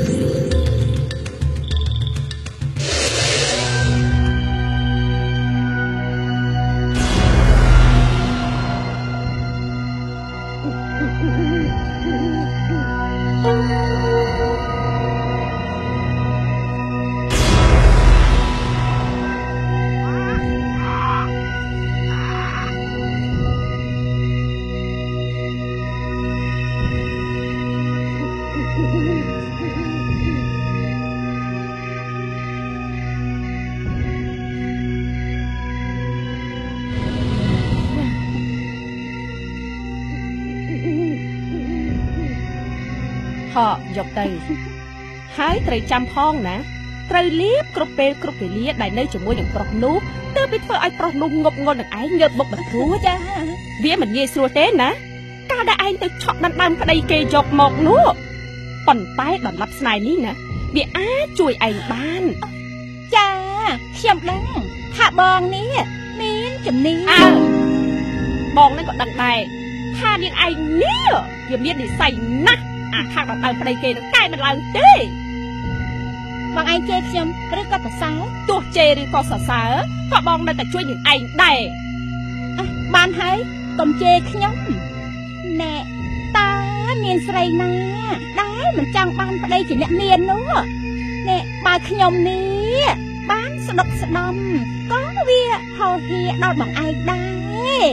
យកទៅហើយត្រូវចាំផងណាត្រូវលាបគ្រប់ពេលគ្រប់វេលាដែលនៅជាមួយនឹងប្រុសនោះទើបវាធ្វើឲ្យប្រុសនោះងប់ងល់នឹងឯងងើបបុកបន្ទួចាវាមិនងាយស្រួលទេណាការដែលឯងទៅឆក់ដណ្ដើមប្តីគេយកមកនោះប៉ុន្តែដល់ឡាប់ស្នេហ៍នេះណាវាអាចជួយឯងបានចាខ្ញុំដឹងថាបងនេះមានជំនាញបងនឹងក៏ដឹងដែរថានាងឯងនេះវាមាននិស្ស័យណាស់អាខាងដណ្ដើមប្តីគេនឹងកែមិនឡើងទេបងឯងជេរខ្ញុំឬក៏សរសើរទោះជេរឬក៏សរសើរក៏បងនៅតែជួយនាងឯងដែរបានហើយកុំជេរខ្ញុំណែតើមានស្រីណាដែលមិនចង់បានប្តីជាអ្នកមាននោះណែបើខ្ញុំនេះបានស្ដុកស្ដំក៏វាហោហៀដល់បងឯងដែរ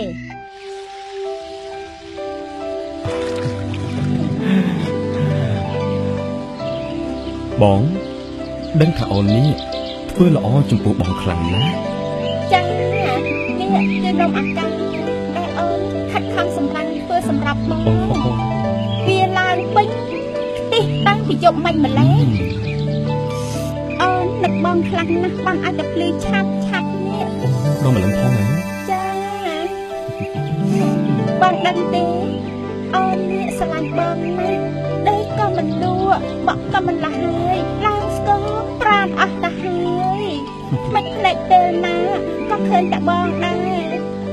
បងដឹងថាអូននេះធ្វើល្អចំពោះបងខ្លាំងណាស់ចានេះគឺនំអាកាដែលអូនខិតខំសម្រាប់ធ្វើសម្រាប់បងវាឡើងពេញខ្ទិះតាំងពីយប់មិចម្ល៉េះអូននឹកបងខ្លាំងណាស់បងអាចទៅភ្លឺឆាប់នេះបងមិនលឹងផងណាចាបងដឹងទេអូននេះស្រឡាញ់បងណាស់ដីក៏មិនលក់បក់ក៏មិនឡាយឡើងស្គមប្រានអស់ទៅហើយមិនភ្លេចទេណាក៏ឃើញតែបងដែរ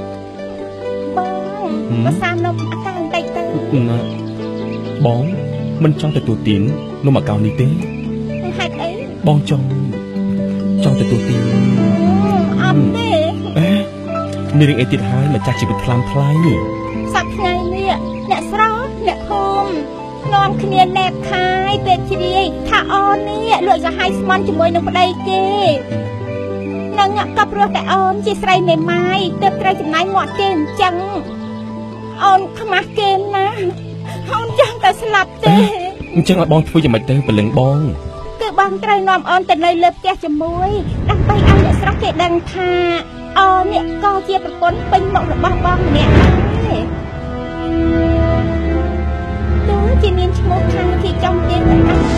បងភាសានំអាកាបន្តិចទៅណាបងមិនចង់ទទួលទាននំអាកានេះទេហេតុអីបងចង់ទទួលទានអត់ទេមានរឿងអីទៀតហើយម្ចាស់ជីវិតខ្លាំងខ្លាយនេះសប្តាហ៍នេះអ្នកស្រោអ្នកភូមិនាំគ្នាណែបខាយពេកជ្រាយថាអូននេះលក់សាហាយស្មន់ជាមួយនឹងប្តីគេនឹងក៏ព្រោះតែអូនជាស្រីមេម៉ាយទើបត្រូវចំណាយមាត់គេអញ្ចឹងអូនខ្មាស់គេណាអូនចង់តែស្លាប់ទេអញ្ចឹងឲ្យបងធ្វើយ៉ាងម៉េចទៅព្រលឹងបងគឺបងត្រូវនាំអូនទៅនៅលើផ្ទះជាមួយដើម្បីឲ្យអ្នកស្រុកគេដឹងថាអូននេះក៏ជាប្រពន្ធពេញមុខរបស់បងម្នាក់ដែរទោះជាមានឈ្មោះខាងជាចំទៀនក៏ដោយ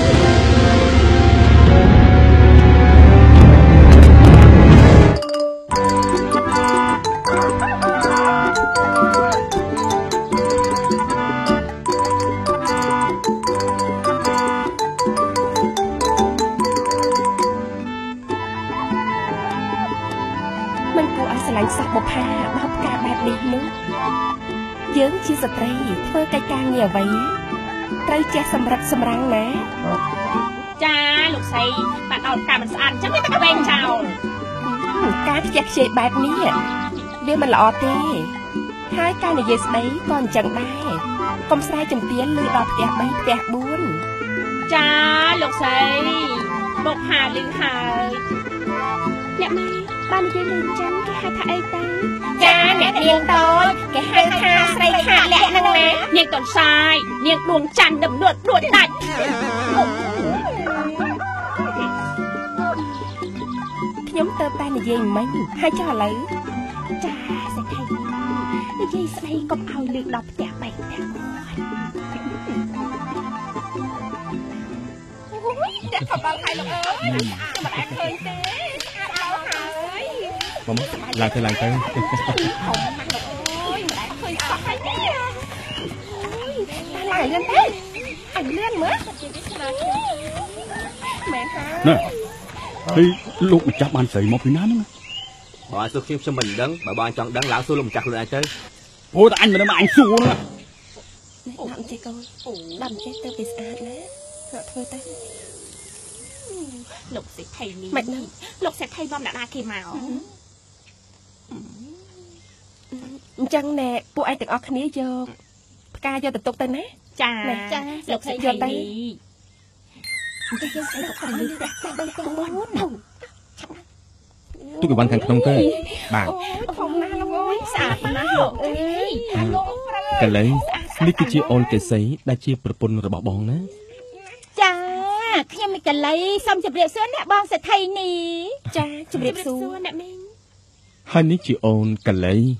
មិនគួរឲ្យស្រឡាញ់សោះបុប្ផាដល់ផ្កាបែបនេះនោះយើងជាស្ត្រីធ្វើកិច្ចការងារអ្វីត្រូវចេះសម្រិតសម្រាំងណាចាលោកស្រីបាត់ឲ្យការមិនស្អាតអញ្ចឹងវាទៅវែងចោលការខ្ជះខ្ជាយបែបនេះវាមិនល្អទេហើយការនិយាយស្ដីក៏អញ្ចឹងដែរកុំស្រែកចំទានឮដល់ផ្ទះ3ផ្ទះ4ចាលោកស្រីបុប្ផាលឺហើយអ្នកម៉ែបាននិយាយលេងចឹងគេហៅថាអីទៅចាអ្នកនាងតូចគេហៅថាស្រីខាលាក់ហ្នឹងណានាងតនសាយនាងដួងច័ន្ទដំនួតដួចដាច់ខ្ញុំទៅតែនិយាយមិញហើយចុះឥឡូវចាសេដ្ឋីនិយាយស្ដីកុំឲ្យលើកដល់ផ្ទះបែកផ្ទះអូយតែខំដល់ហើយលោកអើយមិនអាចឃើញទេបងឡើងទៅអូយមិនដែលឃើញសោះហើយទេអូយតែឡើងលឿនទេអញលឿនមើលមែនហើយណែហើយលោកម្ចាស់បានស្រីមកពីណាហ្នឹងបងសួរខ្ញុំមិនដឹងបើបងចង់ដឹងឡើងសួរលោកម្ចាស់ខ្លួនឯងទៅអូតែអញមិនដឹងអញសួរហ្នឹងដាក់ចេះកូនដាក់ចេះទៅវាស្អាតណាធ្វើទៅលោកសេដ្ឋីនេះមិនហ្នឹងលោកសេដ្ឋីបំដាក់ណាគេមកអញ្ចឹងណែពួកឯងទាំងអស់គ្នាយកផ្កាយកទៅទុកទៅណាចាចាលោកសេដ្ឋីនេះទុកឲ្យបានខាងក្នុងទៅបាទផងណាលោកអើយស្អាតណាស់លោកអើយលោកប្រើកលែងនេះគឺជាអូនកេសីដែលជាប្រពន្ធរបស់បងណាចាខ្ញុំមីកលីសូមជម្រាបសួរអ្នកបងសេដ្ឋីនេះចាជម្រាបសួរអ្នកមីងហើយនេះជាអូនកលែង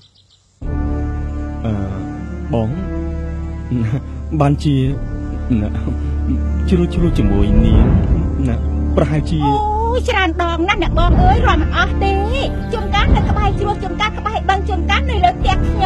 បងបានជាជ្រុលជាមួយនាងណាប្រហែលជាអូច្រើនដងណាស់អ្នកបងអើយរាប់មិនអស់ទេជួនកាលនៅក្បែរជ្រួតជួនកាលក្បែរបឹងជួនកាលនៅលើផ្ទះខ្ញុំ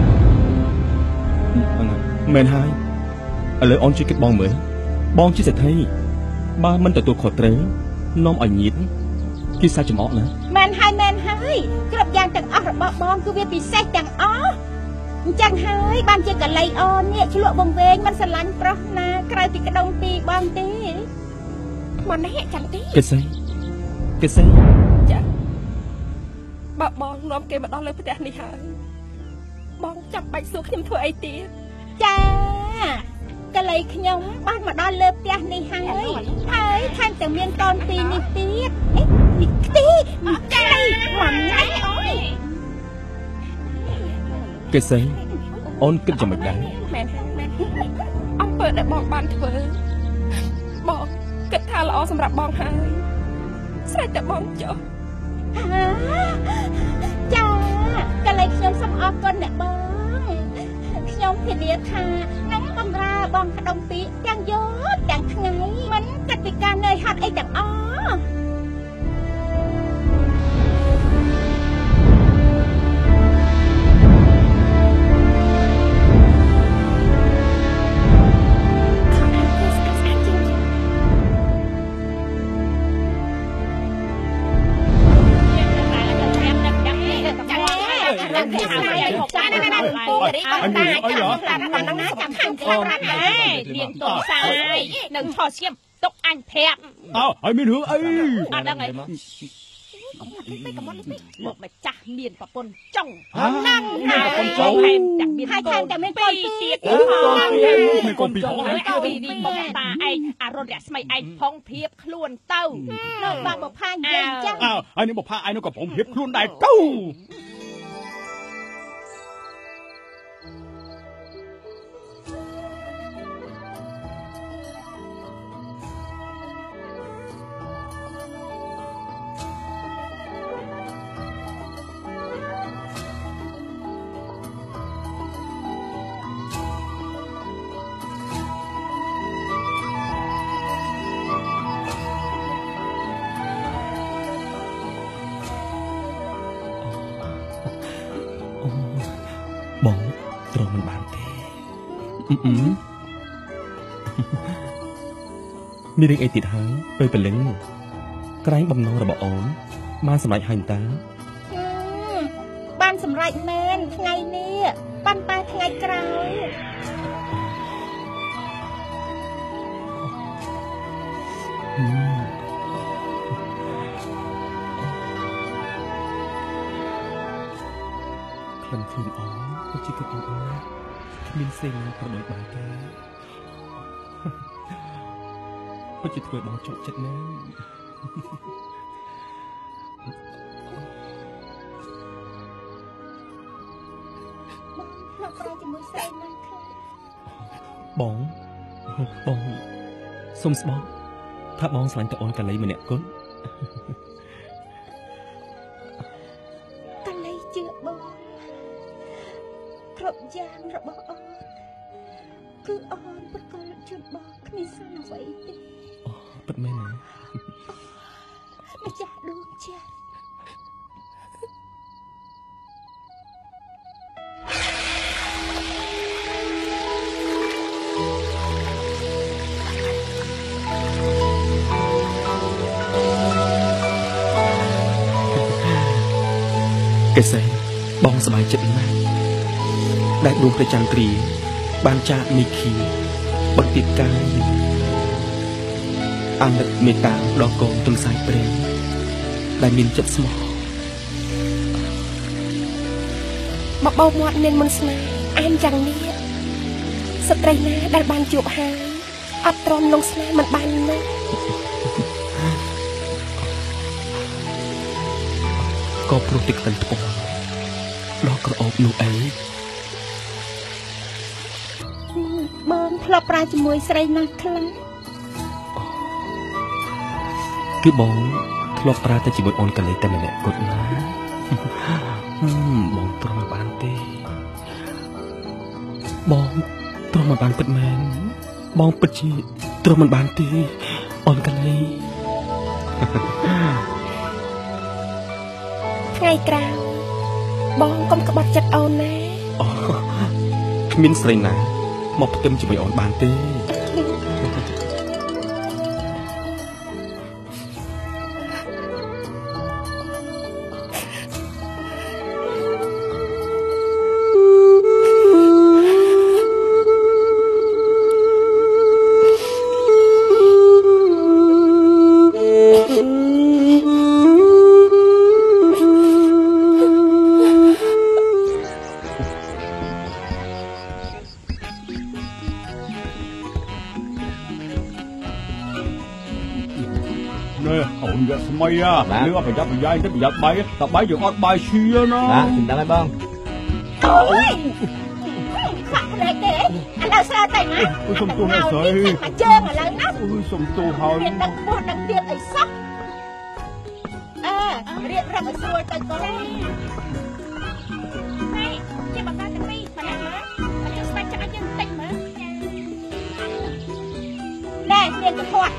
មែនហើយឥឡូវអូនជួយគិតបងមើលបងជាសេដ្ឋីបើមិនទទួលខុសត្រូវនាំឲ្យញៀតគេសាច់ចំអកណាមែនហើយគ្រប់យ៉ាងទាំងអស់របស់បងគឺវាពិសេសទាំងអស់អញ្ចឹងហើយបានជាកលៃអូននេះឆ្លក់វងវែងមិនស្រឡាញ់ប្រុសណាក្រៅពីក្តងពីបងទេមកនេះចាំទីកេសីចាបើបងនាំគេមកដល់លើផ្ទះនេះហើយបងចាប់បាច់សួរខ្ញុំធ្វើអីទៀតចាកលៃខ្ញុំបានមកដល់លើផ្ទះនេះហើយថែមទាំងមានកូនពីរនេះទៀតនេះទីកលៃមិនណៃអូយកេសីអូនគិតយ៉ាងម៉េចដែរមែនអំពើដែលបងបានធ្វើបងគិតថាល្អសម្រាប់បងហើយស្រេចតែបងចុះចាកលៃខ្ញុំសូមអរគុណអ្នកបងខ្ញុំធានាថានឹងបំរើបងក្តងពីទាំងយប់ទាំងថ្ងៃមិនកាត់ពីការនឿយហត់អីទាំងអស់នាងតងសាយនឹងឆោឈៀមទុកអញប្រាប់ហើយមានរឿងអីអត់ដឹងអីមកម្ចាស់មានប្រពន្ធចុងហ្នឹងហើយតែមានកូនតែមានកូនទៀតមានកូនពីរផងពីនេះបងតាឯងអរុណរស្មីឯងផងភៀបខ្លួនទៅនៅបាក់បផាញនិយាយចឹងហើយនេះបផាឯងនោះក៏ផងភៀបខ្លួនដែរទៅ បងត្រង់មិនបានទេមានរឿងអីទៀតហើយពេលព្រលឹងក្រែងបំណងរបស់អូនបានសម្រេចហើយតាបានសម្រេចមែនថ្ងៃនេះប៉ុន្តែថ្ងៃក្រោយក្លិនខ្លួនអូនក៏ជាទឹកអូនណាគ្មានសេងណាប្រដូចបានទេពិតជាធ្វើបងជក់ចិត្តណាស់មកប្រែជាមួយស្រីនឹងខ្លះបងសុំស្បោះថាបងស្រឡាញ់តអូនកលីម្នាក់គត់កលៃជឿបងគ្រប់យ៉ាងរបស់អូនគឺអូនប្រកបជឿបងគ្មានសារអ្វីទេពិតមែនណាម្ចាស់ដួងចិត្តកេសីបងសប្បាយចិត្តណាស់ដែលដួងព្រះចន្ទ្រាបានចាកមីខីបិទពីកាយអាណិតមេត្តាដល់កូនទាំងសាយព្រេងដែលមានចិត្តស្មោះមកបោកមាត់មានមុនស្នេហ៍អែមយ៉ាងនេះស្ត្រីណាដែលបានជួបហើយអត់ទ្រាំលងស្នេហ៍មិនបាននោះក៏ព្រោះទឹកក្លិនថ្ពស់ដល់ក្រអូបនោះអីបងធ្លាប់ប្រាជាមួយស្រីណាស់ខ្លាំងគឺបងធ្លាប់ប្រាតែជាមួយអូនកលេសតែម្នាក់គត់ណាបងទ្រាំបានទេបងទ្រាំមិនបានពិតមែនបងពិតជាទ្រាំមិនបានទេអូនកលេសថ្ងៃក្រោយបងកុំក្បត់ចិត្តអូនណាគ្មានស្រីណាមកផ្ទឹមជាមួយអូនបានទេស្មីយើងអត់ប្រយ័ត្នប្រយែងទៅប្រយ័ត្នបាយតែបាយយើងអត់បាយឈៀណាបាទខ្ញុំដឹងហើយបងអូយខ្វាក់ភ្នែកទេឥឡូវស្រើតែណាសុំទោសហើយស្រីមកជើងឥឡូវណាអូយសុំទោសហើយមានដឹងពោះដឹងទៀតអីសោះរៀបរាប់ឲ្យស្រួលទៅកូននេះជាបកាទាំងពីរម្នាក់មើលមកជួយស្បែកចិត្តឲ្យយើងបន្តិចមើលណែមានទៅធាត់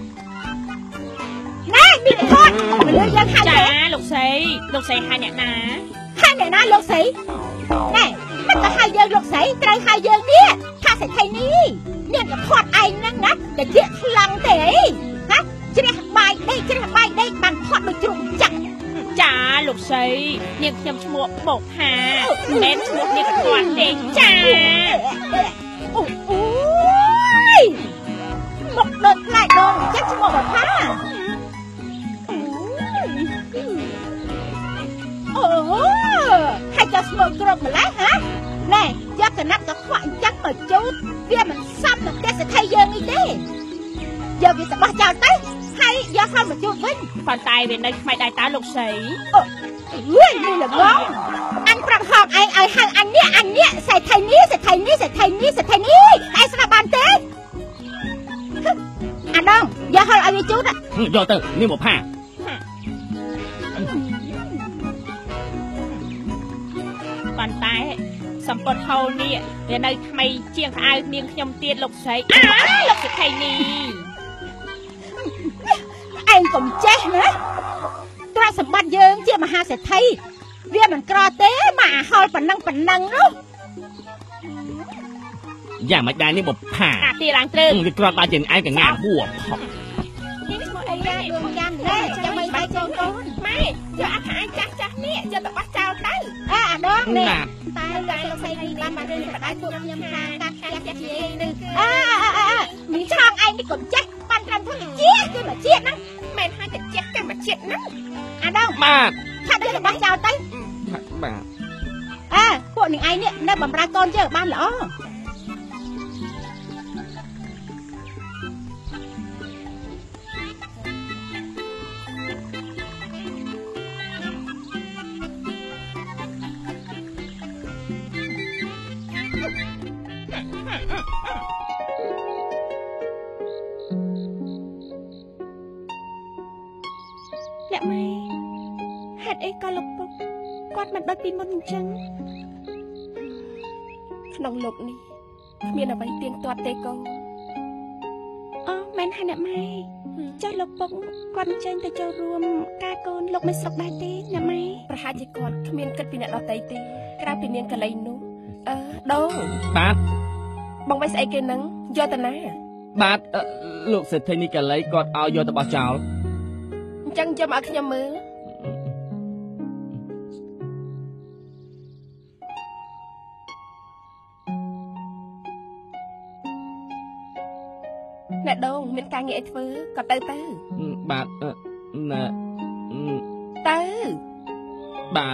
ណែមានទៅធាត់មនុស្សយើងហាត់ចាលោកស្រីហៅអ្នកណាលោកស្រីណែមិនទៅហៅយើងលោកស្រីត្រូវហៅយើងនេះថាសេដ្ឋីនេះមានទៅធាត់ឯងហ្នឹងណាតែជាខ្លាំងទេអីហ៎ជ្រះបាយដេកបានធាត់ដូចជ្រុំចាក់ចាលោកស្រីនាងខ្ញុំឈ្មោះបោកហាមិនមែនឈ្មោះនាងកធាត់ទេចាអូយមកដូចផ្លែដូងចាក់ឈ្មោះបោកហាអូហើយចាស្មោកគ្រប់ម្លេះហ៎ណែយកកណាត់ក៏ខ្វាក់អញ្ចឹងមកជូតវាមិនសមនឹងទេសេដ្ឋីយើងនេះទេយកវាទៅបោះចោលទៅហើយយកហៅមកជូតវិញប៉ុន្តែវានៅខ្មៃដៃតើលោកស្រីអូយនេះល្ងងអញប្រាប់ហងឯងឲ្យហៅអញនេះសេដ្ឋីនេះឯងស្ដាប់បានទេអាដងយកហៅឲ្យវាជូតយកទៅនេះមកផាប៉ុន្តែសម្ពត់ហូលនេះវានៅថ្មីជាងខោនាងខ្ញុំទៀតលោកស្រីលោកសេដ្ឋីនេះឯងកុំចេះណាទ្រព្យសម្បត្តិយើងជាមហាសេដ្ឋីវាមិនក្រទេមកអាហុលប៉ុណ្ណឹងនោះយ៉ាងមិនដែរនេះបុផាទីឡើងត្រឹមវាក្រត់ដល់ជាងឯងកងាហួរផុកនេះឈ្មោះអីណារួមយ៉ាងនេះចាំមិនបាយចូលកូនម៉ែយកអាខាចាស់នេះយកទៅបោះចោលទៅអាដងនេះតែលោកស្រីនេះបានរឿងបដៅពួកខ្ញុំថាកាត់ផ្ទះជានេះមីឆោងឯងនេះកុំចេះបានត្រឹមធ្វើជាតិគឺមកជាតិហ្នឹងមិនហើយតែជាតិតែមកជាតិហ្នឹងអាដងបាទថាទៅបោះចោលទៅបាទពួកនឹងឯងនេះនៅបំរើកូនយើងបានល្អអ្នកម៉ែហេតុអីក៏លោកពុកគាត់មិនដូចពីមុនអញ្ចឹងក្នុងលោកនេះគ្មានអ្វីទៀងទាត់ទេកូនមែនហើយអ្នកម៉ែចុះលោកពុកគាត់អញ្ជើញទៅចូលរួមការកូនលោកមិនស្រុកដែរទេអ្នកម៉ែប្រហែលជាគាត់គ្មានគិតពីអ្នកដទៃទេក្រៅពីនាងកលៃនោះដូងបាទបងវាយស្អីគេនឹងយកទៅណាបាទលោកសេដ្ឋីនេះកលៃគាត់ឲ្យយកទៅបោះចោលអញ្ចឹងយកមកឲ្យខ្ញុំមើលណអ្នកដងមានការងារអីធ្វើក៏ទៅបាទណាទៅបាទ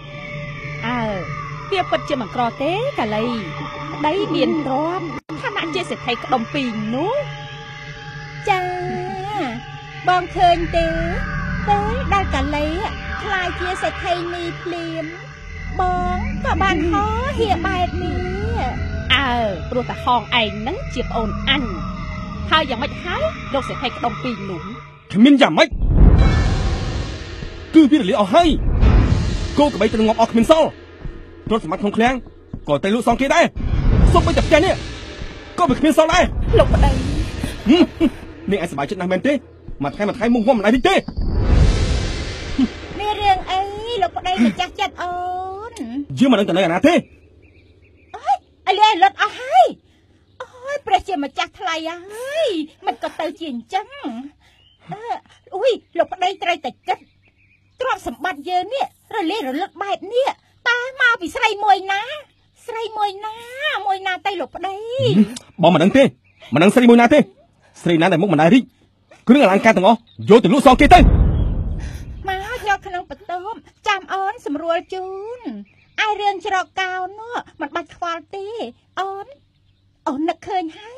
វាពិតជាមិនក្រទេកាលីប្តីមានទ្រព្យឋានៈជាសេដ្ឋីក្ដុំពីរនោះចាបងឃើញទេដែលកាលីខ្លាយជាសេដ្ឋីមីភ្លាមបងក៏បានហោហៀបែបនេះព្រោះតែហងឯងហ្នឹងជាប្អូនអញហើយយ៉ាងម៉េចហើយលោកសេដ្ឋីក្ដុំពីរនោះគ្មានយ៉ាងម៉េចគឺវារលាអស់ហើយគោក្របីទៅងាប់អស់គ្មានសល់ទ្រព្យសម្បត្តិក្នុងឃ្លាំងក៏ទៅលក់សងគេដែរសុំបីតែផ្ទះនេះក៏វាគ្មានសល់ដែរលោកប្តីនេះឯងសប្បាយចិត្តណាស់មែនទេមួយថ្ងៃមុខមិនដែរទេមានរឿងអីលោកប្តីម្ចាស់ចិត្តអូនយើងមិនដឹងទៅនៅណាទេអីលុតអស់ហើយអូយព្រះជាម្ចាស់ថ្លៃហើយមិនក៏ទៅជាអញ្ចឹងលោកប្តីត្រូវតែគិតទ្រព្យសម្បត្តិយើងនេះរលាយរលត់បែបនេះតើមកពីស្រីមួយណាទៅលោកប្តីបងមិនដឹងទេមិនដឹងស្រីមួយណាទេស្រីណាដែលមុខមិនដែររីកគ្រឿងអលង្ការទាំងអស់យកទៅលក់សងគេទៅមកយកក្នុងបន្ទប់ចាំអូនស្រួលជូនឯរឿងច្រកកោននោះមិនបាច់ខ្វល់ទេអូននឹកឃើញហើយ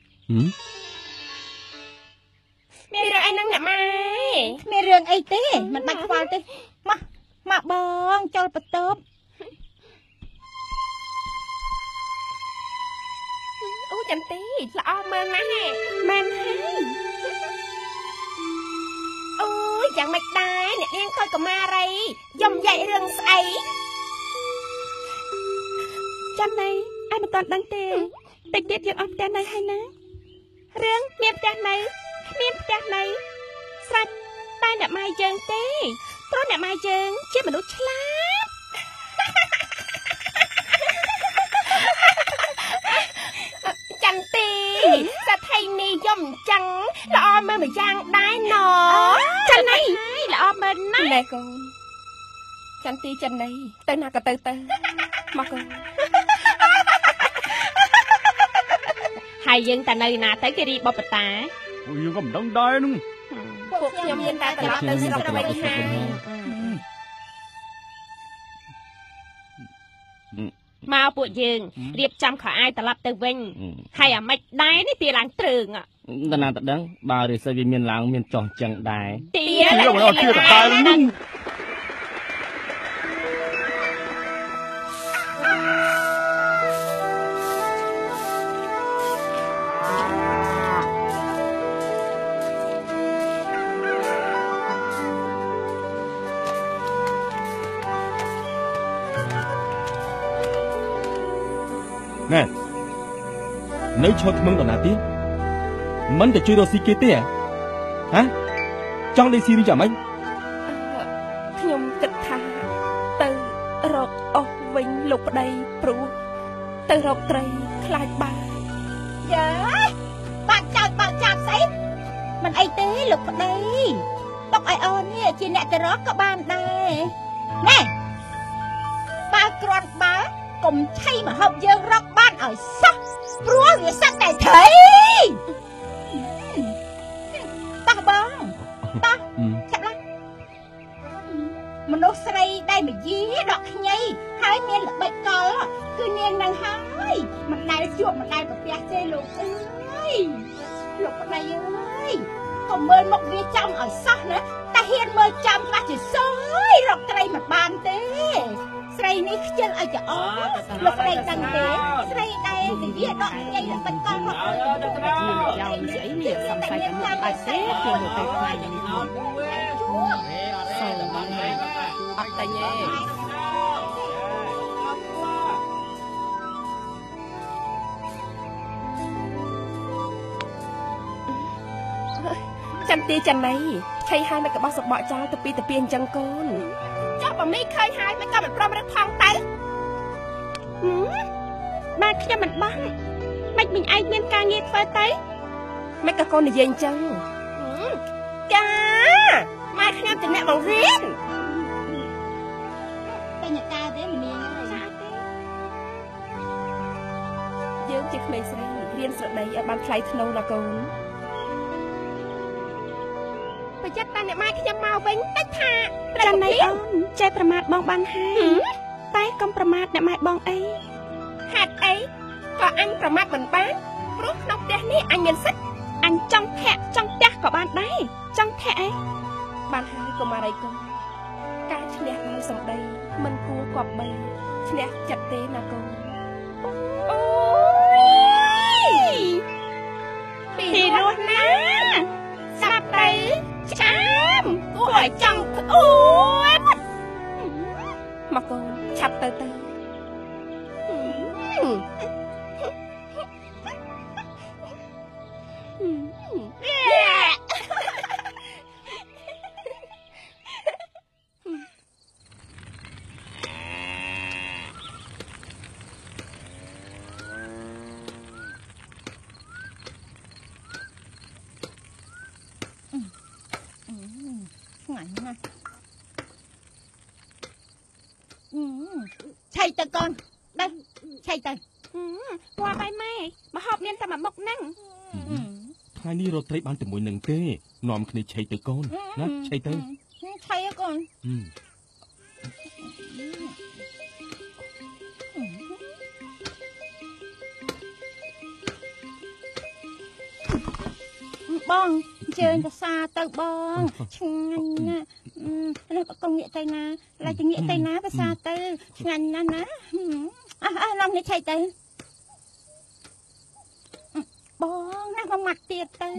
មានរឿងអីនឹងអ្នកម៉ែមានរឿងអីទេមិនបាច់ខ្វល់ទេមកបងចូលបន្ទប់អូចន្ទីល្អមើលណាស់មែនហើយអូយយ៉ាងម៉េចដែរអ្នកនាងខ້ອຍកម្មារីយំនិយាយរឿងស្អីចាំណៃឯងមិនទាន់ដឹងទេតិចទៀតយើងអស់ផ្ទះនៅហើយណារឿងមានផ្ទះនៅគ្មានផ្ទះនៅស្រេចតែអ្នកម៉ែយើងទេព្រោះអ្នកម៉ែយើងជាមនុស្សឆ្លាតចន្ទីសថៃនេះយំអញ្ចឹងល្អមើលមួយយ៉ាងដែរណចាណៃល្អមើលណាស់ណែកូនចន្ទីចិនណៃទៅណាក៏ទៅមកកូនហើយយើងតែនៅណាទៅគេរីបបតាយើងក៏មិនដឹងដែរនោះពួកខ្ញុំមានតែត្រឡប់ទៅស្រុកវិញហើយមកពួកយើងរៀបចំខោអាយត្រឡប់ទៅវិញហើយអាម៉េចដែរនេះទីឡើងត្រើងដល់ណាតដឹងបើរិស័យវាមានឡើងមានចោះចឹងដែរទីយើងមិនអត់ជឿតតែនោះណែនៅឈរថ្មឹងដល់ណាទៀតមិនទៅជួយរកស៊ីគេទេហ៎ចង់លេងស៊ីឬយ៉ាងម៉េចខ្ញុំគិតថាទៅរកអស់វិញលោកប្តីព្រោះទៅរកត្រីខ្លាចបាយ៉ាបាក់ចោតស្អីមិនអីទេលោកប្តីទុកឲ្យអូននេះជាអ្នកទៅរកក៏បានដែរណែបើគ្រាន់បើកុំឆៃមកហូបយើងរកបានឲ្យសោះព្រោះវាសត្វតែត្រីតោះបងតោះចាប់ឡើងមនុស្សស្រីដែលមយាដកខ្ញីហើយមានល្បិចកលគឺនាងនឹងហើយមិនដែលជួបមិនដែលប្រទះទេលោកអើយលោកប្តីអើយកុំមើលមុខវាចំឲ្យសោះណាតែហ៊ានមើលចំខ្លះជាសយរកត្រីមិនបានទេស្រីនេះខ្ជិលឲ្យច្អល់លោកប្តីដឹងទេស្រីដែលនិយាយដកខ្ញីល្បិចកលមកយកស្អីនេះសំខាន់តែមិនអាចទេគឺមកទៅខ្លាយយ៉ាងនេះសូមអត់តែញ៉េចន្ទីចណៃឆៃហើយមិនក៏បោះសបកចោលទៅពីអញ្ចឹងកូនចុះបើមីឃើញហើយមិនក៏មិនព្រមរឹកផងទៅបាទខ្ញុំមិនបោះមិនមិញឯងមានការងារធ្វើទៅមិនក៏កូននិយាយអញ្ចឹងចាម៉ែខ្ញុំជាអ្នកបង្រៀនតែអ្នកតាទេម្នាងយើងជាក្មេងស្រីរៀនស្រដីឲ្យបានថ្លៃថ្នូរណាកូនប្រយ័ត្នតែអ្នកម៉ែខ្ញុំមកវិញតិចថាចាណៃអូនចេះប្រមាថបងបានហើយតែកុំប្រមាថអ្នកម៉ែបងអីហេតុអីក៏អញប្រមាថមិនបានព្រោះក្នុងផ្ទះនេះអញមានសិទ្ធិអញចង់ធាក់ចង់ផ្ទះក៏បានដែរចង់ធាក់អីបានហើយកុមារីកូនការឈ្នះដោយសម្ដីមិនគួរគប្បីឈ្នះចិត្តទេណាកូនអូយពីរោះណាស្រាប់ទៅចាមគួរឲ្យចង់ក្អួតមកកូនឆាប់ទៅឆៃទៅកូនđâyឆៃទៅគួរបាយម៉ែមកហូបមានតែមួយមុខហ្នឹងថ្ងៃនេះរត់ត្រីបានតែមួយនឹងទេនាំគ្នាឆៃទៅកូនណាឆៃទៅឆៃកូនបងជើញទៅសាទៅបងឆ្ងាញ់ណាស់កុំងាកទៅណាឡើយទៅងាកទៅណាទៅសាទៅឆ្ងាញ់ណាស់ណានាំនេះឆៃទៅបងណាស់មកម៉ាត់ទៀតទៅ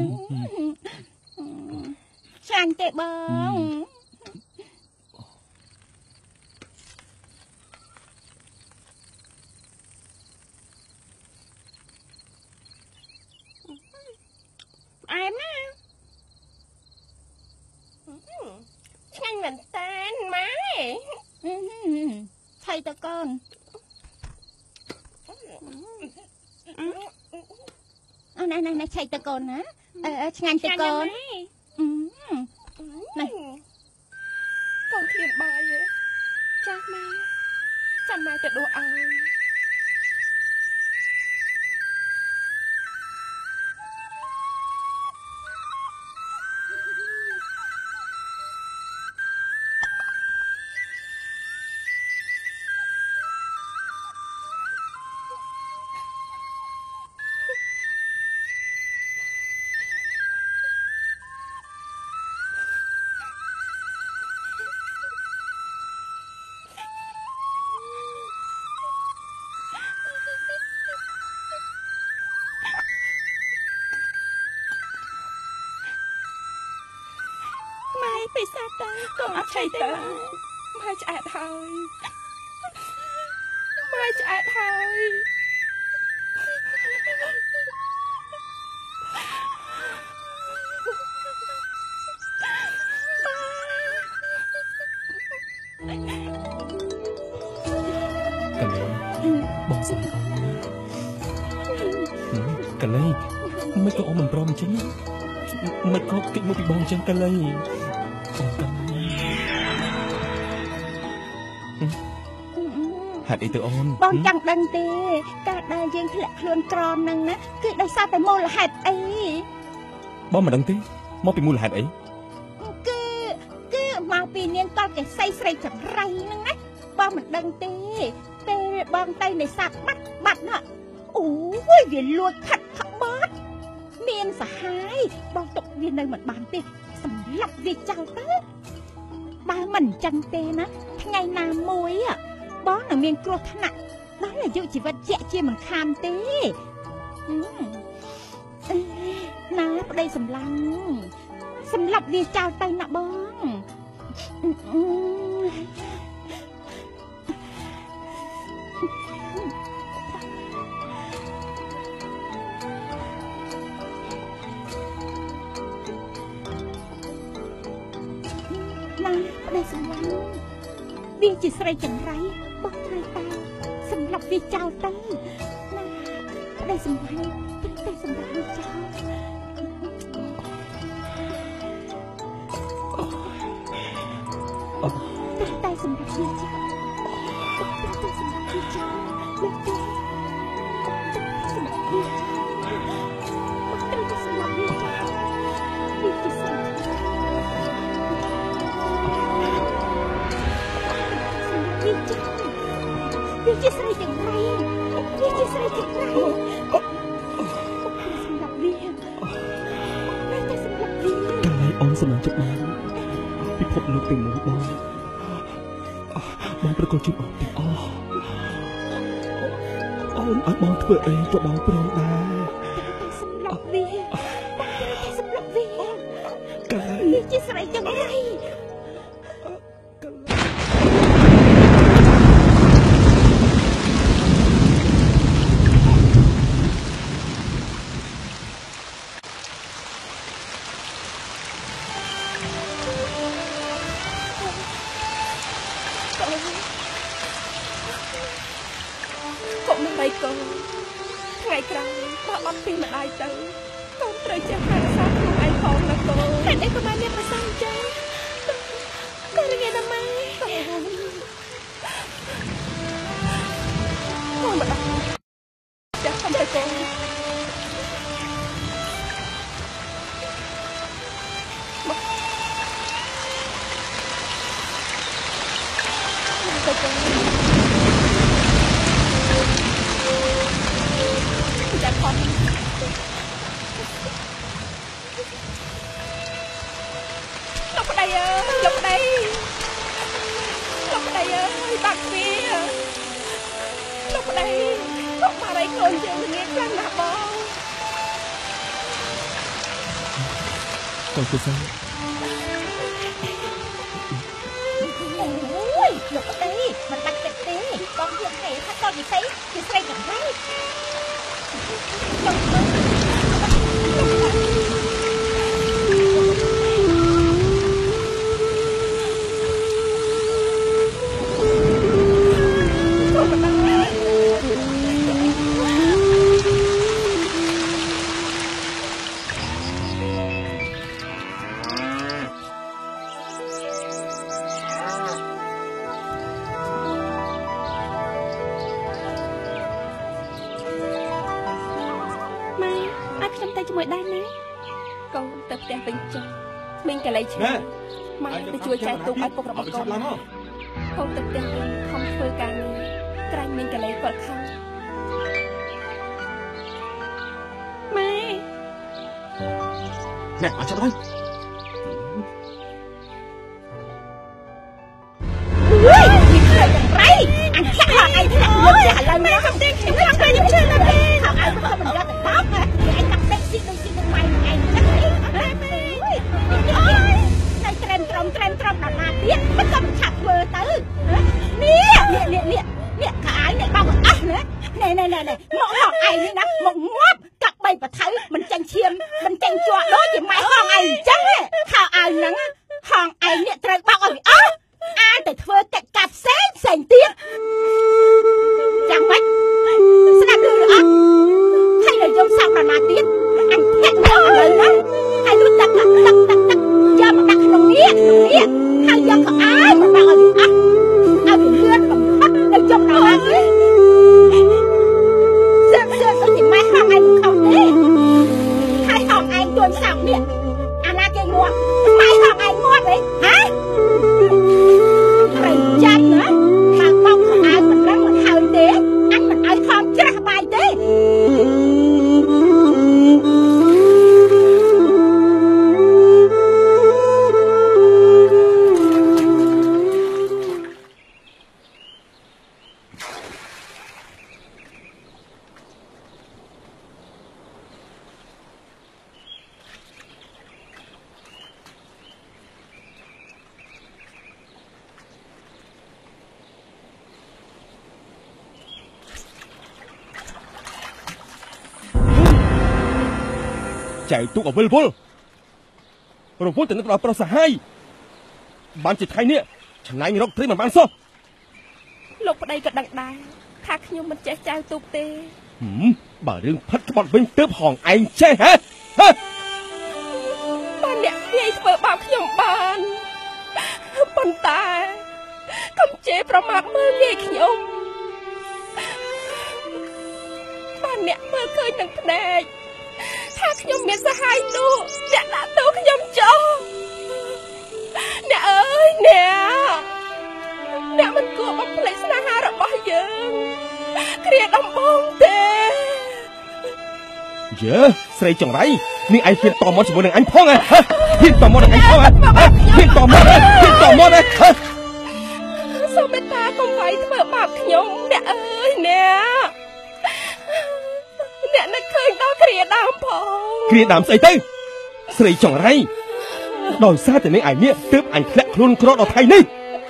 ឆ្ងាញ់ទេបងអែមណាឆ្ងាញ់មែនតើម៉ែឆៃទៅកូនណែឆៃទៅកូនណាឆ្ងាញ់ទៅកូនណែកូនឃ្លានបាយទេចាស់ម៉ែចាំម៉ែទៅដួសឲ្យពីសាតើកុំអត់ឆៃទៅម៉ែឆ្អែតហើយម៉ែឆ្អែតហើយកន្លែងបងស្រីអូនណាកន្លែងមិនក៏អូនមិនព្រមអញ្ចឹងមិនក៏គិតមកពីបងអញ្ចឹងកន្លែងហេតុអីទៅអូនបងចង់ដឹងទេការដែលយើងធ្លាក់ខ្លួនក្រនឹងណាគឺដោយសារតែមូលហេតុអីបងមិនដឹងទេមកពីមូលហេតុអីគឺមកពីនាងកលកេសីស្រីចង្រៃហ្នឹងណាបងមិនដឹងទេពេលបងទៅនេសាទបាត់ណាអូយវាលួចខាត់បត់មានសហាយបងទុកវានៅមិនបានទេសម្លាប់វាចោលទៅបើមិនអញ្ចឹងទេណាថ្ងៃណាមួយបងនឹងមានគ្រោះថ្នាក់ដល់អាយុជីវិតជាក់ជាមិនខានទេណាប្តីសម្លាញ់សម្លាប់វាចោលទៅណាបងណាប្តីសម្លាញ់វាជាស្រីចង្រៃបងត្រូវតែសម្លាប់វាចោលទៅណាប្តីសម្លាញ់ត្រូវតែសម្លាប់វាចោលត្រូវតែសម្លាប់វាចោលត្រូវតែសម្លាប់វាចោលលោកទេសម្លាប់វាចោលត្រូវតែសម្លាប់វាចោលវាជាស្រីអូនសម្រាប់ចិត្តបានពិភពលោកទាំងមូលបងប្រកបជូនអូនទាំងអស់អូនឲ្យបងធ្វើអីក៏បងព្រមដែរសម្រាប់វាសម្រាប់វាកែវាជាស្រីចង្រៃថ្ងៃក្រោយបើអត់ពីម្ដាយទៅកូនត្រូវចេះថែរក្សាខ្លួនឯងផងណាកូនហេតុអីក៏បានមានប្រសាអញ្ចឹងកូនងាយណាស់ម៉ែកូនម្ដាយចាស់ខំទៅកូនទៅកូនលោកប្តីអើយលោកប្តីអើយបាក់វាលោកប្តីលោកបារៃកូនយើងល្ងាចខ្លាំងណាស់បងកូនសុស័យអូយលោកប្តីមិនបាច់ចិត្តទេបងយើងទេថាកូននិយាយជាស្រីយ៉ាងម៉េចជាមួយដែរណាកូនទៅផ្ទះវិញចុះមិញកលៃឆ្ងាយម៉ែទៅជួយចែកទូកឲ្យពុករបស់កូនកូនទៅផ្ទះវិញខំធ្វើការងារក្រែងមិញកលៃគាត់ខឹងម៉ែណែអាចទៅអញចាក់អីធ្លាក់លើផ្ទះឥឡូវនេះខ្ញុំទេខ្ញុំខ្លាំងពេកខ្ញុំជឿណាស់ទេថោកអីមិនមិនយកទៅបោកអញតាក់ពេកស៊ីដូចស៊ីនឹងម៉ៃឯងចឹងអើយតែត្រែមត្រង់ដល់ណាទៀតមិនក៏មិនឆាប់ធ្វើទៅនេះខាយនេះបោកអស់ណាណែមកហោកឯងនេះណាមកងាប់កាក់បីបថៅមិនចាញ់ឈាមមិនចាញ់ជាប់ដូចជាម៉ែហងឯងអញ្ចឹងខោអាវហ្នឹងហងឯងនេះត្រូវបោកឲ្យអស់អាទៅធ្វើកិច្ចការផ្សេងទៀតចាំមិនស្ដាប់ឬអត់ហើយនៅយកសោកដល់ណាទៀតអញធាក់យកឥឡូវណាហើយលុយដាក់យកមកដាក់ក្នុងនេះហើយយកក៏អាយមកដាក់ឲ្យអស់ឲ្យវាលឿនបំផុតនៅចុងដល់ណាទៀតសើទៅទីម៉ែហងឯងខំទេហើយហងឯងទួនសោកនេះអាណាគេងាប់ម៉ែហងឯងងាប់ហ៎ចាញ់ណាបើបោកខោអាវមិនដឹងមិនហើយទេអញមិនឲ្យខំច្រាស់បាយទេចែកទូកឲ្យវិលវល់រវល់ទៅនឹងដល់ប្រុសសាហាយបានជាថ្ងៃនេះឆ្នៃរកត្រីមិនបានសោះលោកប្តីក៏ដឹងដែរថាខ្ញុំមិនចេះចែវទូកទេបើរឿងផិតក្បត់វិញទើបហងឯងចេះហ៎បានអ្នកវាយធ្វើបាបខ្ញុំបានប៉ុន្តែកុំជេរប្រមាថមើលងាយខ្ញុំបានអ្នកមើលឃើញនឹងភ្នែកថាខ្ញុំមានសហាយនោះអ្នកដាក់ទោសខ្ញុំចុះអ្នកអើយអ្នកមិនគួរបំភ្លេចស្នេហារបស់យើងគ្រាដំបូងទេយើស្រីចង្រៃนี่ไอ้เฮียนต่อมอជាមួយនឹងអញផងហ៎เฮียนต่อมอនឹងអញផងហ៎เฮียนต่อมอហ៎เฮียนต่อมอហ៎សូមមេត្តាកុំវាយធ្វើបាបខ្ញុំអ្នកអើយអ្នកនឹកឃើញដល់គ្រាដើមផងគ្រាដើមស្អីទៅស្រីចង្រៃដោយសារតែនេះឯនេះទើបអញធ្លាក់ខ្លួនក្រដល់ថ្ងៃនេះ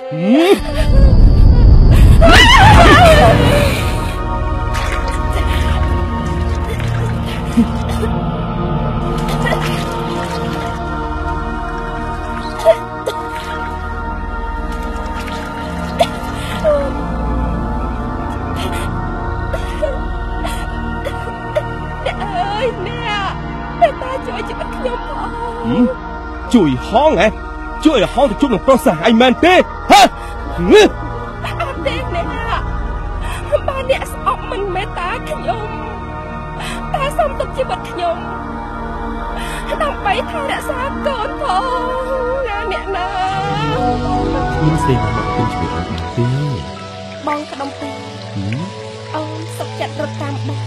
ជួយហងហ៎ជួយឲ្យហងទៅជួបនឹងប្រុសសាហាយមែនទេហ៎អត់ទេអ្នកបើអ្នកស្អប់មិនមេត្តាខ្ញុំតែសូមទុកជីវិតខ្ញុំដើម្បីថែរក្សាកូនផងណាអ្នកណាមានស្រីមកពេញជីវិតរបស់ទេបងក្តុំពេអូនសុខចិត្តរត់តាមបង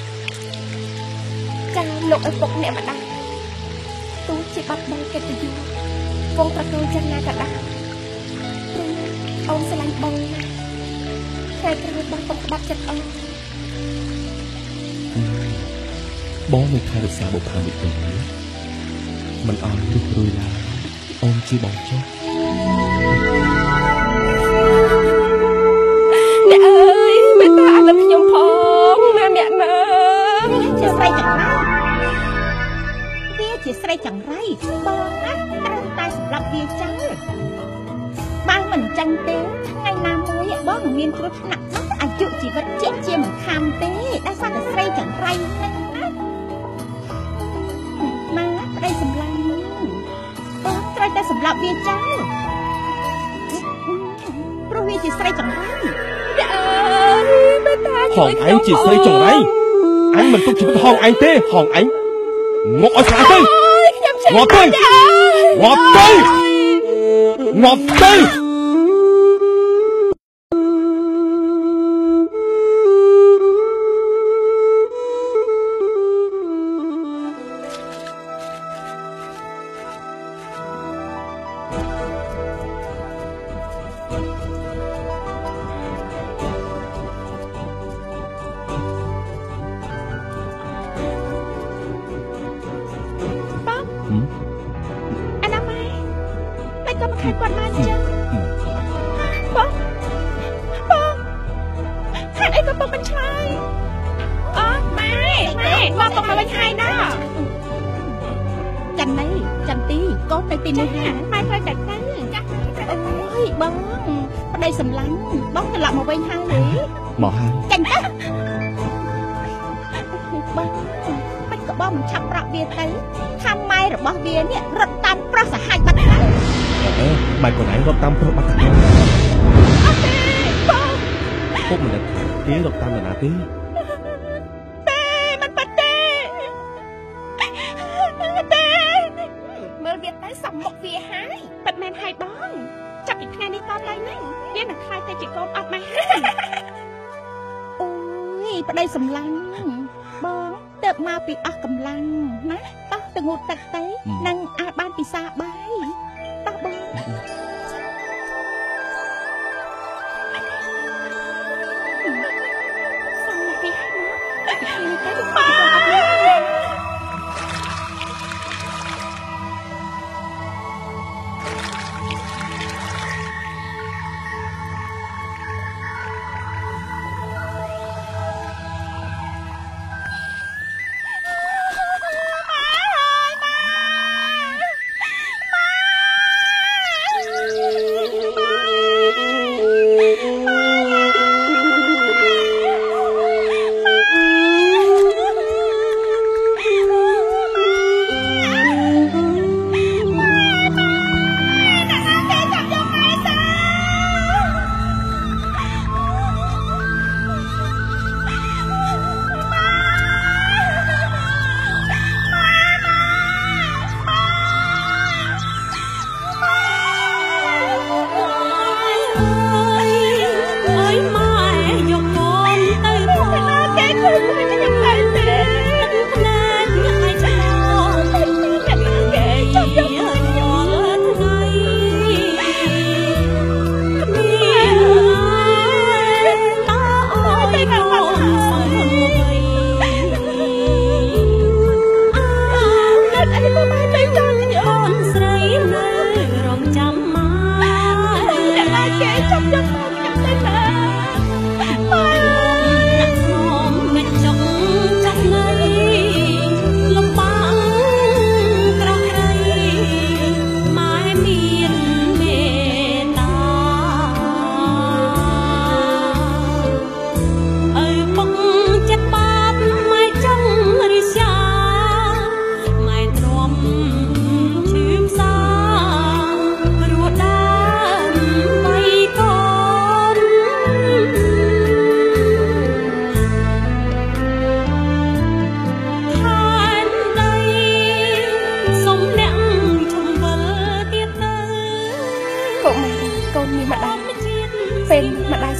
ចាលោកឪពុកអ្នកម្ដាយទោះជាបាត់បង់កិត្តិយសវងប្រកូលយ៉ាងណាក៏ដោយព្រោះអូនស្រឡាញ់បងណាស់តែក្រោយបងកំបាត់ចិត្តអូនបងនឹងថែរក្សាបុព្វាវិទ្យាមិនឲ្យរុះរួយឡើយអូនជាបងចុះអ្នកអើយមេត្តាលើខ្ញុំផងណាអ្នកណាជាស្រីចង្រៃវាជាស្រីចង្រៃបងណាត្រូវតែសម្រាប់វាចោលបើមិនចឹងទេថ្ងៃណាមួយបងមានគ្រោះថ្នាក់ណាស់អាយុជីវិតជាមិនខាំទេដែលសារតែស្រីចង្រៃហ្នឹងណាម៉ាប្តីសម្លាញ់បងត្រូវតែសម្រាប់វាចោលព្រោះវាជាស្រីចង្រៃអើយមេត្តាហងឯងជាស្រីចង្រៃអញមិនទុកជីវិតហងឯងទេហងឯងងក់ឲ្យស្អាតទៅងាប់ទៅងាប់ទៅងាប់ទៅ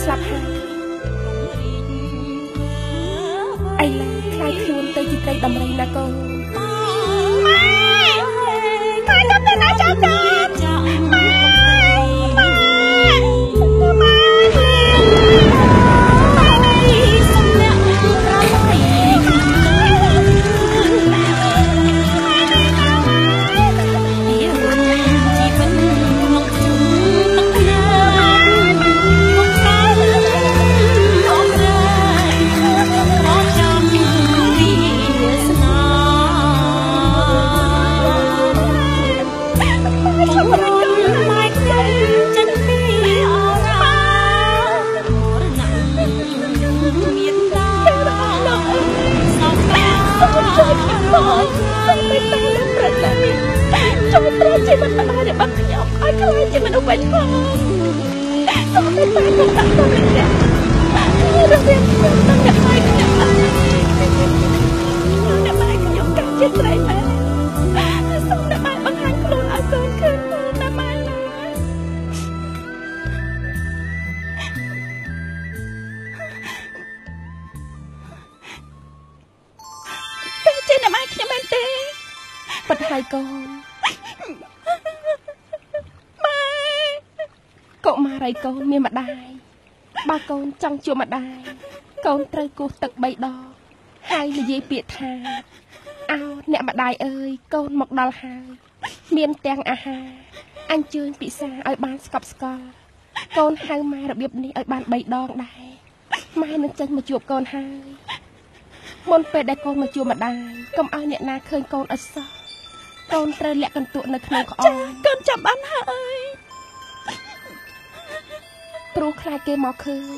ស្លាប់ហើយឥឡូវខ្លាចខ្លួនទៅជាត្រីដំរីណាកូនម៉ែទៅទៅណាចាំទៅប៉ិតហើយកូនកុមារីកូនមានម្ដាយបើកូនចង់ជួបម្ដាយកូនត្រូវគោះទឹក3ដងហើយនិយាយពាក្យថាអោអ្នកម្ដាយអើយកូនមកដល់ហើយមានទាំងអាហារអញ្ជើញពិសាឲ្យបានស្កប់ស្កល់កូនហៅម៉ែរបៀបនេះឲ្យបាន3ដងដែរម៉ែនឹងចេញមកជួបកូនហើយមុនពេលដែលកូនមកជួបម្ដាយកុំឲ្យអ្នកណាឃើញកូនអត់សោះកូនត្រូវលាក់កន្ទក់នៅក្នុងក្អមកូនចាំបានហើយព្រោះខ្លាចគេមកឃើញ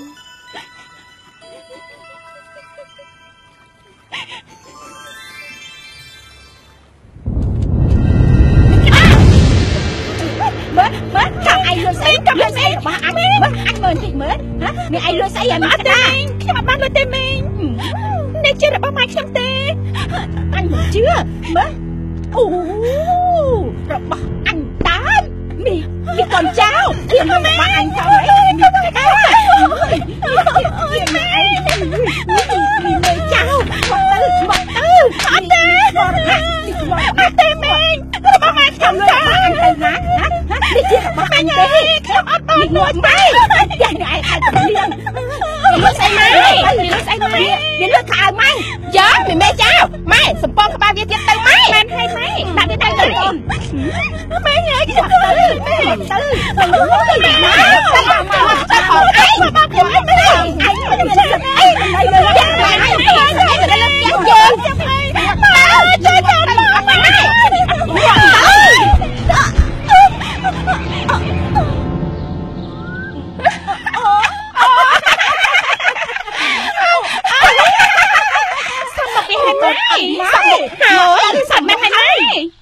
មើលចាំឯងលុយស្អីចាំលុយស្អីរបស់អញមើលអញមើលតិចមើលហ៎មានឯងលុយស្អីអានេះទេខ្ញុំអត់បានលុយទេមីងនេះជារបស់ម៉ែខ្ញុំទេអញមិនជឿមើលអូរបស់អញតាមនេះកូនចៅវាមករបស់អញទៅអីនេះកាអើយម៉ែនេះមើលចៅមកទៅអត់ទេអត់ទេមីងរបស់ម៉ែខ្ញុំលុយរបស់អញទៅណានេះជារបស់អញទេខ្ញុំអត់បានលួចទេយ៉ាងណាឯងអាចទៅលៀងលួចស្អីម៉ែលួចស្អីម៉ែវាលួចខោម៉ែយ៉ាមិនមែនចៅម៉ែសំពងក្បាលវាទៀតទៅម៉ែមែនហើយម៉ែដាក់វាទៅទៅអូនម៉ែហើយគាត់ទៅទៅទៅលួចទៅណាទៅហៅអីមកខ្ញុំអីមិនអីអីមិនអីលើយ៉ាងម៉ែអីទៅលើផ្ទះយើងជួយទៅដល់ម៉ែសាប់មកហើយហើយ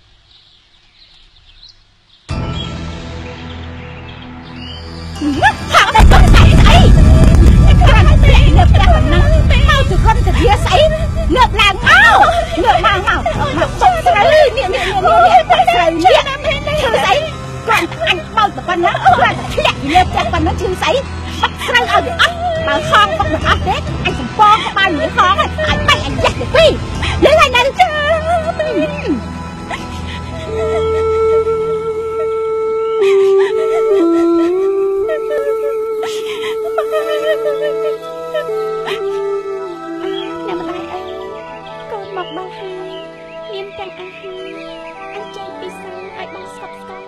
ហាក់ដល់ស្អីស្អីគ្រាន់តែលើផ្ទះហ្នឹងមកទៅគាត់ទៅវាស្អីលើកឡើងមកសុកស្រូវនេះស្រូវនេះឈឺស្អីគាត់អញបើទៅប៉ុណ្ណាគាត់ធ្លាក់លើផ្ទះប៉ុណ្ណាឈឺស្អីបាត់ស្រូវឲ្យវាអស់បើហងបាត់មិនអស់ទេអញសំពងក្បាលមួយហងអញបាច់អញយ៉ាស់ទៅពីលើហើយនៅចាអ្នកម្ដាយអើយកូនមកដល់ហើយមានទាំងអាហារអញ្ជើញពិសាឲ្យបានស្កប់ស្កល់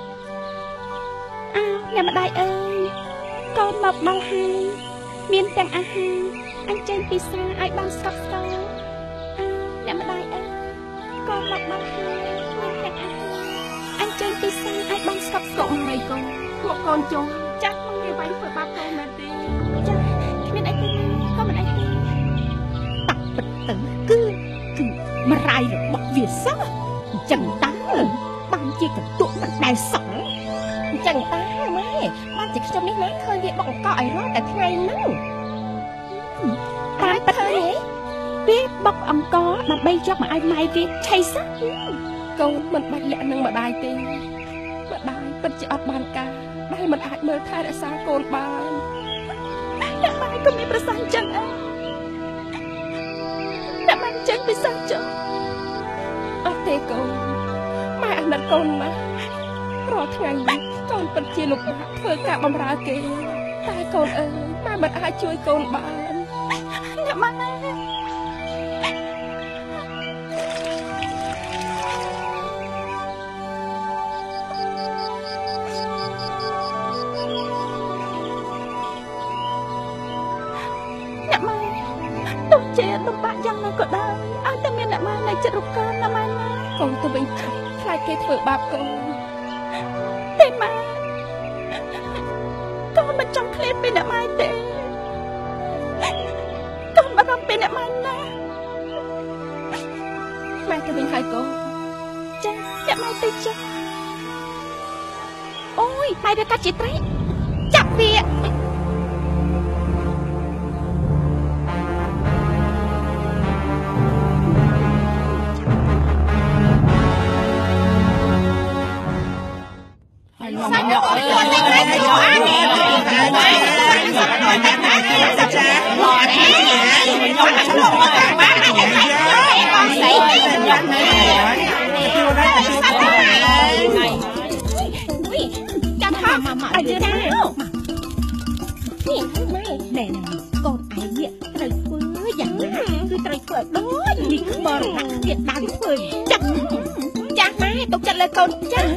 អ្នកម្ដាយអើយកូនមកដល់ហើយមានទាំងអាហារអញ្ជើញពិសាឲ្យបានស្កប់ស្កល់អ្នកម្ដាយអើយកូនមកដល់ហើយមានទាំងអាហារអញ្ជើញពិសាឲ្យបានស្កប់ស្កល់អីកូនពួកកូនចូលចាស់មកវាវាយធ្វើបាបកូនមែនទេចាស់គ្មានអីទេក៏មិនអីទេតាក់ពិតទៅគឺមរាយរបស់វាសោះអញ្ចឹងតាបានជាកន្ទក់មិនដែលសោះអញ្ចឹងតាម៉ែបានជាខ្ញុំនេះណាឃើញវាបុកអង្គឲ្យរត់តែថ្ងៃហ្នឹងតាមពិតទេវាបុកអង្គដើម្បីយកមកឲ្យម៉ែវាឆៃសោះកូនមិនបាច់លាក់នឹងម្ដាយទេម្ដាយពិតជាអត់បានការដែលមិនអាចមើលថែរក្សាកូនបានก็มีประสานจังแต่มันจังไปสั่งจงអត់ទេកូនម៉ែអាណិតកូនណាស់រាល់ថ្ងៃនេះកូនពិតជាលំបាកធ្វើការបម្រើគេតែកូនអើយម៉ែមិនអាចជួយកូនបានអ្នកម៉ែទោះជាលំបាកយ៉ាងណាក៏ដោយឲ្យតែមានអ្នកម៉ែនៅចិត្តរូបកូនណាម៉ែណាកូនទៅវិញខ្លាចគេធ្វើបាបកូនទេម៉ែកូនមិនចង់ឃ្លានពីអ្នកម៉ែទេកូនបារម្ភពីអ្នកម៉ែណាម៉ែទៅវិញហើយកូនចាអ្នកម៉ែទៅចាអូយម៉ែវាកាត់ជាត្រីចាប់វាចាំថាមកអីចានេះម៉ែណែកូនឯងនេះត្រូវធ្វើយ៉ាងណាគឺត្រូវធ្វើដូចនេះខ្មោចដាក់ទៀតដើរធ្វើចាស់ម៉ែទុកចិត្តលើកូនចាស់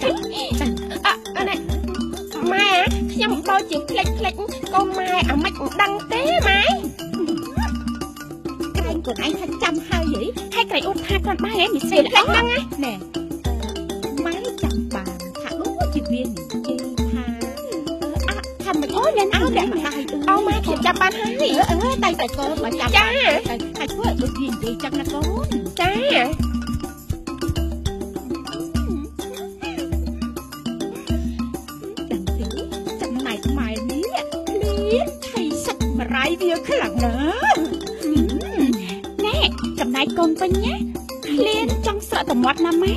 នេះម៉ែខ្ញុំដូចជាផ្លេចកូនម៉ែអាម៉េចមិនដឹងទេម៉ែក្រែងកូនឯងថាចាំហើយហើយក្រែងអ៊ុតថាគាត់ម៉ែមានស្រីផ្លេចហ្នឹងណែម៉ែចាំបានថាដូចជាវានិយាយថាមិនអូនយ៉ាងអោតែម្ដាយអូម៉ែខ្ញុំចាំបានហើយតែកូនបើចាំចាតែធ្វើដូចវានិយាយចឹងណាកូនចារៃវាខ្លាំងណាស់ណែចំណែកកូនវិញណាឃ្លានចង់ស្រក់តមាត់ណាម៉ែ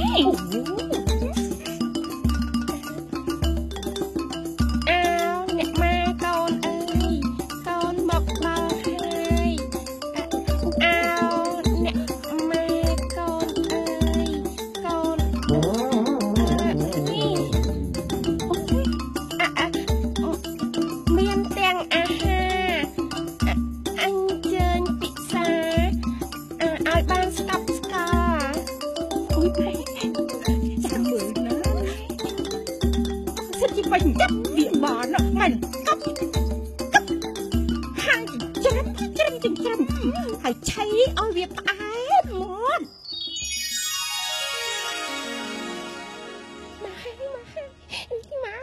អើអ្នកម៉ែកូនអើយកូនមកដល់ហើយអើអ្នកម៉ែកូនអើយកូនមានទាំងអាហារបានស្កប់ស្កាអូយចាំមើលណាសិតជាបាញ់ចាប់វាបានណាមិនកប់ហាងច្រឹមហើយឆៃឲ្យវាផ្អែមមាត់ម៉ែ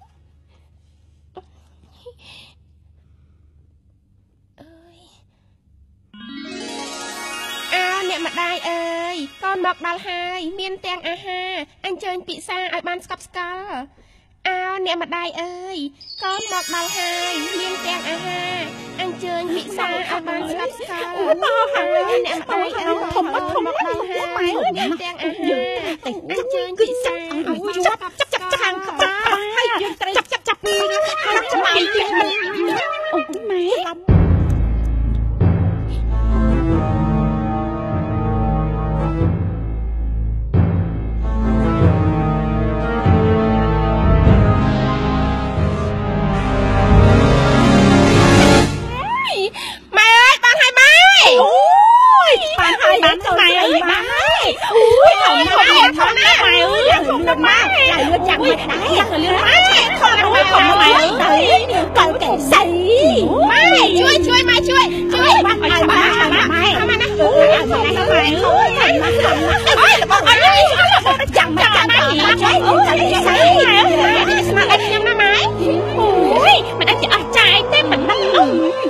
អ្នកម្ដាយអើយកូនមកដល់ហើយមានទាំងអាហារអញ្ជើញពិសាឲ្យបានស្កប់ស្កល់អើអ្នកម្ដាយអើយកូនមកដល់ហើយមានទាំងអាហារអញ្ជើញពិសាឲ្យបានស្កប់ស្កល់មកហើយអ្នកម្ដាយអើយធំមកដល់ហើយមានទាំងអាហារអញ្ជើញពិសាឲ្យបានស្កប់ស្កល់ខាងក្បាលហើយយើងត្រូវចាប់ពីហើយចាំអីទៀតអូម៉ែបានម៉ែអើយបានអូយធំណាស់ម៉ែអើយយ៉ាងធំណាស់ម៉ែតែលឿនចាំមិនដែរយ៉ាងលឿនម៉ែធំណាស់ម៉ែបើកែសៃម៉ែជួយម៉ែជួយបានម៉ែម៉ែណាអូយម៉ែអើយរបស់អើយចាំម៉ែជួយសៃស្មាត់ខ្ញុំណាម៉ែអូយមិនអាចអស់ចាយទេមិនដឹងវា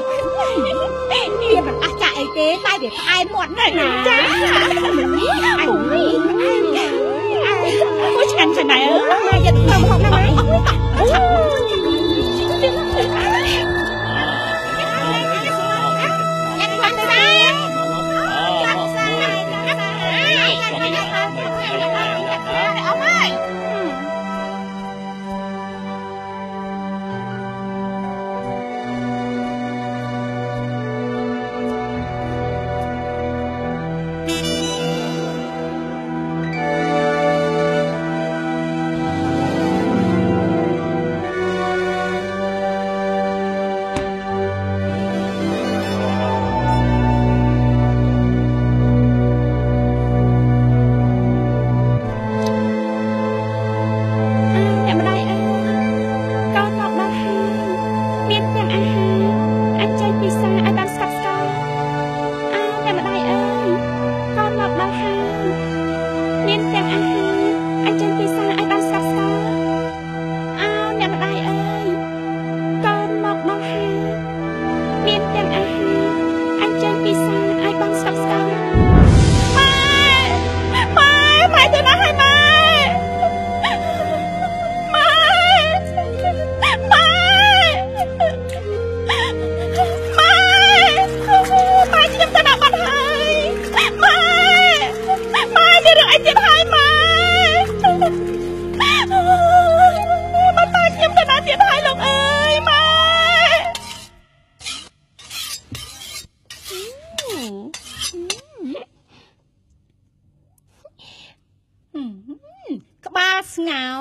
មិនអស់ចាយអីទេតែវាផ្អែមមាត់ណាស់ណាចាអូយឆ្ងាញ់ឆ្ងាញ់អើយម៉ែយកទៅហូបណាម៉ែ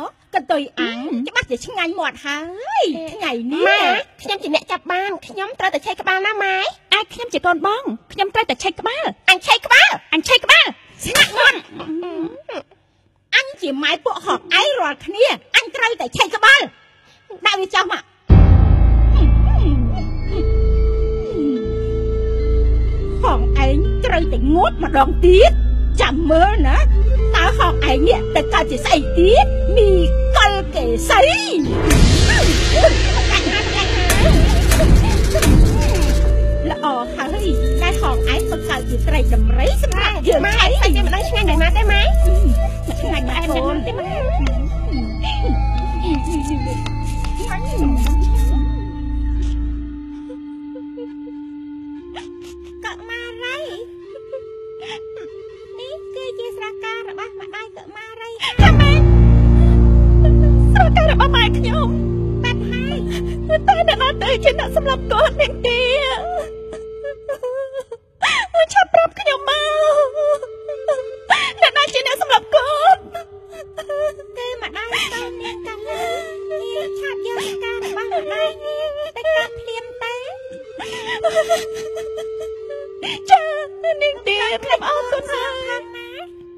ก็ตุยอังจะมาจะช่างไงหมดฮะไงนี่ขยำจะเนะจับบ้านขยำตราแต่ใช้กระบาลหน้าไม้ไอ้ขยำจะก่อนบ้องขยำตราแต่ใช้กระบาลอันใช้กระบาลอันใช้กระบาลชนะมันอันchỉไม้พวกหอกไอ้รอดขนี้อันตราแต่ใช้กระบาลได้วิจารณ์อ่ะของไอ้ตราแต่งดมาดองตีดจำเมื่อนะตาของไอ้เนี่ยแต่การจะใส่ตีดมีกลเกศใส่ละอ๋อค่ะเฮ้ยได้ของไอ้ประกาศจิตใจจำไรสำหรับเยอะใช้ใส่จะมาได้ช่วยไหนมาได้ไหมช่วยไหนมาได้ไหมกลับมาไรนี่คือเจสราการหรือบ้ามาได้กลับมาไรทำไมสราการหรือบ้ามาขยมแบบให้ตาแต่น่าตื่นฉันน่ะสำหรับก่อนเด็กดีชอบรับขยมมาแต่น่าฉันน่ะสำหรับก่อนเกยมาได้ตอนนี้กันนี่ชาติเยอะการหรือบ้ามาได้แต่การเพียมเต้จ้านิ่งดีทำเอาคนหาพังนะ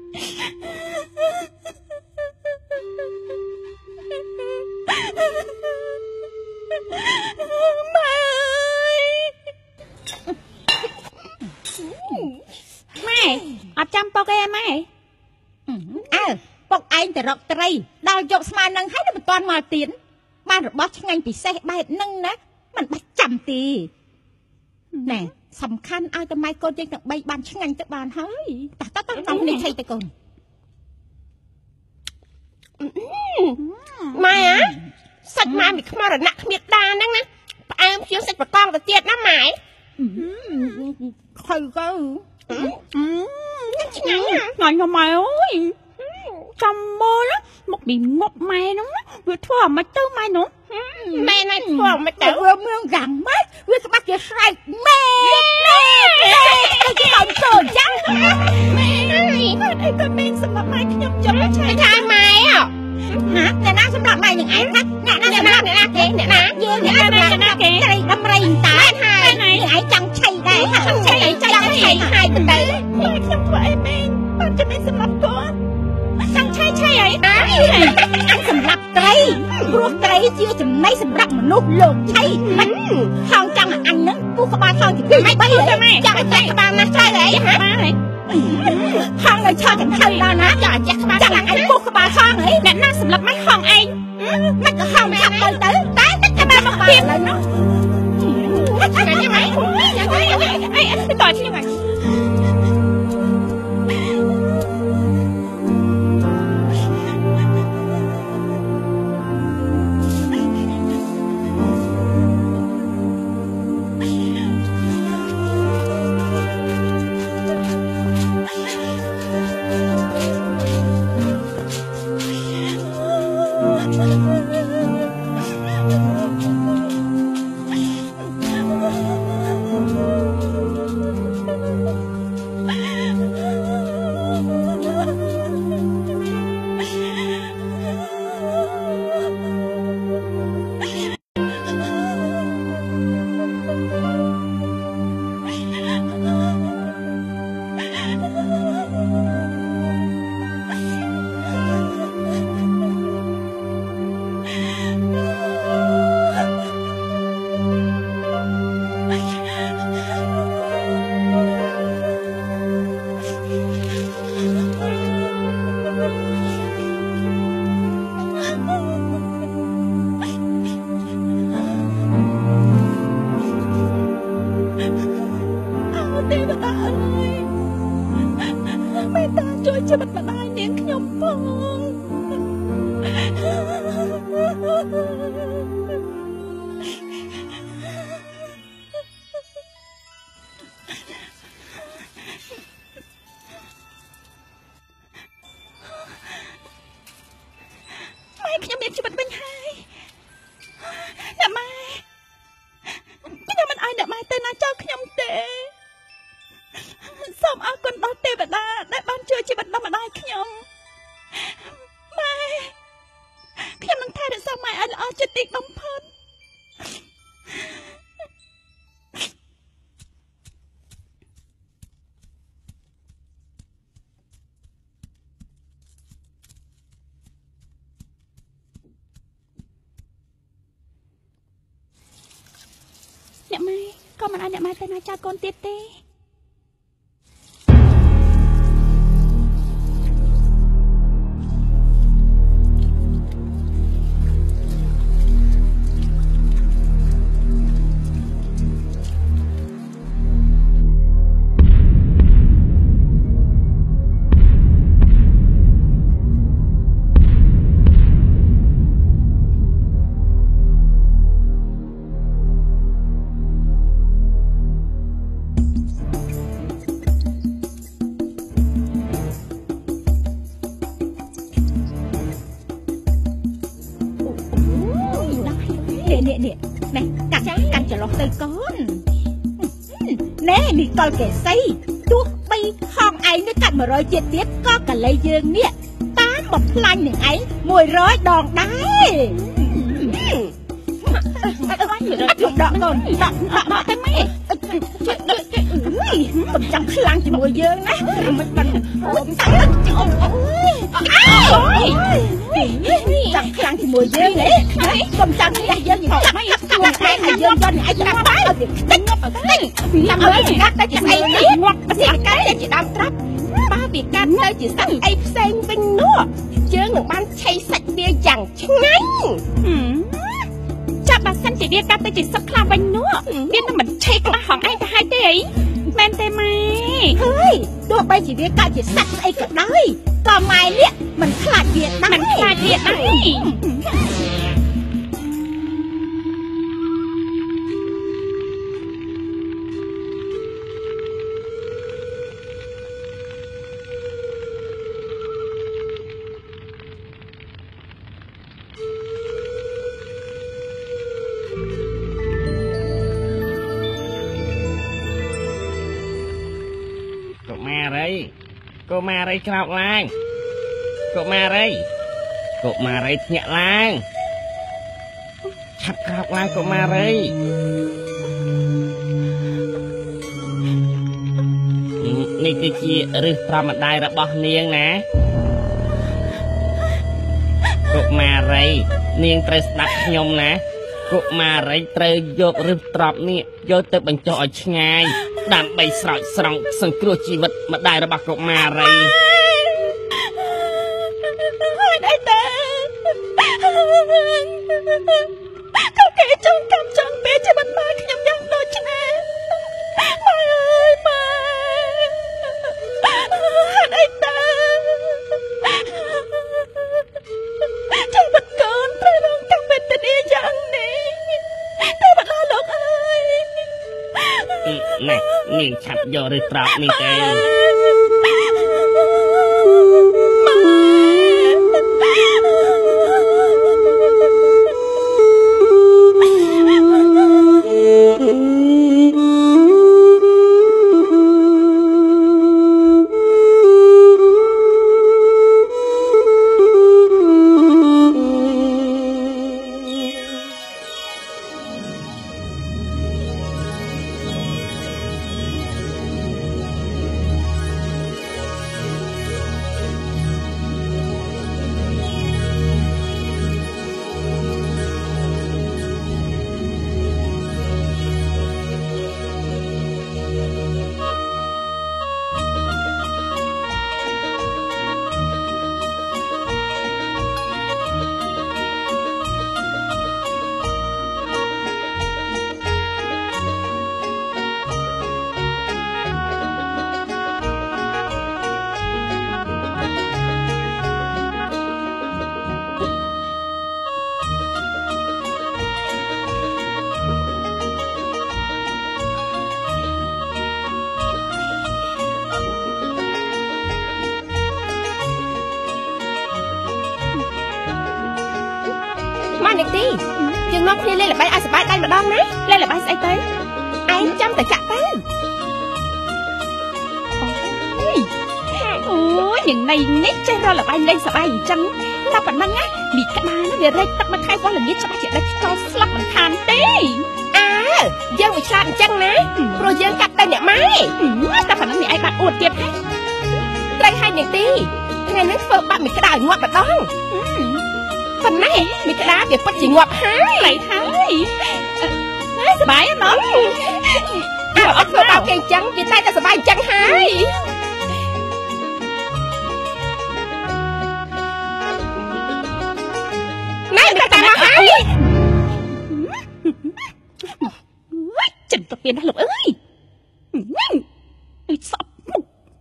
ไม่อาจำปอกแกไหมปอกไอ้แต่รอกไตรดาวหยกสมานังให้ได้เป็นตอนมาตีนบ้านหรือบอสไงปีเซ่ใบนั่งนะมันประจำตีแน่สำคัญเอาแต่ไมโครเจนกับใบบ้านช่างไงจะบ้านเฮ้ยแต่ต้องในใช่แต่ก่อนมาอ่ะสัตว์มามีขมาระนักเมียตานั่งนะไอ้เชียงสัตว์ประกองตะเจียดน้ำหมายใครก็ช่างไงอ่ะงอนทำไมโอ้ยจำโบแล้วmột điểm một mày nó vừa thua mà tao mày nó mày này thua mà tao vừa mương gẳng mất vừa các bác kia sai mẹ cái bọn sồn chắc mẹ này con mẹ sầm mặt mày nhom chấm cái thai mày à hả nè na sầm mặt mày những ai khác nè na kì nè na dương nè na kì đây đâm ray tả hai này ai chẳng chay đây chẳng chay hai từ từ không phải mẹ con cho mẹ sầm mặt con chẳng chay chay ấy anhสำหรับไตรรวมไตรเชื่อจะไม่สำหรับมนุษย์โลกใช่มันทองจังอันนั้นผู้ขบาทองจะไม่ไปเลยจังใจขบานะใช่เลยฮะทองเลยชอบจังใช่แล้วนะจังใจขบาจังไอ้ผู้ขบาทองเลยนั่นน่าสำหรับไม่ทองเองมันก็ทองชักเลยตื้อตายแต่จะมาเปลี่ยนเลยเนาะยังไงไอ้ต่อที่ยังไงយល្អចិត្តតិចបំផុតអ្នកម៉ែក៏មិនឲ្យអ្នកម៉ែទៅណាចោលកូនទៀតទេកលកេសីទោះបីហងឯងនេះកាត់100ជាតិទៀតក៏កលៃយើងនេះតាមបំផ្លាញនឹងឯង100ដងដែរអត់ដកកូនដកទៅម៉េចកំចាំខ្លាំងជាមួយយើងណាមិនបានអូយចាំខ្លាំងជាមួយយើងហ៎កំចាំខ្លាំងយើងចាំមិនខ្លួនឯងហើយយើងយកឯងត្រាប់បាយទៅងាប់ទៅចាំមើលកាត់ទៅជាស្អីនេះងាប់ផ្សេងកាត់ទៅជាដើមត្រាប់បើវាកាត់ទៅជាស្អីផ្សេងវិញនោះយើងនឹងបានឆៃសាច់វាយ៉ាងឆ្ងាញ់ចាប់បើសិនជាវាកាត់ទៅជាសឹកខ្លះវិញនោះវានឹងមិនឆៃខ្លះហងឯងទៅហើយទេអីមែនទេម៉ែហើយទោះបីជាវាកាត់ជាសត្វស្អីក៏ដោយក៏ម៉ែនេះមិនខ្លាចវាដែរមិនខ្លាចវាដែរកុមារីក្រោកឡើងកុមារីភ្ញាក់ឡើងឆាប់ក្រោកឡើងកុមារីនេះគឺជាឫសប្រមម្ដាយរបស់នាងណាកុមារីនាងត្រូវស្ដាប់ខ្ញុំណាកុមារីត្រូវយកឫសត្រប់នេះយកទៅបញ្ចុះឲ្យឆ្ងាយដើម្បីស្រោចស្រង់សង្គ្រោះជីវិតម្ដាយរបស់កុមារីអីទៅក៏គេចង់កាប់ចង់ពេលជីវិតមកខ្ញុំយ៉ាងដូចនេះម៉ែអើយម៉ែអីទៅជីវិតកូនត្រូវរងតាមវេទនាយ៉ាងនេះតែបដលោកអើយណែនាងឆាប់យកឬត្រប់នេះទៅនេះទីយើងនាំគ្នាលេងល្បែងឲ្យសប្បាយដៃម្ដងណាលេងល្បែងស្អីទៅឯងចាំតែចាក់ទៅអូយយ៉ាងណៃនេះចេះរកល្បែងលេងសប្បាយអញ្ចឹងតែប៉ុណ្ណឹងណាមីក្តារវារែកទឹកមកខែវល់ល្ងាចច្បាស់ជាដាច់ចូលស្លាប់មិនខានទេយើងវិឆ្លាតអញ្ចឹងណាព្រោះយើងកាត់តែអ្នកម៉ែតែប៉ុណ្ណឹងនេះឯងបានអួតទៀតហើយត្រូវឲ្យនាងទីថ្ងៃនេះធ្វើបាក់មីក្តារងាប់ម្ដងប៉ុណ្ណេះមីក្តារវាពិតជាងាប់ហើយសบายអត់អត់ធ្វើបាក់គេអញ្ចឹងវាតែសบายអញ្ចឹងហើយណែមីក្តារមកហើយចិនទៅពៀនណាលោកអើយសក់មុខ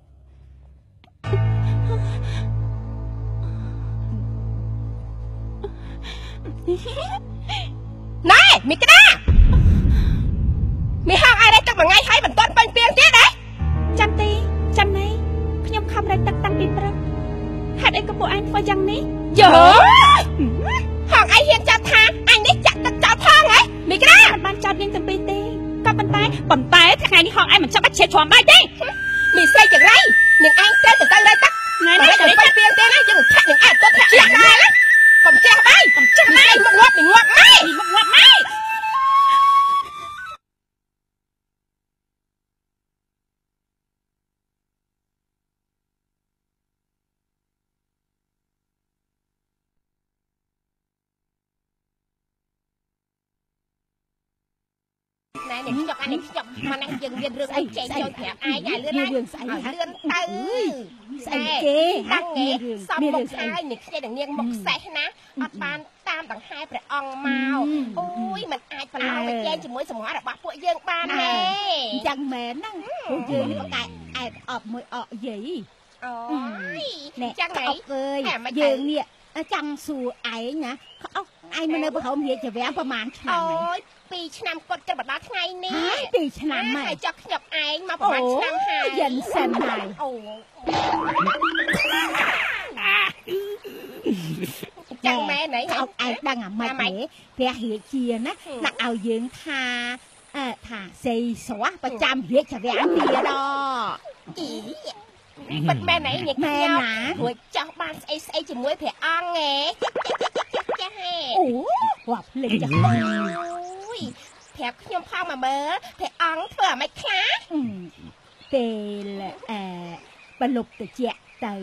ណែមីក្តារមីហៅឲ្យរែកទឹកមួយថ្ងៃហើយមិនទាន់ពេញពីងទៀតទេចាំទីចាំណៃខ្ញុំខំរែកទឹកតាំងពីព្រឹកហេតុអីក៏ពួកឯងធ្វើយ៉ាងនេះយោហងឯងហ៊ានចាប់ថាអញនេះចាក់ទឹកចោលផងហ៎មីក្តារមិនបានចោតនាងទាំងពីរទេក៏ប៉ុន្តែថ្ងៃនេះហងឯងមិនចាប់បាច់ឆេះជ្រាំដែរទេមីស្រីចង្រៃនាងឯងត្រូវទៅរែកទឹកថ្ងៃនេះទៅពេញពីងទេណាយើងឆាក់នាងឯងទៅធាក់ចាក់ដែរណាកុំចេះបាយកុំចេះម៉ែមកងាប់ម៉ែណែនេះខ្ញុំអានេះខ្ញុំមកនេះយើងមានរឿងអីចែកចូលប្រាប់ឯងឲ្យលឿនរឿងស្អីលឿនទៅស្អីគេតាំងឯងសំមុខហើយនេះខ្ញុំនឹងនាងមុខសេះណាអត់បានតាមដង្ហែព្រះអង្គមកអូយมันអាចប្រឡងទៅចែកជាមួយសម្ងាត់របស់ពួកយើងបានទេអញ្ចឹងមែនហ្នឹងពួកយើងនេះតែអែបអប់មួយអកយាយអូយអញ្ចឹងហីយើងនេះចង់សួរឯងណាអោះឯងមកនៅប្រហោមរាជវាំងប្រហែលឆ្នាំអូយ2ឆ្នាំគាត់គិតមកដល់ថ្ងៃនេះ2ឆ្នាំហើយចុះខ្ញុំឯងមកប្រហែលឆ្នាំហើយយិនសិនហើយអូចាំមែនហីអោឯងដឹងអាម៉េចទេព្រះរាជាណាដាក់ឲ្យយើងថាសេស្រស់ប្រចាំរាជវាំងទៀតប៉ិតមែនហីញ៉ាំមែនណារួចចោះបានស្អីជាមួយព្រះអង្គហ៎ចាហេអូគាត់ភ្លេចចាអូយប្រាប់ខ្ញុំផងមកមើលព្រះអង្គធ្វើអាម៉េចខ្លះពេលប្រលប់តិចទៅ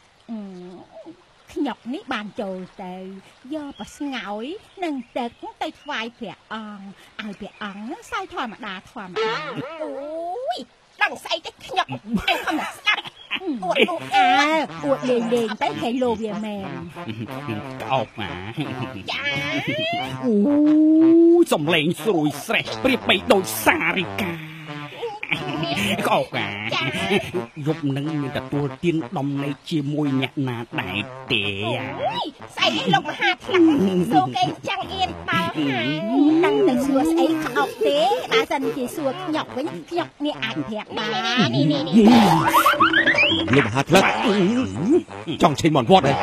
ខ្ញប់នេះបានចូលទៅយកប្រស្ងោយនិងទឹកទៅថ្វាយព្រះអង្គឲ្យព្រះអង្គសើធម្មតាអូយដឹងស្អីទៅខ្ញប់អញខំស្ដាប់អួតលេងទៅគេលោវាមែនអោបមកចាអូសំលេងស្រួយស្រេះព្រាបបីដូចសារិកាក្អោកាយប់នឹងមានទទួលទានដំណេកជាមួយអ្នកណាដែរទេស្អីនេះលោកមហាថ្លឹកសួរគេចាំងអៀនបើហើយដឹងតែសួរស្អីក្អោកទេបើសិនជាសួរខ្ញក់វិញខ្ញក់នេះអាចប្រាប់បានលោកមហាថ្លឹកចង់ឆេញមន់វត្តហ៎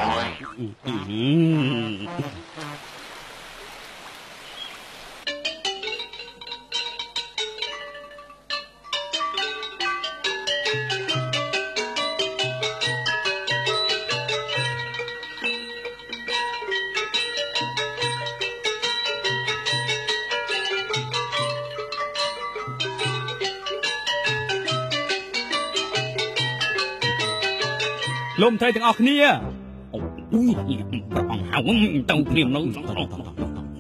លំថៃទាំងអស់គ្នាអូយព្រះអង្គហៅទៅព្រាមនៅលឿនអូសត្វ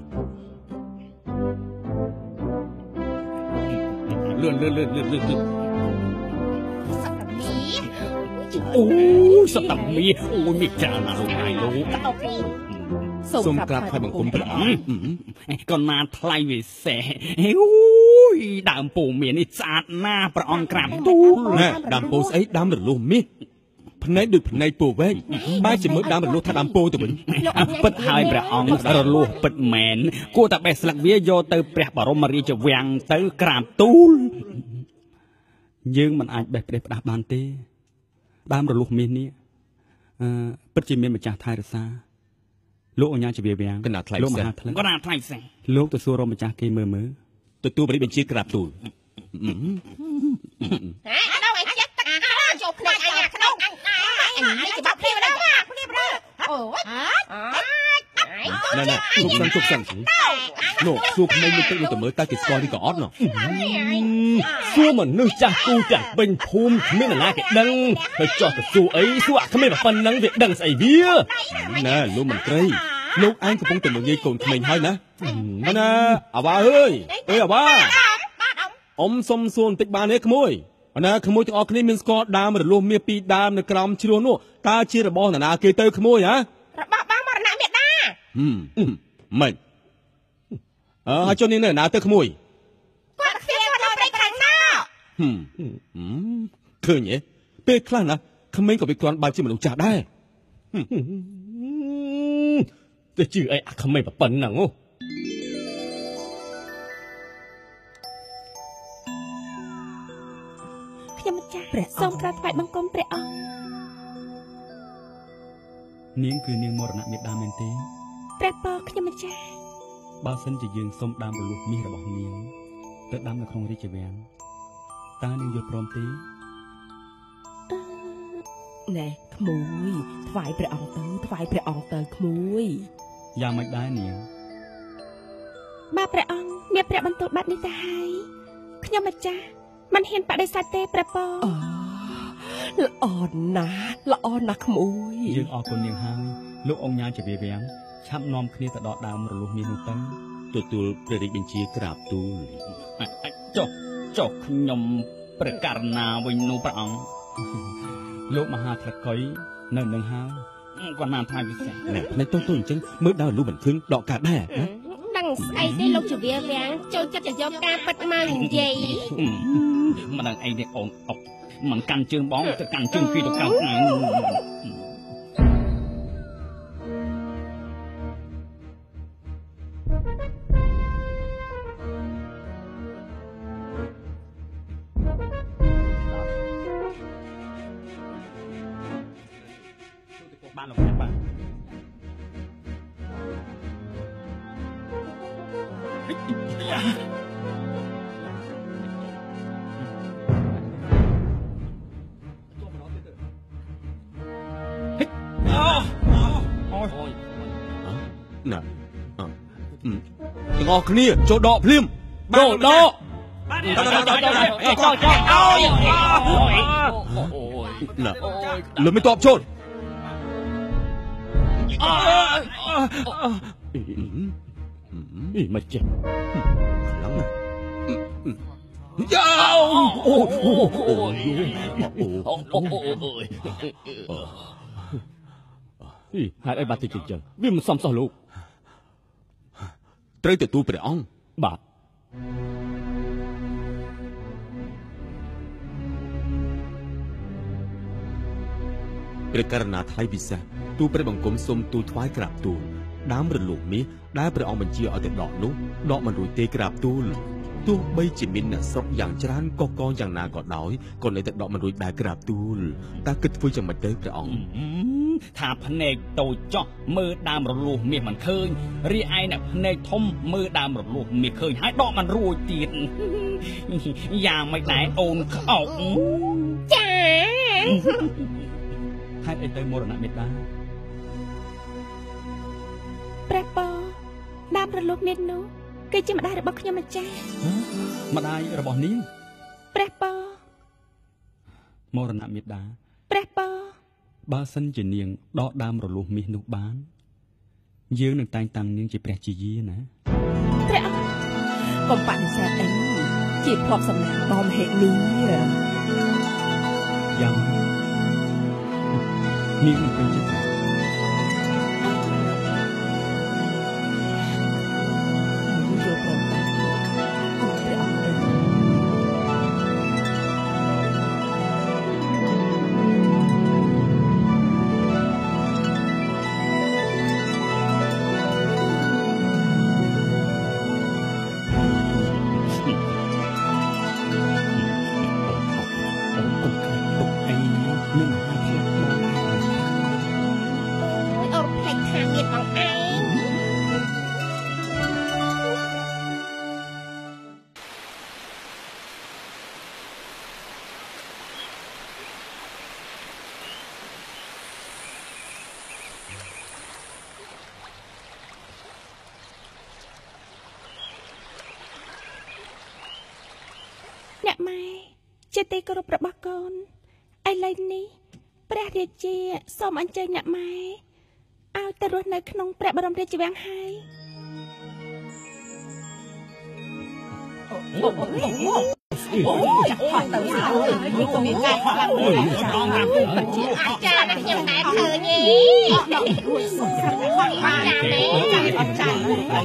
មីអូមីចាណាលោកហើយលោកសូមក្រាបថ្វាយបង្គំព្រះអង្គក៏ណាថ្លៃវិសេសអូយដើមពោមាននេះស្អាតណាស់ព្រះអង្គក្រាបទូលណាដើមពោស្អីដើមរលួសមាសភ្នែកដូចភ្នែកពោវែងបែរជាមើលដើមរលួសថាដើមពោទៅវិញពិតហើយព្រះអង្គរលួសពិតមែនគួរតែបេះស្លឹកវាយកទៅព្រះបរមរាជវាំងទៅក្រាបទូលយើងមិនអាចបេះផ្ដេសផ្ដាស់បានទេដើមរលួសមាសនេះពិតជាមានម្ចាស់ថែរក្សាលោកអញ្ញាជាវាំងលោកមហាថ្លៃក៏ណាថ្លៃផ្សេងលោកទៅសួររកម្ចាស់គេមើលទទួលបរិបញ្ជាក្រាបទូលហ៎ដល់ឯងចិត្តទឹកចូលភ្នែកអញអាក្នុងអញនេះច្បាប់ព្រាបដល់ព្រាប nè nè chụp sẵn nổ xua không nên tự tụi mới ta kịch coi đi có ót nọ xua mà nơi cha tu cả bên phum mới là cái đăng phải cho tụi xua ấy xua không nên là phần năng việc đăng xảy vía nè luôn mình cây lúc anh cũng từng được nghe cùng mình hơi nè nè à ba ơi à ba ông xôm xuôn tích ba nè khmôi nè khmôi cho ông này mình có đam mà luôn miệt pi đam nè cầm chi luôn nô ta chia là bao nè kê tơ khmôi hả mình cho nên là tơ khmôiคือเนี่ยเป้คลั่งนะขมิ้นกับไปกรอนบาจิมันลงจ่าได้แต่ชื่อไอ้ขมิ้นแบบปั่นหนังโอ้ខ្ញុំម្ចាស់ព្រះសូមក្រាបថ្វាយបង្គំព្រះអង្គនាងគឺនាងមរណៈមេដាមែនទេព្រះពរខ្ញុំម្ចាស់បើសិនជាយើងសុំដាំរលួសមាសរបស់នាងទៅដាំនៅក្នុងរាជវាំងតើនាងយល់ព្រមទេណែក្មួយថ្វាយព្រះអង្គទៅក្មួយយ៉ាងមិនដែរនាងបើព្រះអង្គមានព្រះបន្ទូលបាត់នេះទៅហើយខ្ញុំម្ចាស់មិនហ៊ានបដិសេធទេព្រះពរល្អណាស់ក្មួយយើងអរគុណនាងហើយលោកអង្គញាជាវាវាំងឆាប់នាំគ្នាទៅដកដើមរលួសមាសនោះទៅទទួលព្រះរាជបញ្ជាក្រាបទូលចុះខ្ញុំប្រកាសណាវិញនោះព្រះអង្គលោកមហាថ្លកុយនៅនឹងហើយគាត់បានថាពិសេសណែតូនអញ្ចឹងមើលដល់លូមិនឃើញដកកាដែរដឹងស្អីទេលោកជាវាវាំងចូលចិត្តទៅយកការពិតមកនិយាយមិនដឹងអីទេអូនអុកមិនកាន់ជើងបងទៅកាន់ជើងគេទៅកាន់ថ្ងៃបានលោកបាទណាទាំងអស់គ្នាចូលដកភ្លាមចូលដកលើមិនតបចូលមកចេះខ្លាំងណាស់ហេតុអីបាទតិចចឹងវាមិនសមសោះលោកត្រូវទទួលព្រះអង្គបាទព្រះករណាថ្លៃពិសេសទូព្រះបង្គំសូមទូលថ្វាយក្រាបទូលដើមរលួសមាសដែលព្រះអង្គបញ្ជាឲ្យទៅដកនោះដកមិនរួចទេក្រាបទូលទោះបីជាមានអ្នកស្រុកយ៉ាងច្រើនកកយ៉ាងណាក៏ដោយក៏នៅតែដកមិនរួចដែរក្រាបទូលតើគិតធ្វើយ៉ាងម៉េចទៅព្រះអង្គថាភ្នែកតូចចោះមើលដើមរលួសមាសមិនឃើញរីឯអ្នកភ្នែកធំមើលដើមរលួសមាសឃើញហើយដកមិនរួចទៀតយ៉ាងមិនដែរអូនក្អកចាហេតុអីទៅមរណៈមេដាព្រះពរដើមរលួសមាសនោះគឺជាម្ដាយរបស់ខ្ញុំម្ចាស់ម្ដាយរបស់នាងព្រះពរមរណៈមេដាព្រះពរបើសិនជានាងដកដើមរលួសមាសនោះបានយើងនឹងតែងតាំងនាងជាព្រះជាយាណាព្រះអង្គកុំបដិសេធអីជាធ្លាប់សំណាងដ៏មហិមាយ៉ាងនាងនឹងពេញចិត្តអ្នកម៉ែជាទីគោរពរបស់កូនឥឡូវនេះព្រះរាជាសូមអញ្ជើញអ្នកម៉ែឲ្យទៅរស់នៅក្នុងព្រះបរមរាជវាំងហើយចាក់ផាត់ទៅហើយនេះក៏មានការខ្លាំងមួយចង់រាប់ពិតជាអាចារ្យខ្ញុំណែឃើញទេអត់រួចសុខបានទេអត់ចាស់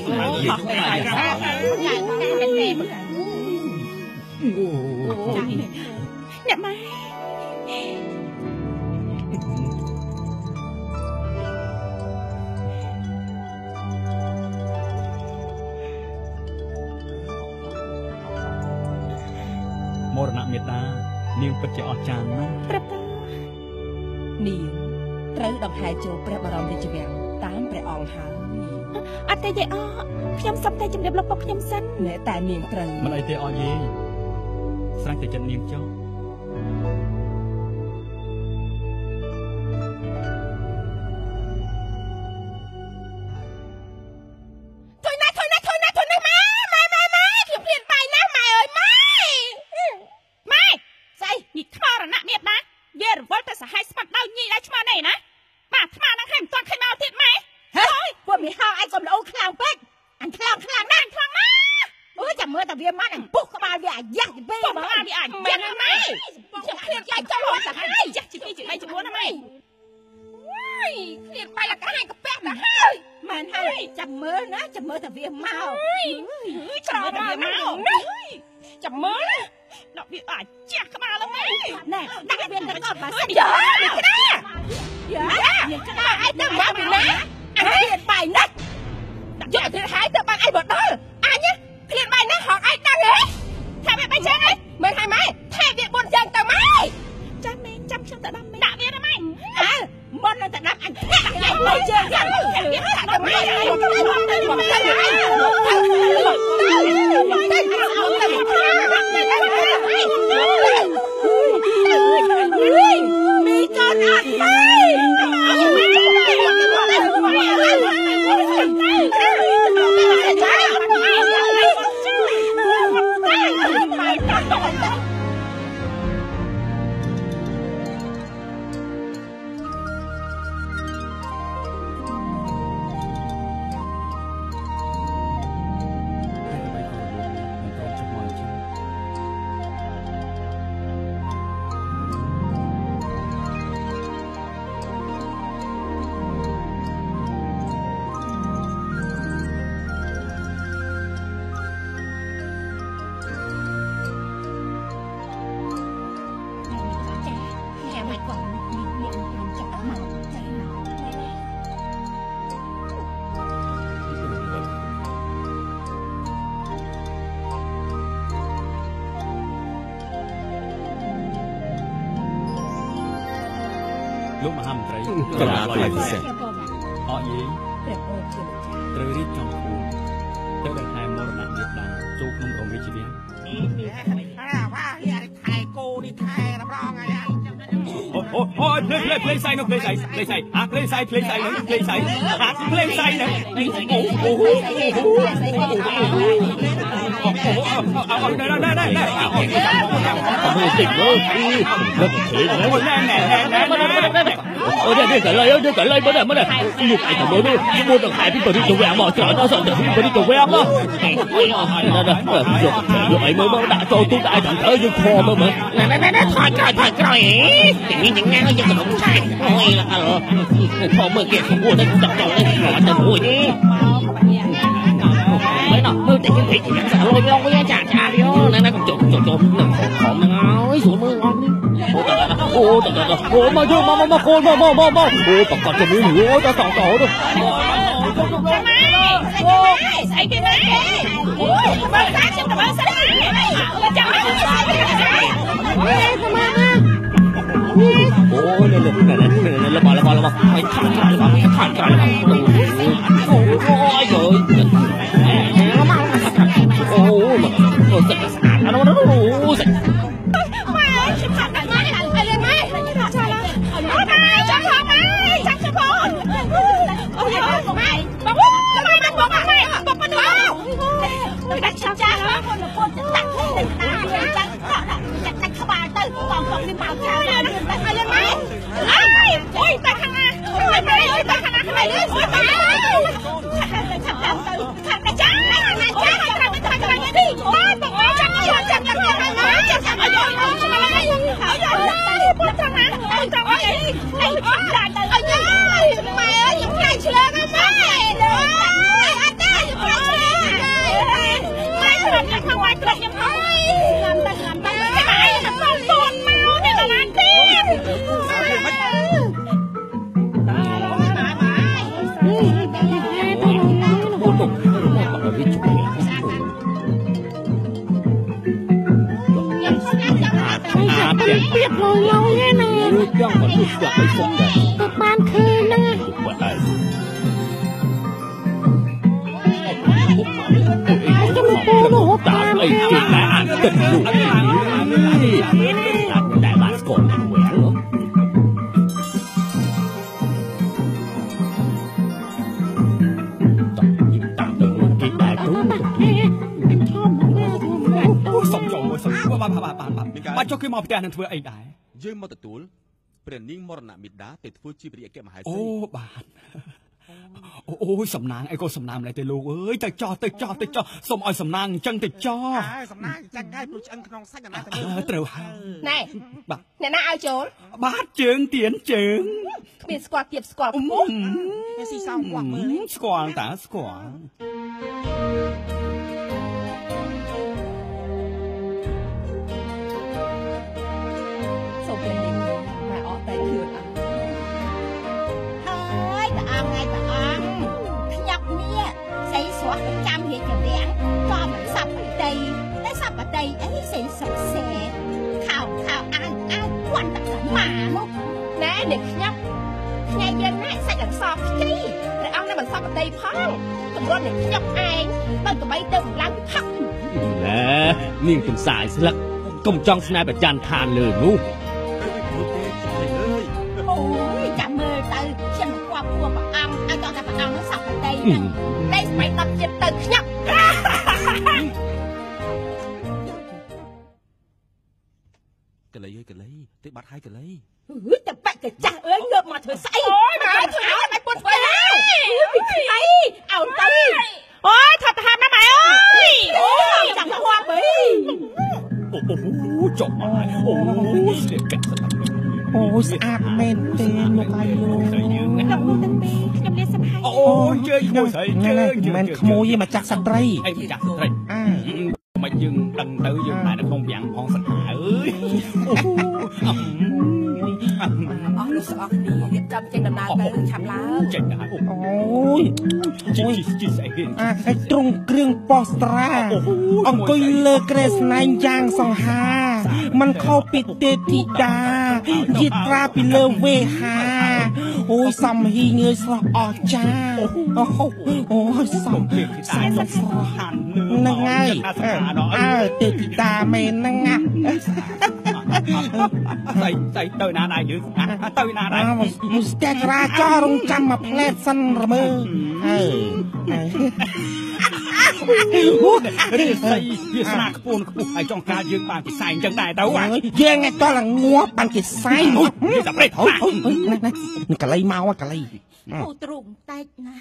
អ្នកម៉ែមរណមេត្តានាងពិតជាអស្ចារ្យណាស់ព្រះតានាងត្រូវដង្ហែចូលព្រះបរមរាជវាំងតាមព្រះអង្គហើយអត់ទេយាយអខ្ញុំសុំតែជម្រាបលោកពុកខ្ញុំសិនណែតែនាងត្រូវមិនអីទេអយាយស្រេចតែចិត្តនាងចុះលោកមហាមន្ត្រីកណ្ដាលផ្លៃពិសេសអយាយព្រះអង្គជាម្ចាស់ត្រូវរៀបចំខ្លួនទៅដង្ហែមរណមេត្តាចូលក្នុងរោងរាជវាំងថែគោនេះថែរំរងហើយអូភ្លេងសៃនោះភ្លេងសៃអាភ្លេងសៃភ្លេងសៃនោះភ្លេងសៃអាភ្លេងសៃនោះអូណែតិចមើលលើកអូនេះកន្លែងមើលលោកឯងទៅមើលនេះមួយដង្ហែពីបរិយាវាំងមកច្រើនដល់សន្តិភាពបរិយាវាំងលោកឯងមើលដាក់ចូលទូដាក់ឲ្យត្រូវយើងធំមើលណែថយក្រោយនេះញ៉ាំយើងកំឆែកអូយអើធំមើលគេគួរទៅដាក់ចូលទៅតែមួយនេះមើលតែយើងពេកយ៉ាងស្រួលយកវាចាយោណែជុំនឹងខំហ្នឹងហើយស្រួលមើលអស់នេះអូមកយកមកកូនមកអូប្រកាសជំនួយអូតតទៅស្អីគេម៉ែអូបើសាខ្ញុំទៅសិនចាំមកស្អីគេម៉ែអូនេះលបហើយខានក្រោយអូសិតស្អាតអត់អូសិតម៉ែខ្ញុំខាត់តែម៉ែឲ្យលេងម៉ែចាឡាម៉ែចាំផងម៉ែចាំផងអូយម៉ែបងមកម៉ែបងទៅដាក់ចាំចាស់កូនដាក់ដាក់កលយឯណាចង់មកស្គាល់ឲ្យសុខដែរទៅបានឃើញហ្នឹងបាត់ហើយចាំមកពោនោះតាមអីគេដែរអាទឹកនោះតែបានស្គាល់ហ្នឹងវិញបាច់ចុះគេមកផ្ទះនឹងធ្វើអីដែរយើងមកទទួលព្រះនាងមរណមាតាទៅធ្វើជាព្រះអគ្គមហេសីអូបាទអូយសំណាងអីក៏សំណាងម្លេះទៅលោកអើយទៅចោះសូមឲ្យសំណាងអញ្ចឹងទៅចោះសំណាងអញ្ចឹងហើយព្រោះឆ្អឹងក្នុងសាច់អាណាទៅត្រូវហើយណែបាទអ្នកណាឲ្យចូលបាទជើងទៀនជើងគ្មានស្គាល់ទៀតស្គាល់ពុះគេស៊ីសោមគាត់មើលស្គាល់តាស្គាល់សូមព្រះនាងមកអត់តែធឿនហើយតាអង្គថ្ងៃតាអង្គខ្ញុំនេះស្អីស្រស់ចាំហេតុចម្រៀងក៏មិនសាប់បតីតែសាប់បតីអីស្អីសុខសេខោអាវគាត់តែម៉ានោះណែនេះខ្ញុំថ្ងៃយើងណែសាច់អក្សរខ្ចីព្រះអង្គនៅមិនសាប់បតីផងតម្រាំនេះខ្ញុំឯងបើកបីទៅឡើងផឹកណែនាងកំសាយស្លឹកកុំចង់ស្នេហ៍ប្រច័ណ្ឌឋានលើនោះអូយចាំមើលទៅខ្ញុំគាត់ពួរព្រះអង្គឲ្យតោះតែព្រះអង្គនឹងសាប់បតីតែស្បែក10ចិត្តទៅខ្ញុំកលីអើយកលីទៅបាត់ហើយកលីតែបាក់កចាស់អើយងើបមកធ្វើស្អីអូយមកធ្វើអីមិនពុតធ្វើហើយអីអោទៅអូយថាទៅហាមណាម៉ែអើយអូយចាំខ្វាប់អីអូចុះមកអូស្លៀកកាត់អូស្អាតមែនទេលោកអាយុខ្ញុំនោះទាំងពីរខ្ញុំលាសំហាយអូជើងក្មួយស្រីជើងមិនក្មួយទេមកចាក់ស្ត្រីអីចាក់ស្ត្រីមិនយើងដឹងទៅយើងតែនៅក្នុងវាំងផងសង្ហាអើយអស់លោកស្អស់គ្នារៀបចំចេញដំណើរទៅឆាប់ឡើងចេញទៅអូយជីស្អីគេអាទ្រង់គ្រឿងប៉ស្ត្រាអង្គុយលើក្រែស្នែងយ៉ាងសង្ហាมันខុសពីទេធីតាយិត្រាពីលើវេហាអូយសំហីងើយស្រស់អស្ចារ្យអូយសំស្រស់ហ្នឹងហើយទេធីតាមែនហ្នឹងណាស្អីទៅណាដែរយើងទៅណាដែរមុស្តាក្រាចរងចាំមកផ្លែតសិនរមើឬស្អីវាស្នាខ្ពស់ហើយចង់ការយើងបានពិសែងអញ្ចឹងដែរទៅយើងឯងតោះឡើងងាប់បានពិសែងនេះតែប្រេតនេះកលៃមកកលៃអូទ្រូងតែកណា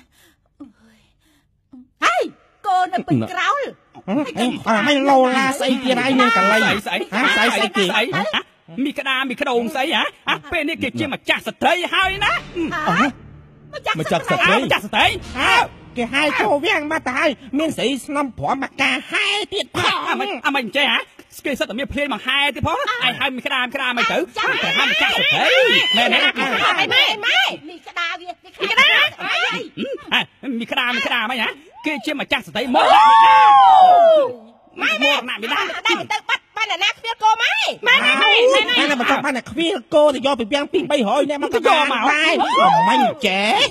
ហើយកូននៅពេញក្រោលមិនឡូឡាស្អីទៀតហើយនឹងកលៃស្អីគេមីក្តាមីក្តោងស្អីហ៎ពេលនេះគេជាម្ចាស់ស្ត្រីហើយណាម្ចាស់ស្ត្រីគេហៅចូលវាំងមកទៅហើយមានស្រីស្នំព្រមមកការហែទៀតផងអាមិនចេះហ៎គេសិតតែមានភ្លេងមកហែទៀតផងឯហៅមីក្តាមិនទៅតែហៅម្ចាស់ស្ត្រីមែនទេម៉ែមីក្តាវាមីក្តាមីក្តាមិនហ៎គេជាម្ចាស់ស្ត្រីមកម៉ែណាមីដាទៅបាត់បានណាខ្វៀលគោម៉ែម៉ែមិនចង់បានខ្វៀលគោទៅយកពីវាំង2 300នាក់មកទៅយកមកហើយមិនចេះ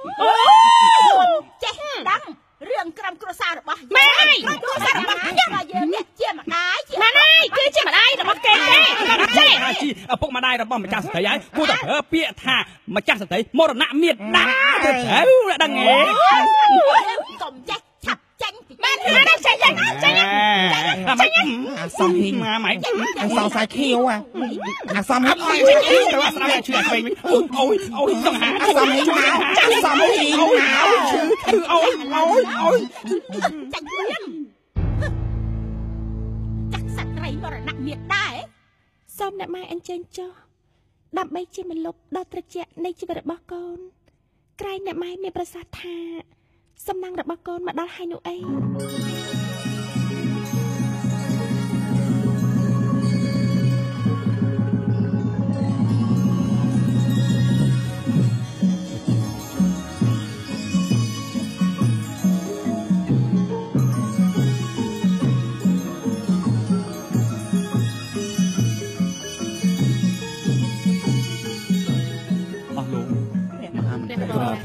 ចេះដឹងរឿងក្រមគ្រួសាររបស់ម៉ែគ្រួសាររបស់ខ្ញុំយើងនេះជាម្ដាយម៉ែគឺជាម្ដាយរបស់គេទេចេះឪពុកម្ដាយរបស់ម្ចាស់ស្ត្រីហើយគួរតែប្រើពាក្យថាម្ចាស់ស្ត្រីមរណមាតាទៅត្រូវដឹងហ៎កុំចេះឆាប់ចាញ់ពីម៉ែណាចេះអាសំហីម៉ែអាសំសាយខៀវអាសំហីទៅស្ដាប់ឈឺពេកអូយសង្ហាអាសំហីមកសំហីមកឈឺអូយចាញ់លៀមចាក់សត្រីមរណមាតាសូមអ្នកម៉ែអញ្ជើញចុះដើម្បីជាមលុបដ៏ត្រជាក់នៃជីវិតរបស់កូនក្រែងអ្នកម៉ែមានប្រសាសន៍ថាសំណាងរបស់កូនមកដល់ហើយនោះអី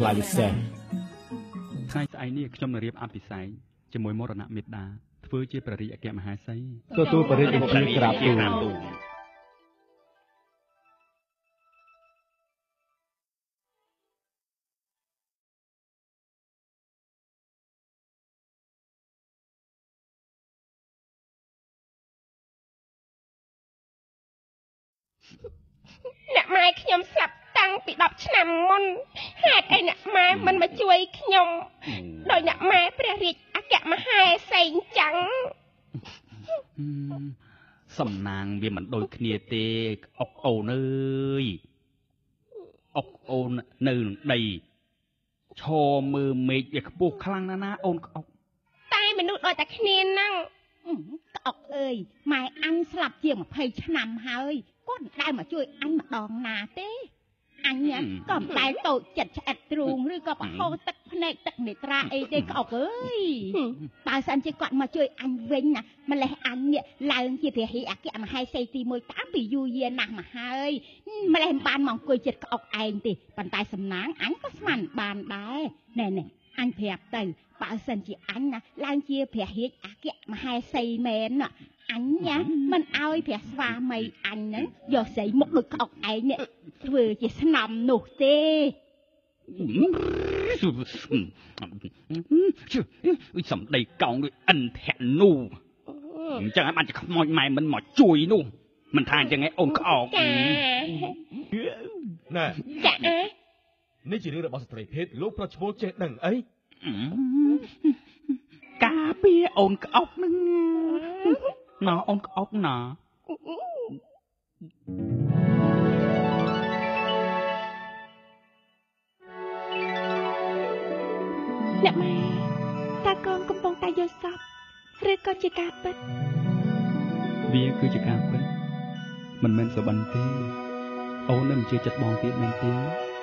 ឡាលិសេថ្ងៃស្អែកនេះខ្ញុំនឹងរៀបអភិសេកជាមួយមរណមេត្តាធ្វើជាព្រះរាជអគ្គមហេសីទទួលព្រះរាជបុត្រក្រាបទូលអ្នកម៉ែខ្ញុំស្លាប់តាំងពី10ឆ្នាំមុនហេតុអីអ្នកម៉ែមិនមកជួយខ្ញុំដោយអ្នកម៉ែព្រះរាជអគ្គមហេសីអញ្ចឹងសំណាងវាមិនដូចគ្នាទេអុកអូនអើយអុកអូននៅនឹងដីឈរមើលមេឃវាខ្ពស់ខ្លាំងណាស់ណាអូនក្អុកតែមនុស្សដូចតែគ្នាហ្នឹងក្អុកអើយម៉ែអញស្លាប់ជាង20ឆ្នាំហើយគាត់មិនដែលមកជួយអញម្ដងណាទេអញក៏មិនដែលតូចចិត្តឆ្អិតទ្រូងឬក៏ប្រហោទឹកភ្នែកទឹកនេត្រាអីទេក្អុកអើយបើសិនជាគាត់មកជួយអញវិញណាម្លេះអញនេះឡើងជាព្រះរាជអគ្គមហេសីទី1តាំងពីយូរយារណាស់មកហើយម្លេះមិនបានមកអង្គុយចិត្តក្អុកឯងទេប៉ុន្តែសំណាងអញក៏ស្មានបានដែរណែអញប្រាប់ទៅបើសិនជាអញណាឡើងជាព្រះរាជអគ្គមហេសីមែនណាអញញ៉ាមិនអោយព្រះស្វាមីអញហ្នឹងយកស្រីមុខដូចក្អុកឯងនេះធ្វើជាស្នំនោះទេសំដីកោងដូចអិនធាក់នូអញ្ចឹងបានជាខ្មោចម៉ែមិនមកជួយនោះមិនថាអញ្ចឹងឯងអូនក្អោកចាណែចានេះជារឿងរបស់ស្ត្រីភេទលោកប្រុសឈ្មោលចេះដឹងអីការពារអូនក្អុកនឹងណ៎អូនក្អុកណ៎អ្នកម៉ែតើកូនកំពុងតែយល់សប្តិឬក៏ជាការពិតវាគឺជាការពិតមិនមែនសុបិនទេអូននឹងជឿចិត្តបងទៀតមែនទេ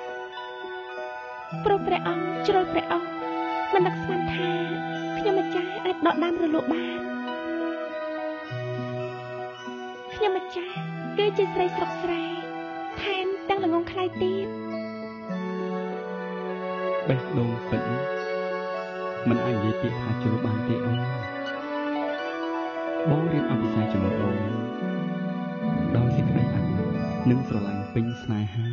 ព្រោះព្រះអង្គជ្រុលព្រះអង្គមិននឹកស្មានថាខ្ញុំម្ចាស់អាចដកដាំរលក់បានខ្ញុំម្ចាស់គឺជាស្រីស្រុកស្រែថែមទាំងល្ងងខ្លៃទៀតបេះដូងពិតមិនអាចនិយាយពាក្យថាជ្រុលបានទេអូនបងរៀបអភិសេកជាមួយអូនដោយសេចក្តីអាណិតនិងស្រឡាញ់ពេញស្នេហា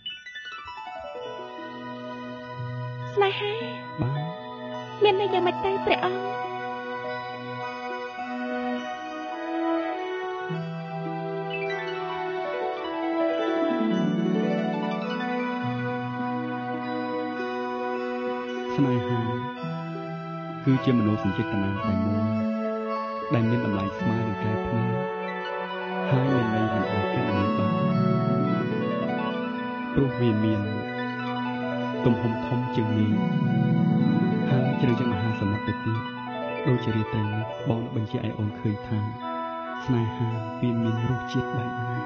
ស្នេហាបាទមានន័យយ៉ាងម៉េចទៅព្រះអង្គស្នេហាគឺជាមនោសញ្ចេតនាតែមួយដែលមានតម្លៃស្មើនឹងកែភ្នែកហើយមានន័យមិនអាចកែបានព្រោះវាមានទំហំធំជាងនេះហើយជ្រៅជាងមហាសមុទ្រទៅទៀតដូចជារាត្រីនេះបងបញ្ជាក់ឲ្យអូនឃើញថាស្នេហាវាមានរសជាតិបែបណា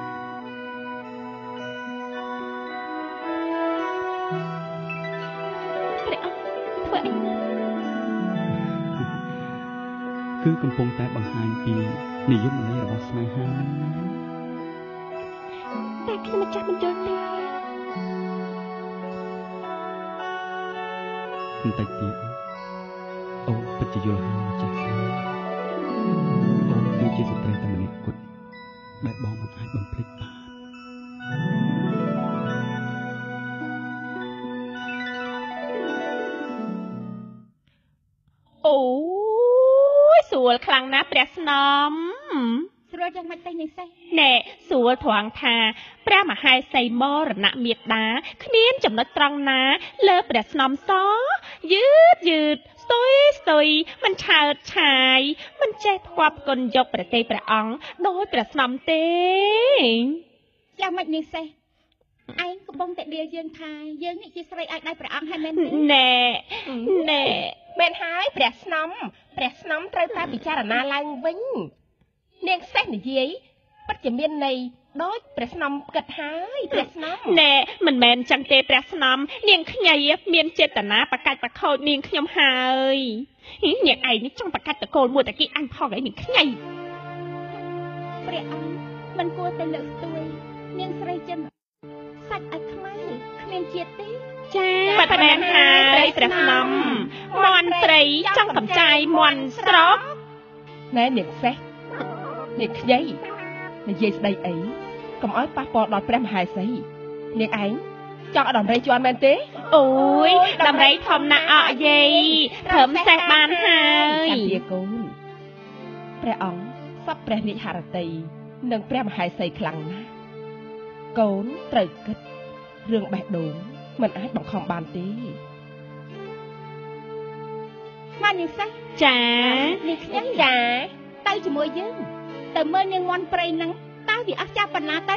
ព្រះអង្គធ្វើអីគឺកំពុងតែបង្ហាញពីនិយមន័យរបស់ស្នេហាតែខ្ញុំមិនចាស់មិនយល់ទេបន្តិចទៀតអូនពិតជាយល់ហើយចាស់ស្រីអូនគឺជាស្ត្រីតែម្នាក់គត់ដែលបងមិនអាចបំភ្លេចបានអូយស្រួលខ្លាំងណាស់ព្រះស្នំស្រួលយ៉ាងម៉េចទៅនេះសេះណែស្រួលត្រង់ថាព្រះមហេសីមរណមេត្តាគ្មានចំណុចត្រង់ណាលើព្រះស្នំសយឺតស្ទុយមិនឆើតឆាយមិនចេះផ្គប់គុណយកប្រតិព្រះអង្គដោយព្រះស្នំទេយ៉ាងម៉េចនេះសេះឯងកំពុងតែដៀលយើងថាយើងនេះជាស្រីឲ្យដៃព្រះអង្គហើយមែនទេណែមែនហើយព្រះស្នំត្រូវតែពិចារណាឡើងវិញនាងសេះនិយាយពិតជាមានន័យដូចព្រះស្នំគិតហើយព្រះស្នំណែមិនមែនចឹងទេព្រះស្នំនាងខ្ញីមានចេតនាបកាច់បខូចនាងខ្ញុំហើយនាងឯងនេះចង់បកាច់តកូលមួយតាគីអញផងឯងនាងខ្ញីព្រះអង្គមិនគួរទៅលើកស្ទួយនាងស្រីចិនសាច់ឲ្យខ្មៅគ្មានជាតិទេចាប៉ែនហើយព្រះស្នំមន់ត្រីចង់កំចាយមន់ស្រកណែនាងសេះនាងខ្ញីនិយាយស្ដីអីកុំឲ្យប៉ះពាល់ដល់ព្រះមហាសីនាងឯងចង់ឲ្យដំរីជាន់មែនទេអូយដំរីធំណាស់អកយាយធ្វើមិនសេះបានហើយចាំជាកូនព្រះអង្គសពព្រះរាជហឫទ័យនិងព្រះមហាសីខ្លាំងណាស់កូនត្រូវគិតរឿងបេះដូងមិនអាចបង្ខំបានទេបាននាងសេះចានាងខ្ញីចាទៅជាមួយយើងទៅមើលនាងមន់ព្រៃហ្នឹងតើវាអស្ចារ្យប៉ុណ្ណាទៅ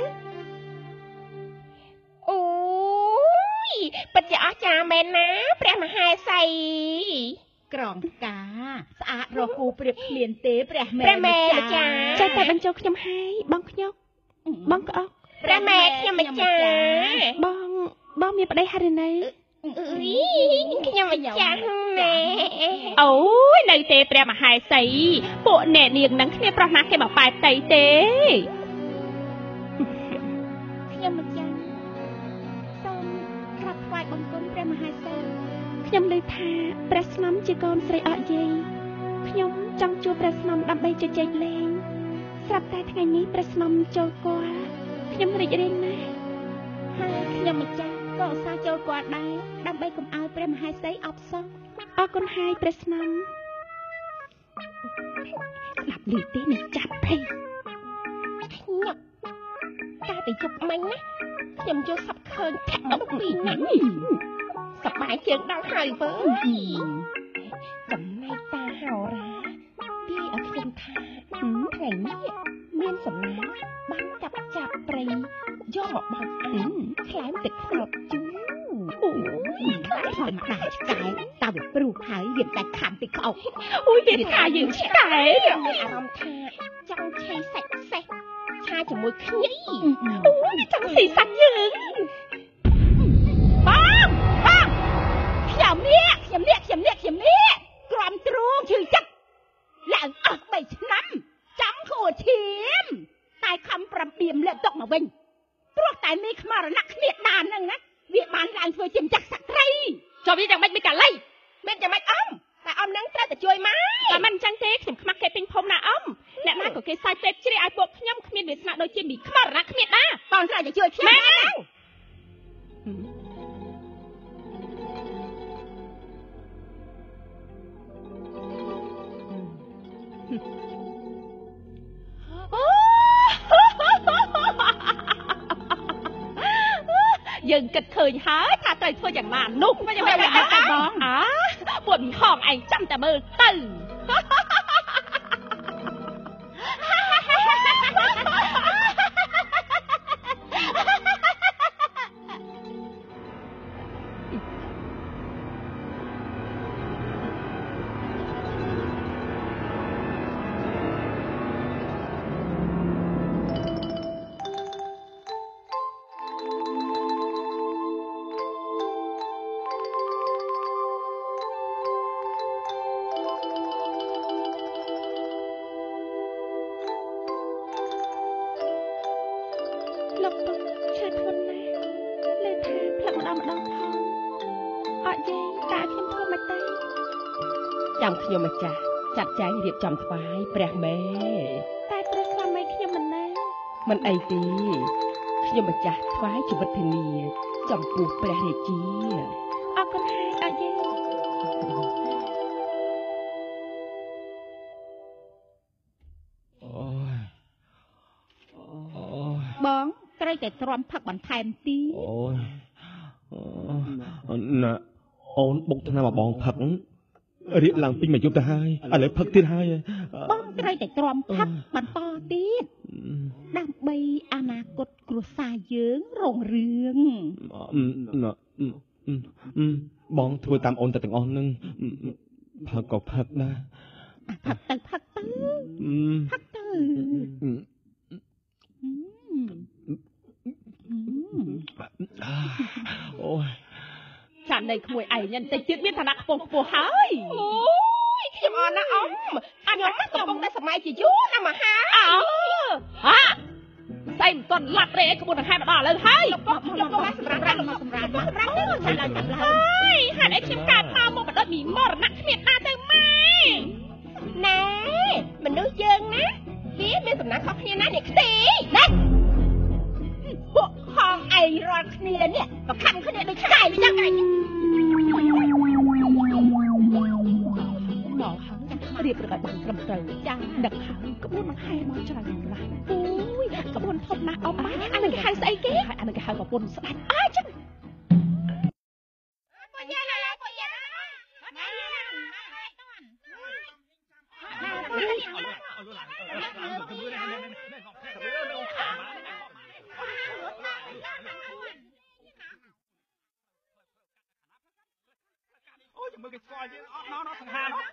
អូយពិតជាអស្ចារ្យមែនណាព្រះមហាសីក្រងផ្កាស្អាតរកគូប្រៀបគ្មានទេព្រះមេម្ចាស់ចេះតែបញ្ចូលខ្ញុំហើយបងខ្ញុំបងក្អកព្រះមេខ្ញុំម្ចាស់បងមានប្តីហើយនៅខ្ញុំម្ចាស់ណែអូយនៅទេព្រះមហាសីពួកអ្នកនាងនឹងគ្នាប្រោះណាគេមកប៉ែតៃទេខ្ញុំម្ចាស់សូមក្រាបថ្វាយបង្គំព្រះមហាសីខ្ញុំឮថាព្រះស្នំជាកូនស្រីអកយាយខ្ញុំចង់ជួបព្រះស្នំដើម្បីជជែកលេងស្រាប់តែថ្ងៃនេះព្រះស្នំចូលគាល់ខ្ញុំរីករាយណាស់ហើយខ្ញុំម្ចាស់ក៏ឧស្សាហ៍ចូលគាល់ដែរដើម្បីកុំឲ្យព្រះមហាសីអបសោកអរគុណហើយព្រះស្នំស្ដាប់ឮទេនេះចាប់ភ័យខ្ញុំកាលតែជប់មិញណាខ្ញុំចូលសັບឃើញធាក់មកពីណាសប្បាយជើងដល់ហើយវើចំណែកតាហោរាទីឲ្យខ្ញុំថាថ្ងៃនេះមានសំណាងបានចាប់ព្រៃយកមកបាញ់អានខ្លែមទឹកខ្នោតជូរអូយខ្លែមទឹកខ្នោតឆ្កែតើវាព្រុសហើយវាតែខាំពីក្អុកអូយវាថាយើងឆ្កែមានអារម្មណ៍ថាចង់ឆេះសាច់សេះឆាជាមួយគ្នាអូយចង់ស៊ីសាច់យើងបងខ្ញុំនេះក្រំទ្រូងជឿចិត្តឡើងអស់3ឆ្នាំចាំខួឈាមតែខំប្រំបៀមលើកតុកមកវិញព្រោះតែនេះខ្មរណៈគ្នាដានហ្នឹងណាវាបានឡើងធ្វើជាម្ចាស់សក្តិចូលវាយ៉ាងម៉េចមិនកាលីមិនយ៉ាងម៉េចអ៊ំតែអ៊ំហ្នឹងត្រូវតែជួយម៉ែតែមិនអញ្ចឹងទេខ្ញុំខ្មាស់គេពេញភូមិណាអ៊ំអ្នកណាក៏គេសាយពេបជ្រាឲ្យពួកខ្ញុំគ្មានវាសនាដូចជាមីខ្មរណៈគ្នាដែរបងត្រូវតែជួយខ្ញុំហ្នឹងយើងគិតឃើញហើយថាត្រូវធ្វើយ៉ាងណានោះមិនយ៉ាងម៉េចតែបងពួកមីហងឯងចាំតែមើលទៅចាំខ្ញុំម្ចាស់ចាត់ចែងរៀបចំថ្វាយព្រះមេតែព្រះស្វាមីខ្ញុំមិនអីទេខ្ញុំម្ចាស់ថ្វាយជីវិតធានាចំពោះព្រះរាជាអរគុណហើយអរយាយបងត្រូវតែទ្រាំផឹកបន្ថែមទីអូយណាអូនបុកថ្នាំមកបងផឹករៀបឡើងពេញមួយយប់ទៅហើយឥឡូវផឹកទៀតហើយបងត្រូវតែទ្រាំផឹកបន្តទៀតដើម្បីអនាគតគ្រួសារយើងរុងរឿងបងធ្វើតាមអូនតែទាំងអស់នឹងផឹកក៏ផឹកដែរផឹកទៅផឹកទៅអូយចាន់នៃក្មួយឯងបន្តិចទៀតមានឋានៈខ្ពស់ហើយអូយខ្ញុំអរណាស់អ៊ំខ្ញុំកំពុងតែសម័យជាយូរណាស់មហាស្អីមិនទាន់ឡាប់ទេក្បួនដង្ហែដល់ឥឡូវហើយលោកមកសម្រាប់នេះចាំឡើងចាំឡើងហើយហេតុអីខ្ញុំកើតមកបដិមីមរណៈគ្មានណាទៅម៉ែណែមនុស្សយើងណាវាមានសំណាងខុសគ្នាណាអ្នកខ្ទេណាពួកហងឯងរាល់គ្នានេះប្រខំគ្នាដូចឆ្កែចឹងឯងមកហើយរៀបរយបានត្រឹមត្រូវចាដឹកហើយក្បួនបង្ហាញមកច្រើនណាស់អូយក្បួនធំណាស់អស់ម៉ែអានឹងគេហៅស្អីគេអានឹងគេហៅប្រពន្ធស្ដេចអើចឹងពួកយ៉ាណាពួកយ៉ាអូយមើលគេស្គាល់យើងអត់ណោះសង្ហាណោះ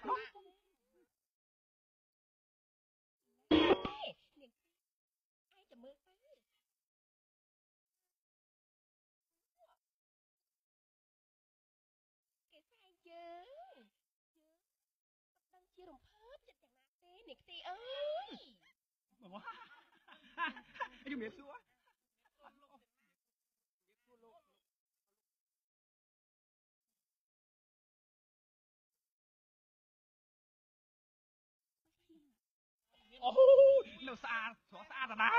នេះទីអើយជំរាបសួរអូនៅស្អាតស្រស់ស្អាតណាស់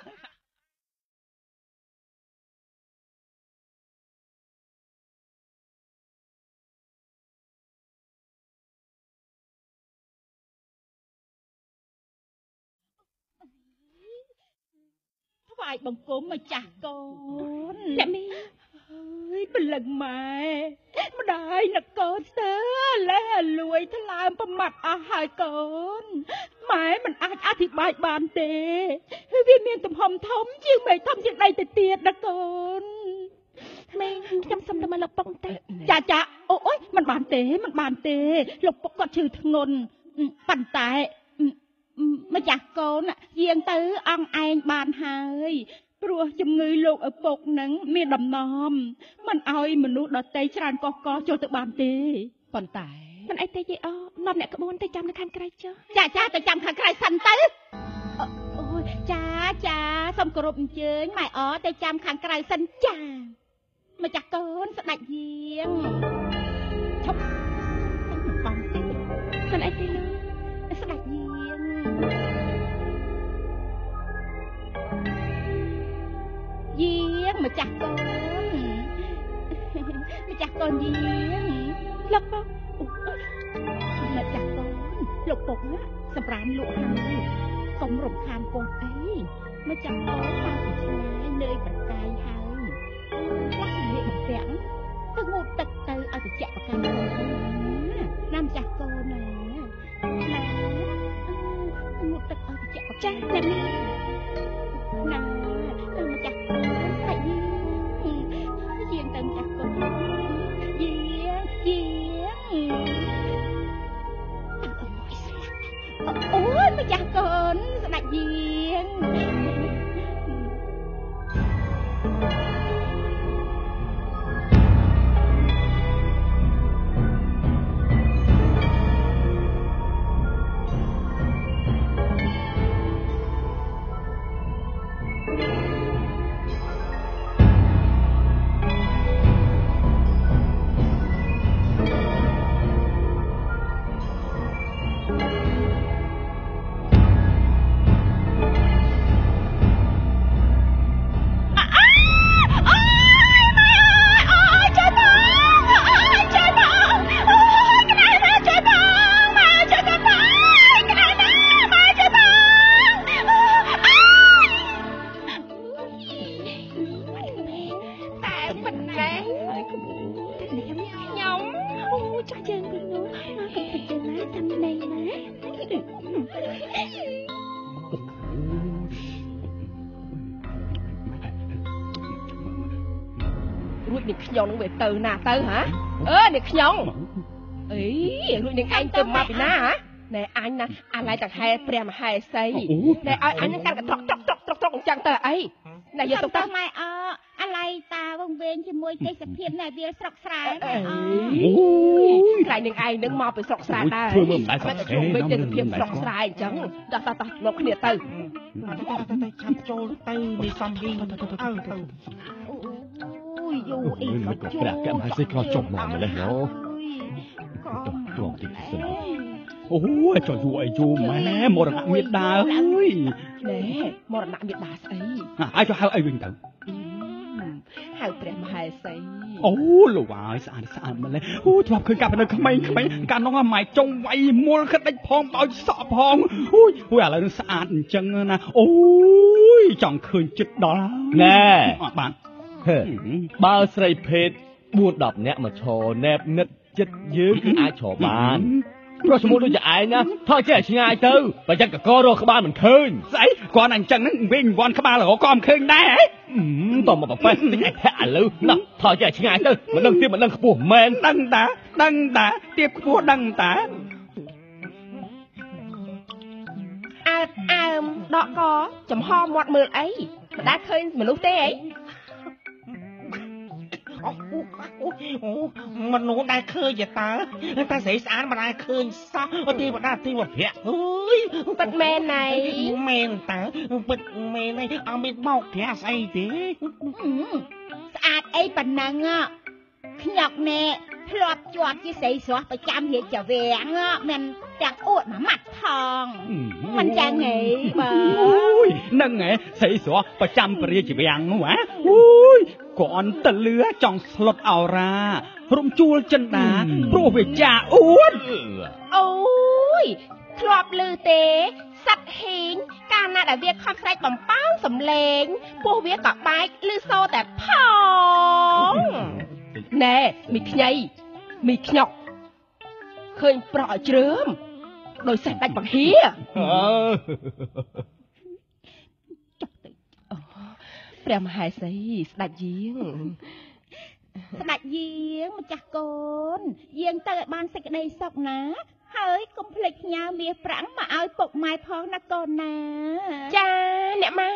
ថ្វាយបង្គំម្ចាស់កូនអ្នកមីហើយព្រលឹងម៉ែម្ដាយនឹកកូនស្ទើលែលួយថ្លើមប្រមាត់អស់ហើយកូនម៉ែមិនអាចអធិប្បាយបានទេវាមានទំហំធំជាងមេឃធំជាងដីទៅទៀតណាកូនម៉ែខ្ញុំសុំទៅមកលោកពុកទេចាអូយមិនបានទេលោកពុកគាត់ឈឺធ្ងន់ប៉ុន្តែម្ចាស់កូនយាងទៅអង្គឯងបានហើយព្រោះជំងឺលោកឪពុកនឹងមានដំណំមិនអោយមនុស្សដទៃច្រើនកកចូលទៅបានទេប៉ុន្តែមិនអីទេយីអូនាំអ្នកក្បួនទៅចាំនៅខាងក្រៅចុះចាទៅចាំខាងក្រៅសិនទៅអូយចាសូមគោរពអញ្ជើញម៉ែអទៅចាំខាងក្រៅសិនចាម្ចាស់កូនស្ដេចយាងឈប់បងទេមិនអីទេលោកស្ដេចយាងម្ចាស់កូនយាងលោកពុកម្ចាស់កូនលោកពុកណាសម្រាប់លក់ហើយកុំរំខានកូនអីម្ចាស់កូនតាមពីឆ្ងាយលើប្រកាយហើយខ្លះនិយាយបន្ទាំងទៅងូតទឹកទៅឲ្យត្រជាក់ប្រកាយកូនណាម្ចាស់កូនណាងូតទឹកឲ្យត្រជាក់ប្រកាយតែនេះណាម្ចាស់កូនស្អីយាងទៅម្ចាស់កូនយាងអូយម្ចាស់កូនស្ដេចយាងរួចនេះខ្ញុំនឹងវាទៅណាទៅហ៎នេះខ្ញុំអីរួចនឹងឯងទៅមកពីណាហ៎ណែអញណាអាឡៃតង្ហែព្រះមហេសីណែឲ្យអញនឹងកាន់កត្រកអញ្ចឹងទៅអីណែយកទៅម៉ែអាឡៃតាវងវែងជាមួយទេសភាពណែវាស្រុកស្រែអូយខ្លាញ់នឹងឯងនឹងមកពីស្រុកស្រែដែរធ្វើមើលមិនដែរស្រុកស្រែវិញទេសភាពស្រុកស្រែអញ្ចឹងដោះមកគ្នាទៅចាំចូលទៅនេះសំវិញអូយយូអីក៏ប្រាក់កែមឲ្យសេក៏ចុះមកម្លេះណូទ្រង់ទីសិនអូយចុះយូអីយូម៉ែមរណៈមេដាអើយណែមរណៈមេដាស្អីហើយចុះហៅអីវិញទៅហៅព្រះមហេសីអូលោកហើយស្អាតម្លេះអូធ្លាប់ឃើញកាប់នៅក្មេងកាលនោះម៉ែចុងវាយមូលក្តិចផងបោចសក់ផងអូយឥឡូវនឹងស្អាតអញ្ចឹងណាអូយចង់ឃើញចិត្តដល់ណែបាទបើស្រីភេទ 4-10 នាក់មកឈរណែបនិតចិត្តយើងគឺអាចឈរបានព្រោះឈ្មោះដូចជាឯងណាថតចេះឆ្ងាយទៅបើយ៉ាងកករកក្បាលមិនឃើញស្អីគាត់អញ្ចឹងហ្នឹងវិញវាន់ក្បាលរកក៏មិនឃើញដែរតោះមកប៉ែតិចឯធាក់ឥឡូវណោះថតចេះឆ្ងាយទៅមិនដឹងទៀតមិនដឹងខ្ពស់មែនដឹងតាទៀបខ្ពស់ដឹងតាអើមដកកចំហមាត់មើលអីមិនដែលឃើញមនុស្សទេអីមនុស្សដែលឃើញតាតែស្រីស្អាតមិនដែលឃើញសោះទីបដាទីវភៈអើយពិតមែនណៃមែនតើពិតមែនហើយអត់មានបោកប្រាស់ស្អីទេស្អាតអីប៉ុណ្ណឹងខ្ញុំណែធ្លាប់ជាប់ជាស្រីស្រស់ប្រចាំរាជវាំងមិនទាំងអួតមួយម៉ាត់ផងមិនចឹងហីបើអូយហ្នឹងហ៎ស្រីស្រស់ប្រចាំរាជវាំងនោះហ៎អូយគាត់ទៅលឺចង់ស្លុតអោរ៉ារំជួលចិនដាព្រោះវាចាអួតអូយធ្លាប់លឺទេសត្វហ៊ីងកាលណាដែលវាខំស្រែកបំប៉ោងសំឡេងពោះវាក៏បែកលឺសូរតែផងណែមីខ្ញីមីខ្ញុកឃើញប្រក់ឲ្យជ្រើមដោយសេះដាច់បង្ហៀចុកទៅព្រះមហេសីស្ដេចយាងម្ចាស់កូនយាងទៅឲ្យបានសេចក្តីសុខណាហើយកុំភ្លេចផ្ញើមាសប្រាក់មកឲ្យពុកម៉ែផងណាកូនណាចាអ្នកម៉ែ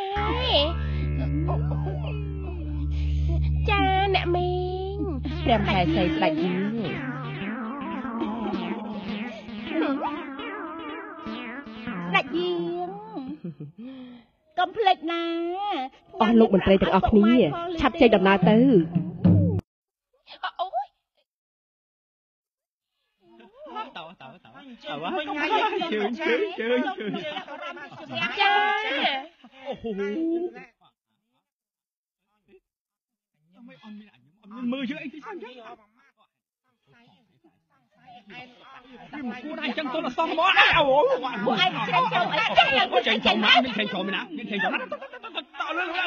ចាអ្នកមីងព្រះមហេសីស្ដេចយាងស្ដេចយាងកុំភ្លេចណាអស់លោកមន្ត្រីទាំងអស់គ្នាឆាប់ចេញដំណើរទៅអូយតើវិញហើយជើងចាអូហូមើលជើងអីទីសិនចឹងវាមកគួរអញ្ចឹងទៅអសោះមកអូពួកឯងច្រេងចូលអីចេញចូលណាមានចេញចូលណាមានចេញចូលណាតលើអ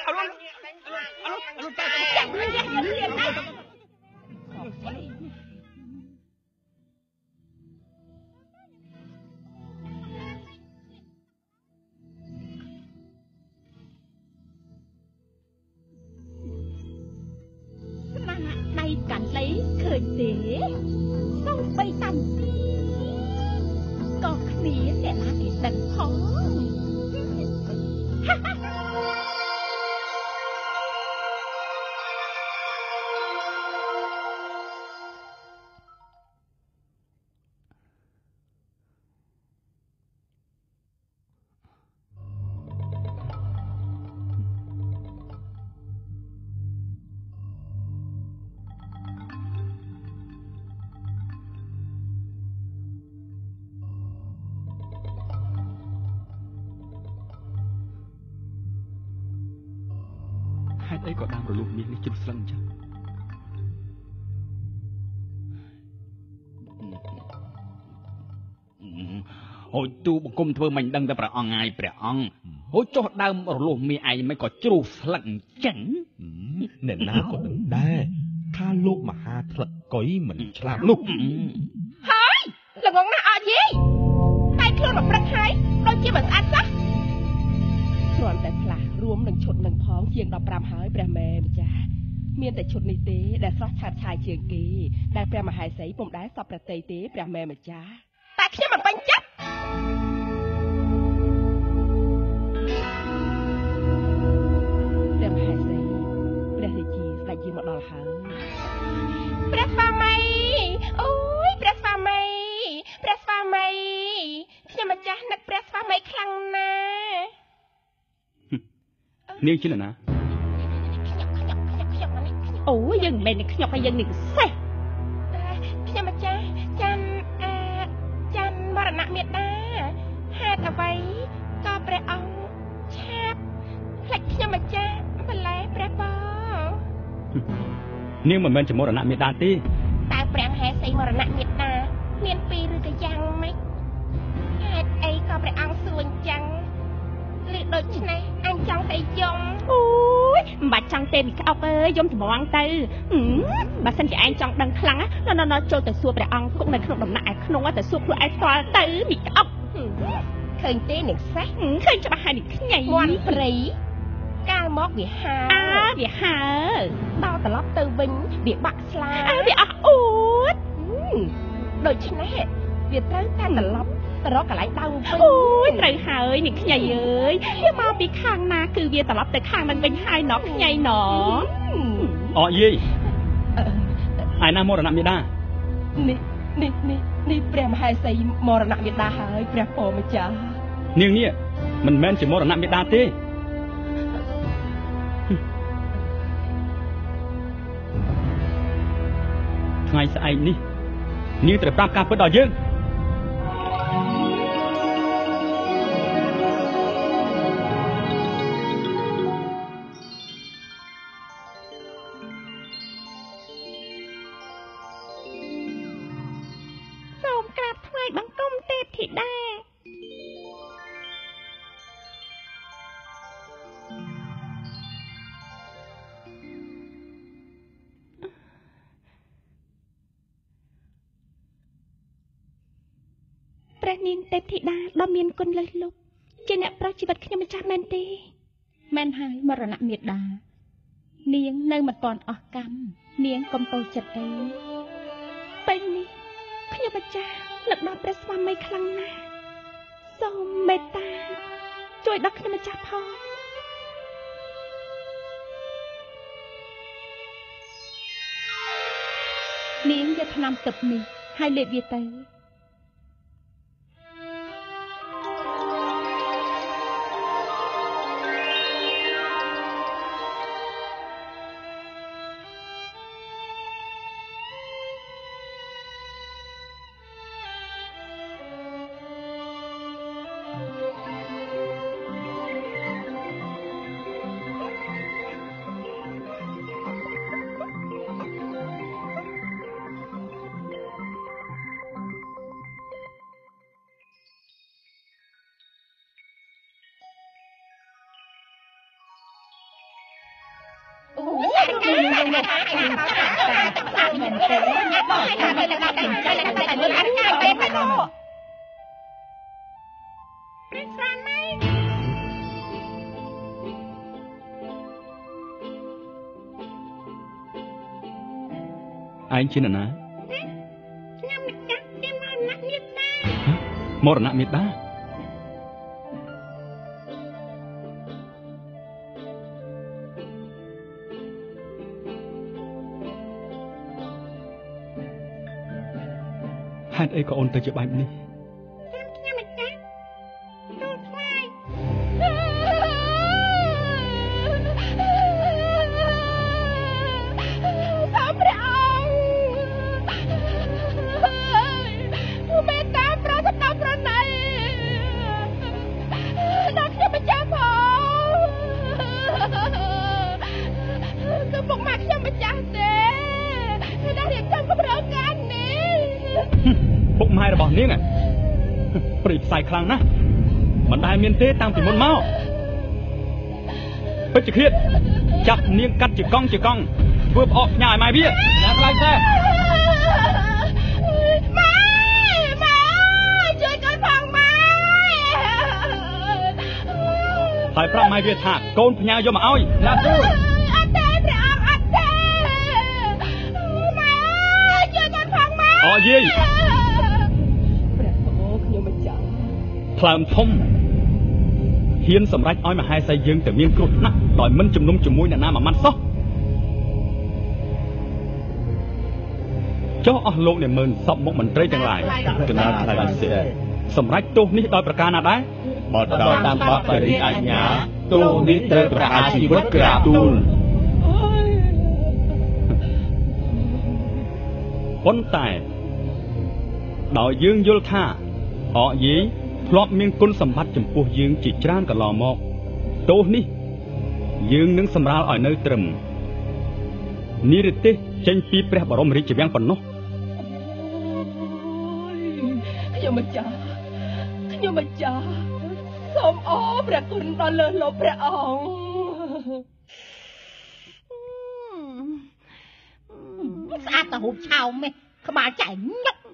ដៃកាន់ស្អីឃើញទេសូមបីតាំងទីក៏គ្នាអ្នកណាគេដឹងផងហេតុអីក៏ដើមរលួសមាសនេះជ្រុះស្លឹងអញ្ចឹងហូចទូបង្គំធ្វើមិនដឹងតែព្រះអង្គហើយព្រះអង្គហូចចុះដើមរលួសមាសឯងមិនក៏ជ្រុះស្លឹកអញ្ចឹងអ្នកណាក៏ដឹងដែរថាលោកមហាថ្លឹកកុយមិនឆ្លាតនោះហើយល្ងងណាស់អត់យីតែខ្លួនមកព្រឹកហើយដូចជាមិនស្អាតសោះគ្រាន់តែផ្លាស់រួមនឹងឈុតនឹងផងជាង15ហើយព្រះមេម្ចាស់មានតែឈុតនេះទេដែលស្រស់ឆាតឆាយជាងគេដែលព្រះមហេសីពុំដែលសពប្រតិទេព្រះមេម្ចាស់តែខ្ញុំមិនបាញ់ចិត្តចាស់នឹកព្រះស្វាមីខ្លាំងណាស់នាងជាណាអូយើងមិនមែនខ្ញុំហើយយើងនេះសេះខ្ញុំម្ចាស់ចាន់មរណៈមេដាហេតុអ្វីក៏ព្រះអង្គឆាប់ផ្លេចខ្ញុំម្ចាស់ម្ល៉េះព្រះបងនាងមិនមែនជាមរណៈមេដាទេតើព្រះហេតុស្អីមរណៈមេដាមានពីរឬក៏យ៉ាងម៉េចហេតុអីក៏ព្រះអង្គសួរអញ្ចឹងឬដូច្នេះអញចង់ទៅយំអូយមិនបាច់ចង់ទេមីក្អុកអើយយំត្មងទៅបើសិនជាឯងចង់ដឹងខ្លាំងណាចូលទៅសួរព្រះអង្គគុកនៅក្នុងដំណាក់ឯក្នុងទៅសួរខ្លួនឯងផ្ទាល់ទៅមីក្អុកឃើញទេនឹងសេះឃើញច្បាស់ហើយនឹងខ្ញីមន់ព្រៃកាលមកវាហើវាហើដល់ត្រឡប់ទៅវិញវាបាក់ស្លាវាអស់អួតដូច្នេះវាត្រូវតែត្រឡប់ទៅរកកន្លែងដើមវិញអូយត្រូវហើយនេះខ្ញីអើយវាមកពីខាងណាគឺវាត្រឡប់ទៅខាងនឹងវិញហើយណោះខ្ញីណោះអូយាយឯណាមរណៈមេដានេះព្រះមហេសីមរណៈមេដាហើយព្រះពរម្ចាស់នាងនេះមិនមែនជាមរណៈមេដាទេថ្ងៃស្អែកនេះនាងត្រូវប្រាប់ការពិតដល់យើងសូមក្រាបថ្វាយបង្គំទេពធីតាព្រះនាងទេពធីតាដ៏មានគុណលើសលប់ជាអ្នកប្រោះជីវិតខ្ញុំម្ចាស់មែនទេមែនហើយមរណៈមេដានាងនៅមិនទាន់អស់កម្មនាងកុំតូចចិត្តអីពេលនេះខ្ញុំម្ចាស់នឹកដល់ព្រះស្វាមីខ្លាំងណាស់សូមមេត្តាជួយដល់ខ្ញុំម្ចាស់ផងនាងយកថ្នាំទឹកនេះហើយលេបវាទៅឯងជានរណាខ្ញុំម្ចាស់ជាមរណៈមេដាមរណៈមេដាហេតុអីក៏អូនទៅជាបែបនេះខ្ញុំម្ចាស់ទូលថ្វាយសូមព្រះអង្គមេត្តាប្រសិទ្ធប្រណីដល់ខ្ញុំម្ចាស់ផងគឺពុកម៉ាក់ខ្ញុំម្ចាស់ទេដែលរៀបចំគម្រោងការនេះពុកម៉ែរបស់នាងព្រៃផ្សាយខ្លាំងណាស់មិនដែលមានទេតាំងពីមុនមកពេជ្ជឃាតចាប់នាងកាត់ជាកង់ធ្វើផ្អកផ្ញើឲ្យម៉ែវាណាខ្លាំងទេម៉ែជួយកូនផងម៉ែហើយប្រាប់ម៉ែវាថាកូនផ្ញើយកមកឲ្យណាទូលអត់ទេព្រះអង្គអត់ទេម៉ែជួយកូនផងម៉ែអូយាយព្រះពរខ្ញុំម្ចាស់ថ្លើមធំហ៊ានសម្រេចឲ្យមហេសីយើងទៅមានគ្រោះថ្នាក់ដោយមិនជំនុំជាមួយអ្នកណាមួយម៉ាត់សោះចុះអស់លោកអ្នកមើលសពមុខមន្ត្រីទាំងឡាយកណ្ដាលថ្លៃពិសេសសម្រាប់ទោសនេះដោយប្រការណាដែរបើតាមបទបរិយាអាជ្ញាទោសនេះត្រូវប្រហារជីវិតក្រាបទូលប៉ុន្តែដោយយើងយល់ថាអកយាយធ្លាប់មានគុណសម្បត្តិចំពោះយើងជាច្រើនកន្លងមកទោសនេះយើងនឹងសម្រាលឲ្យនៅត្រឹមនិរទេសចេញពីព្រះបរមរាជវាំងប៉ុណ្ណោះខ្ញុំម្ចាស់សូមអរព្រះគុណដល់លើលោកព្រះអង្គស្អាតទៅហូបឆោមឯងក្បាលចែកញឹក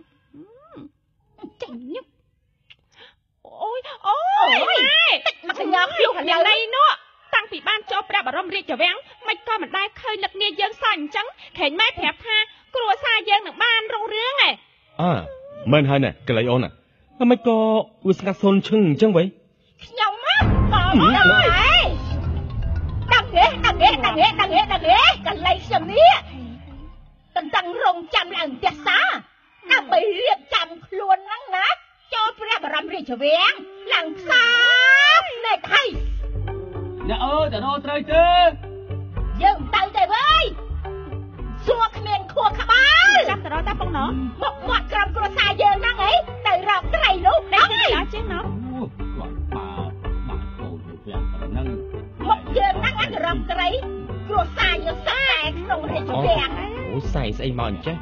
អូយទឹកមកញ៉ាំភ្លុះកន្លែងនេះនោះតាំងពីបានចូលព្រះបរមរាជវាំងមិនក៏មិនដែលឃើញនឹកនាយយើងសោះអញ្ចឹងខេញម៉ែប្រាប់ថាគ្រួសារយើងនឹងបានរុងរឿងឯងមែនហើយណាកលៃអូនណាមិនក៏វាស្ងាត់សូនឈឹងអញ្ចឹងវ៉ៃខ្ញុំមកមកហើយដាក់កន្លែងខ្ញុំនេះតន្ទឹងរងចាំឡើងផ្ទះសាដើម្បីរៀបចំខ្លួនហ្នឹងណាចូលព្រះបរមរាជវាំងឡើងផ្សារណែកហើយអ្នកអើយតើត្រូវទេយើងទៅទេវើយសួរគ្មានខួរក្បាលចាំតរតាបងណោះមកមាត់ក្រំគ្រួសារយើងហ្នឹងហីទៅរកត្រីនោះដល់ចេះណោះគាត់បាទកូនទៅវាំងប៉ុណ្ណឹងមកយើងហ្នឹងអាចរកត្រីគ្រួសារយើងតែក្នុងរាជវាំងអូស្អីមកអញ្ចឹង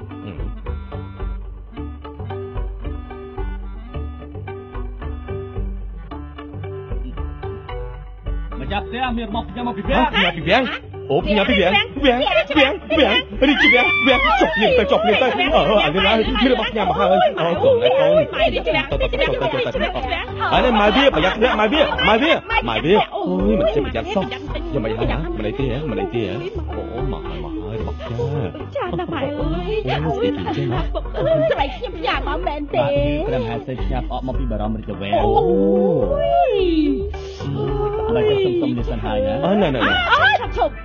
ម្ចាស់ផ្ទះមានមកផ្ញើមកពីវាំងអូផ្ញើពីវាំងរីជវាំងចុកលៀងទៅអានេះឡើយមានរបស់ផ្ញើមកហើយកូនឯកូនទៅអានេះមកវាប្រយ័ត្នធ្លាក់មកវាអូយមិនចេះប្រយ័ត្នសោះយ៉ាងម៉េចហើយណាម្លេះទេអូមកហើយរបស់ចាណាស់ម៉ែអើយអូយស្រីខ្ញុំយ៉ាមកមែនទេត្រឹមហើយសេចក្ដីអក់មកពីបរមរាជវាំងអូយឥឡូវទៅសុំនេះសិនហើយណាណែឈប់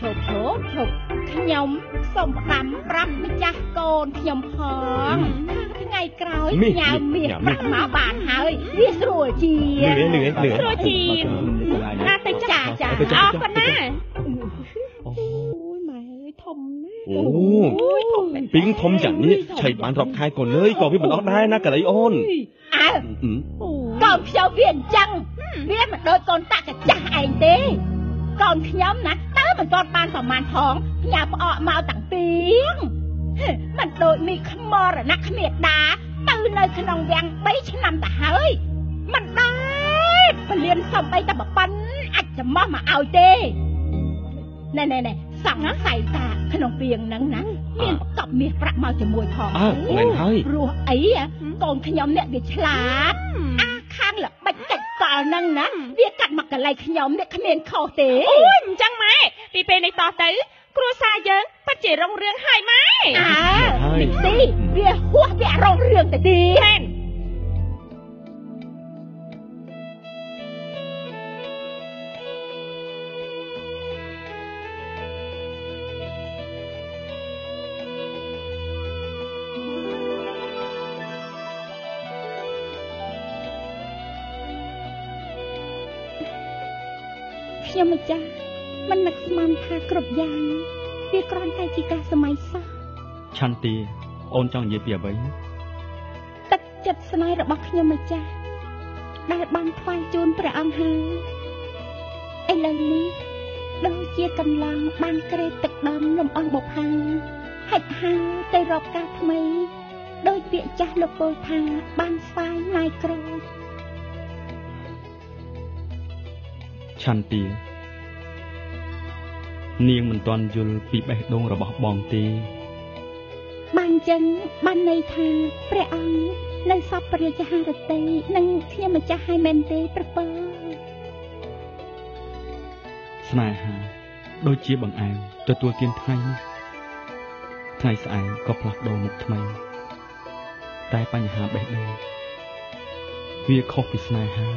ខ្ញុំសូមផ្ដាំប្រាប់ម្ចាស់កូនខ្ញុំផងថ្ងៃក្រោយញ៉ាំមាសប្រាក់មកបានហើយវាស្រួលជាស្រួលជាណាទៅចាអរគុណណាអូយម៉ែអើយធំណាស់អូពីងធំយ៉ាងនេះឆៃបានរាប់ខែកូនលើយក៏វាមិនអស់ដែរណាកលៃអូនកូនខ្ញុំវាអញ្ចឹងវាមិនដូចកូនតាក់កចាស់ឯងទេកូនខ្ញុំណាតើមិនទាន់បានប្រមាណផងផ្ញើផ្អកមកតាំងពីងមិនដូចមីខ្មរណៈគ្មានដាទៅនៅក្នុងវាំង3ឆ្នាំទៅហើយមិនដែរពលានសំបីតែប៉ុណ្ណអាចចំោះមកឲ្យទេណែសង្ឃស័យតាក្នុងពីងហ្នឹងណាមានប្រកបមាសប្រាក់មកជាមួយផងមែនហើយព្រោះអីកូនខ្ញុំអ្នកវាឆ្លាតខាងល្បិចកិច្ចកលហ្នឹងណាវាកាត់មកកន្លែងខ្ញុំនេះគ្មានខុសទេអូយអញ្ចឹងម៉ែពីពេលនេះតទៅគ្រួសារយើងពិតជារុងរឿងហើយម៉ែនេះទីវាហួសវារុងរឿងទៅទៀតមែនខ្ញុំម្ចាស់មិននឹកស្មានថាគ្រប់យ៉ាងវាគ្រាន់តែជាការសម័យសោះឆន្ទាអូនចង់និយាយពីអ្វីទឹកចិត្តស្នេហ៍របស់ខ្ញុំម្ចាស់ដែលបានថ្វាយជូនព្រះអង្គហើយឥឡូវនេះដូចជាកន្លងបានក្រេបទឹកដំលំអស់បុផាហិចហាទៅរកការថ្មីដោយពាក្យចាស់លោកពោលថាបានស្វាយណាយក្រោយឆន្ទានាងមិនទាន់យល់ពីបេះដូងរបស់បងទេបានចឹងបានន័យថាព្រះអង្គនៅសពព្រះចហារតីនិងខ្ញុំម្ចាស់ឲ្យមែនទេប្រពើស្នេហាដូចជាបង្អែមទទួលទានថ្ងៃស្អែកក៏ផ្លាស់ប្ដូរមុខថ្មីតែបញ្ហាបេះដូងវាខុសពីស្នេហា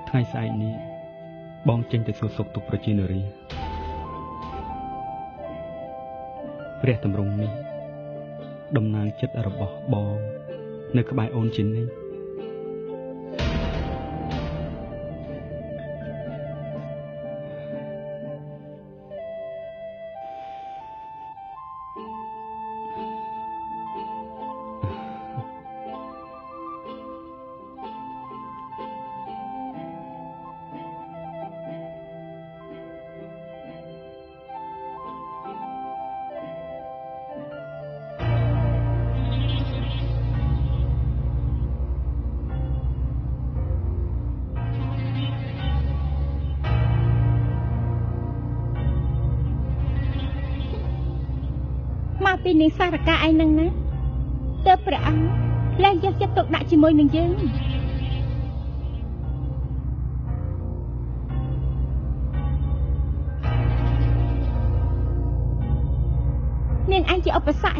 ថ្ងៃស្អែកនេះបងចេញទៅសួរសុខទុក្ខប្រជានារីព្រះតម្រង់នេះតំណាងចិត្តរបស់បងនៅក្បែរអូនជានិច្ចពីនាងសារកាឯងនឹងណាទើបព្រះអង្គលែងយកចិត្តទុកដាក់ជាមួយនឹងយើងនាងឯងជាឧបសគ្គ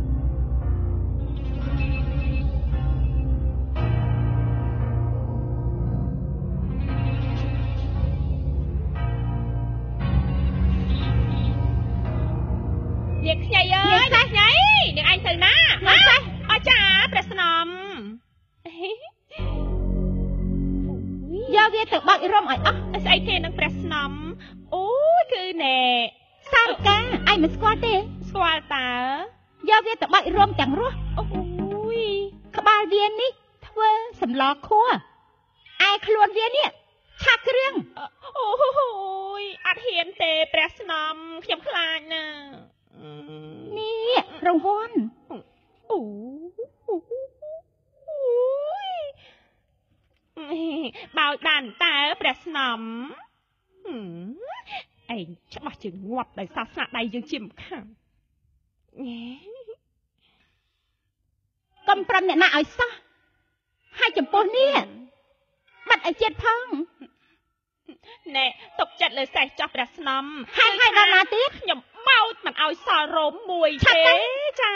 យកវាទៅបាក់រំឲ្យអស់ស្អីគេនឹងព្រះស្នំអូយគឺណែសារកាឯងមិនស្គាល់ទេស្គាល់តើយកវាទៅបាក់រំទាំងរស់អូយក្បាលវានេះធ្វើសម្លខួរឯខ្លួនវានេះឆាគ្រឿងអូយអត់ហ៊ានទេព្រះស្នំខ្ញុំខ្លាចណានេះរង្វាន់អូបោចបានតើព្រះស្នំឯងច្បាស់ជាងាប់ដោយសាសនាដៃយើងជាម្ខាងកុំប្រំអ្នកណាឲ្យសោះហើយចំពោះនេះបាត់ឲ្យចិត្តផងណែຕົកចិត្តលើសេះចោះព្រះស្នំហើយដល់ណាទៀតខ្ញុំបោចមិនឲ្យសល់រោមមួយទេចា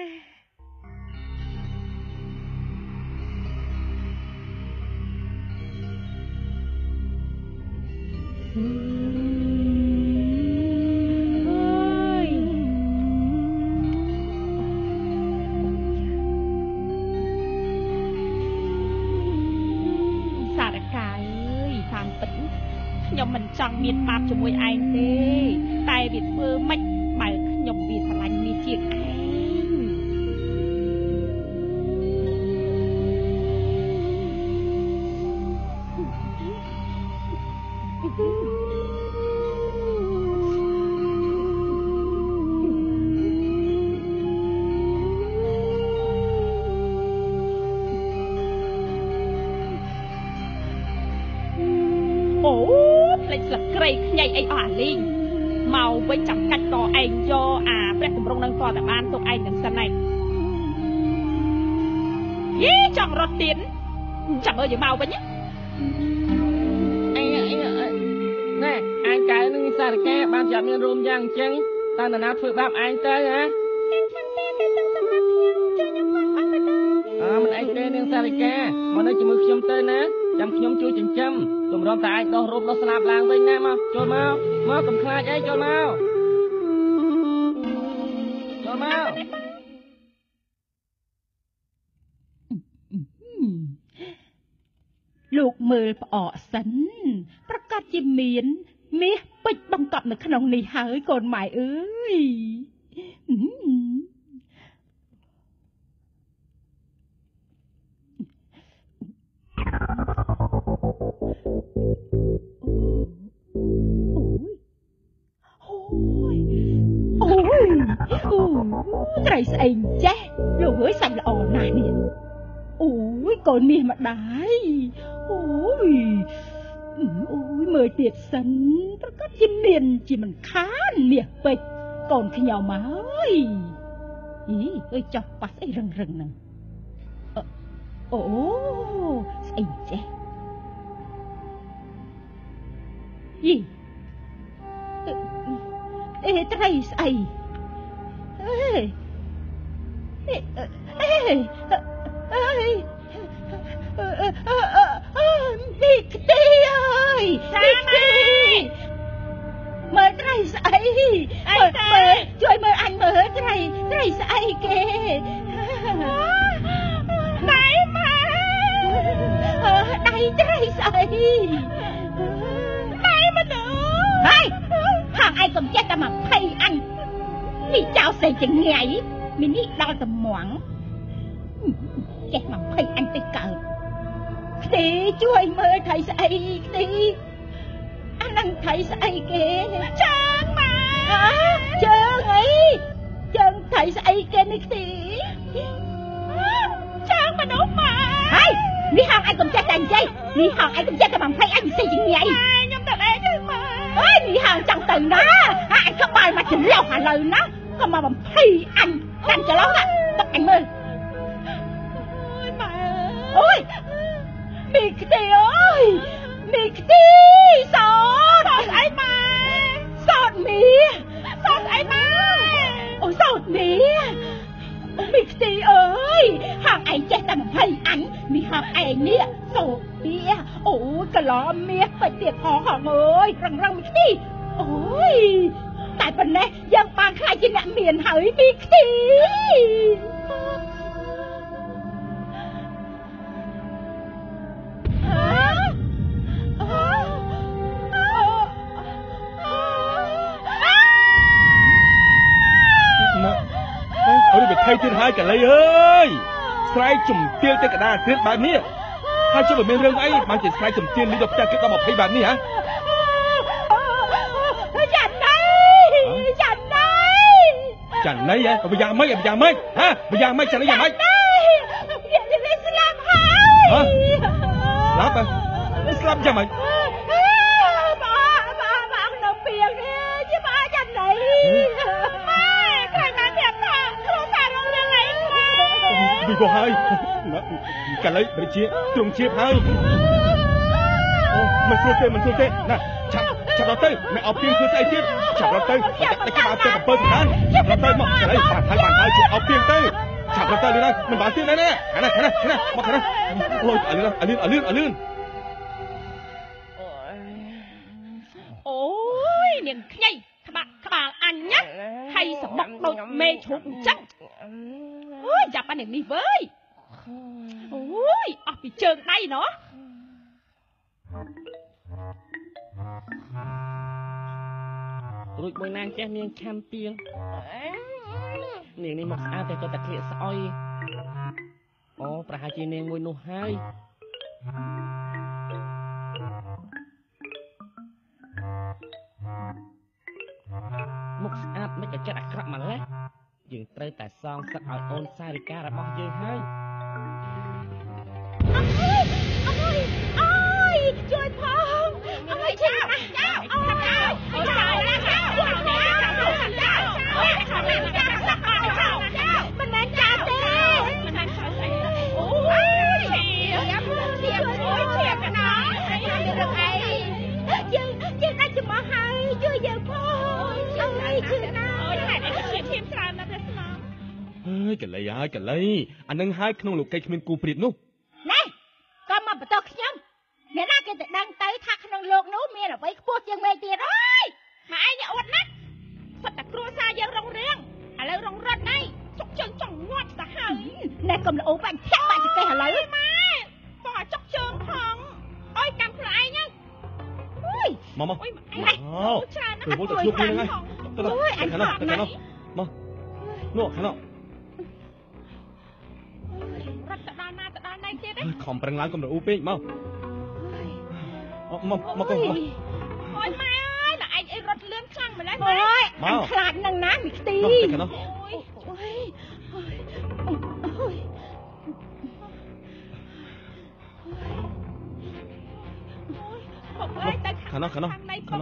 ខ្ញុំមិនចង់មានបាបជាមួយឯងទេតែវាធ្វើម៉េចបើខ្ញុំវាស្រឡាញ់នេះជាងឯងអូភ្លេចស្លឹកគ្រៃខ្ញីអីអស់អាលីងមកវិញចាំកាច់កឯងយកអាព្រះតម្រង់នឹងតតែបានទុកឯងនឹងសិនឯងយីចង់រត់ទៀតចាំមើលយកមកវិញណែអញកៅនឹងសារកាបានចាប់មានរួមយ៉ាងអញ្ចឹងតើនរណាធ្វើបាបឯងទៅហ៎មិនអីទេនាងសារកាមកនៅជាមួយខ្ញុំទៅណាចាំខ្ញុំជួយចិញ្ចឹមទម្រាំតែឯងដោះរូបដោះស្លាប់ឡើងវិញណាមកចូលមកកុំខ្លាចអីចូលមកលោកមើលផ្អកសិនប្រកាសជាមានមាសពេជ្របង្កប់នៅក្នុងនេះហើយកូនម៉ែអើយត្រីស្អីចេះលោកអើយសាច់ល្អណាស់នេះអូយកូនមាសម្ដាយអូយមើលទៀតសិនប្រកាសជាមានជាមិនខានមាសពេជ្រកូនខ្ញុំអើយអើយចោះប៉ះស្អីរឹងហ្នឹងអូស្អីចេះត្រីស្អីពីខ្ទីអើយពីខ្ទីមើលត្រីស្អីអីទេជួយមើលអញមើលត្រីស្អីគេដៃម៉ែដៃត្រីស្អីដៃមនុស្សហើយខាងឯងកុំចេះតែមកភ័យអញនេះចៅសេចងងាយមីនេះដល់ត្មងចេះមកភ័យអញទៅកើតខ្ទីជួយមើលត្រីស្អីខ្ទីអានឹងត្រីស្អីគេជើងម៉ែជើងអីជើងត្រីស្អីគេនេះខ្ទីជើងមនុស្សម៉ែហើយនេះហងឯងកុំចេះតែនិយាយនេះហងឯងកុំចេះតែបំភ័យអញសេចងាយខ្ញុំទៅដែរជើងម៉ែអើយនេះហងចង់ទៅណាអញក៏បាយមកច្រឡោះឥឡូវណាក៏មកបំភ័យអញកាន់ច្រឡោះណាទឹកអញមើលអូយម៉ែអូយមីខ្ទីអើយមីខ្ទីសោតស្អីម៉ែសោតមីសោតស្អីម៉ែអូសោតមីមីខ្ទីអើយហាងឯងចេះតែបំភ័យអញមីហាងឯងនេះសោតមីអូយកន្លំមាសទៅទៀតផងហងអើយរឹងមីខ្ទីអូយតែប៉ុណ្ណេះយើងបានខ្លាចជាអ្នកមានហើយមីខ្ទីអូនេះវាថៃទៀតហើយកលៃអើយស្រែកជំទាវទៅកដាលគ្រៀតបែបនេះហើយជិះបើមានរឿងអីបានជាស្រែកជំទាវនេះដល់ផ្ទះគេដល់20បែបនេះហ៎ចាន់ណៃហ៎បយ៉ាងម៉េចហ៎បយ៉ាងម៉េចចាន់ណៃយ៉ាងម៉េចវាស្លាប់ហើយស្លាប់ស្លាប់យ៉ាងម៉េចបងនៅពីងនេះជាមកចាន់ណៃម៉ែខ្លាចបានទៀតថាគ្រូសាររឿងអីពីក៏ហើយកលៃបរិជាទ្រង់ជាហើយអូមិនស្រួលទេណាឆាប់ដល់ទៅអ្នកអោបពីងធ្វើស្អីទៀតឆាប់ដល់ទៅតែក្បាលទៅ7សំដានឆាប់ដល់ទៅមកកន្លែងបានហើយជួយអោបពីងទៅឆាប់ដល់ទៅលឿនមិនបានទៀតណាមកខាងអូយអលឿនអូយនាងខ្ញីក្បាលអញណាហើយសបុកដូចមេជ្រូកអញ្ចឹងអូយចាប់អានាងនេះវើយអូយអស់ពីជើងដៃណោះរួចមួយណាងចេះនាងឆាំទៀងនាងនេះមកស្អាតតែគាត់តែក្លៀកស្អុយអូប្រហែលជានាងមួយនោះហើយមុខស្អាតមិនក៏ចិត្តអាក្រក់ម្ល៉េះយើងត្រូវតែសងសឹកឲ្យអូនសារិការបស់យើងហើយអើយជួយផងអើយជួយមិនមែនចាទេអូយឈៀបកណ្ដោមានរឿងអីយើងដាច់ចំអស់ហើយជួយយើងផងអើយជួយណាអូយហេតុអីឈៀបច្រើនណាស់ទេស្នំអើយកលៃហើយកលៃអានឹងហើយក្នុងលោកកៃគ្មានគូព្រាតនោះណែក៏មកបន្តខ្ញុំអ្នកណាគេទៅដឹងទៅថាក្នុងលោកនោះមានអ្វីខ្ពស់ជាងមេទៀតអើយម៉ែឯងអត់ណាស់សិតតែគ្រួសារយើងរងរឿងឥឡូវរងរត់ណៃចុកជើងចង់ងាត់ទៅហើយណែកុំល្អបាញ់ចាក់បាច់ទេឥឡូវម៉ែបងឲ្យចុកជើងផងអើយកាន់ខ្លួនឯងហ្នឹងអើយមកអើយច្រើនណាស់ទៅជួបគ្នាហ្នឹងហើយទៅខាងនោះមកនោះខាងនោះរត់ទៅដល់ណាទៀតទេខំប្រឹងឡើងកុំរអ៊ូពេកមកកូនអូយម៉ែអើយតែឯងអីរត់លឿនខ្លាំងម្ល៉េះម៉ែអើយអញខ្លាចនឹងណាមីខ្ទីទៅខាងនោះខាងនោះអូយ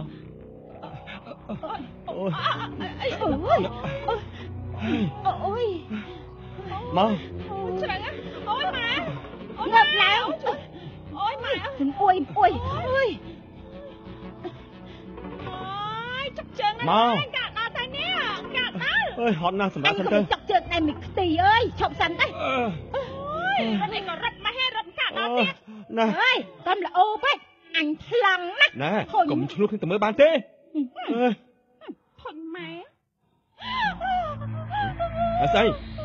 មកច្រឹងអូយម៉ែងាប់ឡើងអូយម៉ែអួយអើយចុកជើងមកកាត់ដល់តែនេះកាត់ដល់អើយហត់ណាស់សម្រាប់សិនទៅចុកជើងតែមីខ្ទីអើយឈប់សិនទៅអូយមិនឯងក៏រត់មកហេរត់កាត់ដល់ទៀតណាអើយកំល្អពេកអញថ្លង់ណាស់ណែកុំឆ្លោះគ្នាទៅមើលបានទេធុញម៉ែអាស័យ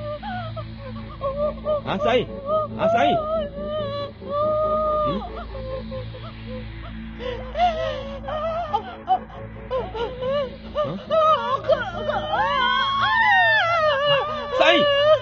អាស័យអាស័យ ស្អី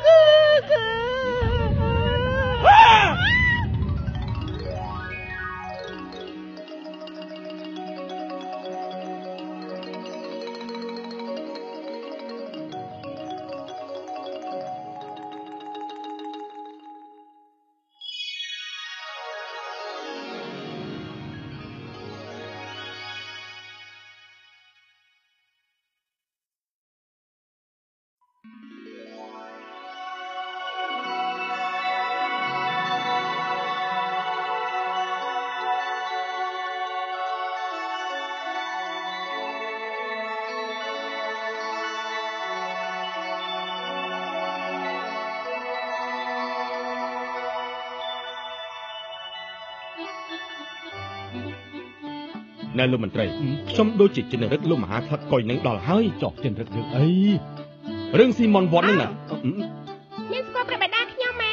ណែលោកមន្ត្រីខ្ញុំដូចជាចិនរិទ្ធលោកមហាថ្លឹកកុយនឹងដល់ហើយចោះចិនរិទ្ធរឿងអីរឿងស៊ីម៉ុនវ៉ាន់ហ្នឹងណាមានស្គាល់ព្រះបិតាខ្ញុំម៉ែ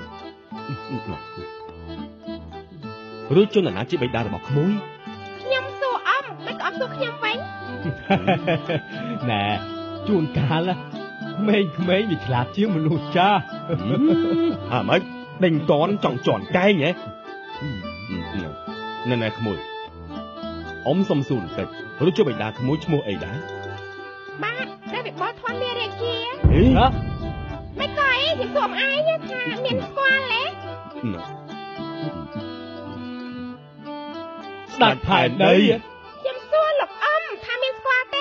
ឬជនណាជាបិតារបស់ក្មួយខ្ញុំសួរអំមិនក៏អត់សួរខ្ញុំវិញណែជួនកាលក្មេងៗវាឆ្លាតជាងមនុស្សចាស់អាម៉េចដេញតនចង់ជន់កែងហ៎ណែក្មួយអ៊ំសុំសួរបន្តិចឬជាបិតាក្មួយឈ្មោះអីដែរបាទព្រះវិបុលធននារាជាហ៎មិនក៏អីខ្ញុំសួរអំអាយថាមានស្គាល់ទេស្ដេចផែនដីខ្ញុំសួរលោកអំថាមានស្គាល់ទេ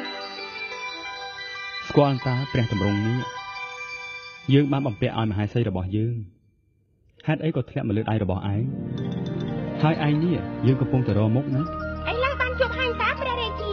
ស្គាល់តាព្រះតម្រង់នេះយើងបានបំពាក់ឲ្យមហេសីរបស់យើងហេតុអីក៏ធ្លាក់មកលើដៃរបស់ឯងហើយឯងនេះយើងកំពុងតែរមុខណាឥឡូវបានជួបហើយតាព្រះរាជា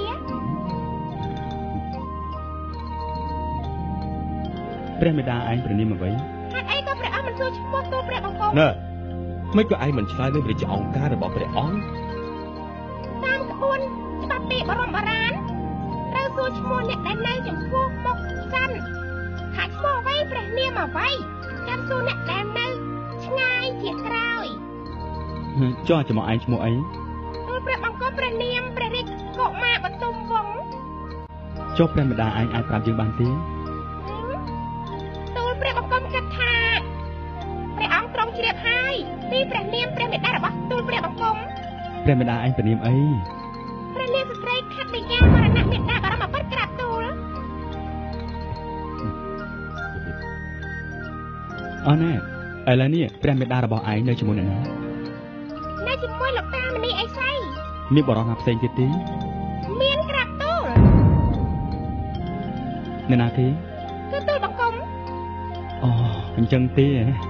ព្រះមេដាឯងប្រនាមអ្វីហេតុអីក៏ព្រះអង្គមិនសួរឈ្មោះទូលព្រះបង្គំណែមិនក៏ឯងមិនឆ្លើយនឹងរាជអង្គការរបស់ព្រះអង្គតាមក្បួនច្បាប់ពីបរមបុរាណត្រូវសួរឈ្មោះអ្នកដែលនៅចំពោះមុខសិនថាឈ្មោះអ្វីព្រះនាមអ្វីចាំសួរអ្នកដែលនៅឆ្ងាយជាក្រោយចុះចំមកឯងឈ្មោះអីទូលព្រះបង្គំព្រះនាមព្រះរាជកុមារបទុមវង្សចុះព្រះមេដាឯងអាចប្រាប់យើងបានទេទូលព្រះបង្គំគិតថាព្រះអង្គទ្រង់ជ្រាបហើយពីព្រះនាមព្រះមេដារបស់ទូលព្រះបង្គំព្រះមេដាឯងប្រនាមអីព្រះនាមស្ត្រីខិតវិញ្ញាមរណៈមេដាបរមពុទ្ធក្រាបទូលអរណែឥឡូវនេះព្រះមេដារបស់ឯងនៅជាមួយអ្នកណានៅជាមួយលោកតាមនីអីសីមានបរិសុទ្ធផ្សេងទៀតទេមានក្រាបទូលអ្នកណាទេគឺទូលបង្គំអូអញ្ចឹងទេ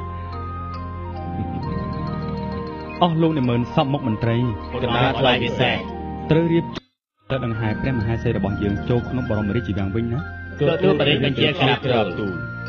អស់លោកអ្នកមើលសពមុខមន្ត្រីកណ្ដាលថ្លៃពិសេសត្រូវរៀបទៅដង្ហែព្រះមហាសីរបស់យើងចូលក្នុងបរមរាជវាំងវិញណាទទួលបរិយាបញ្ជាក្រាបត្រទូល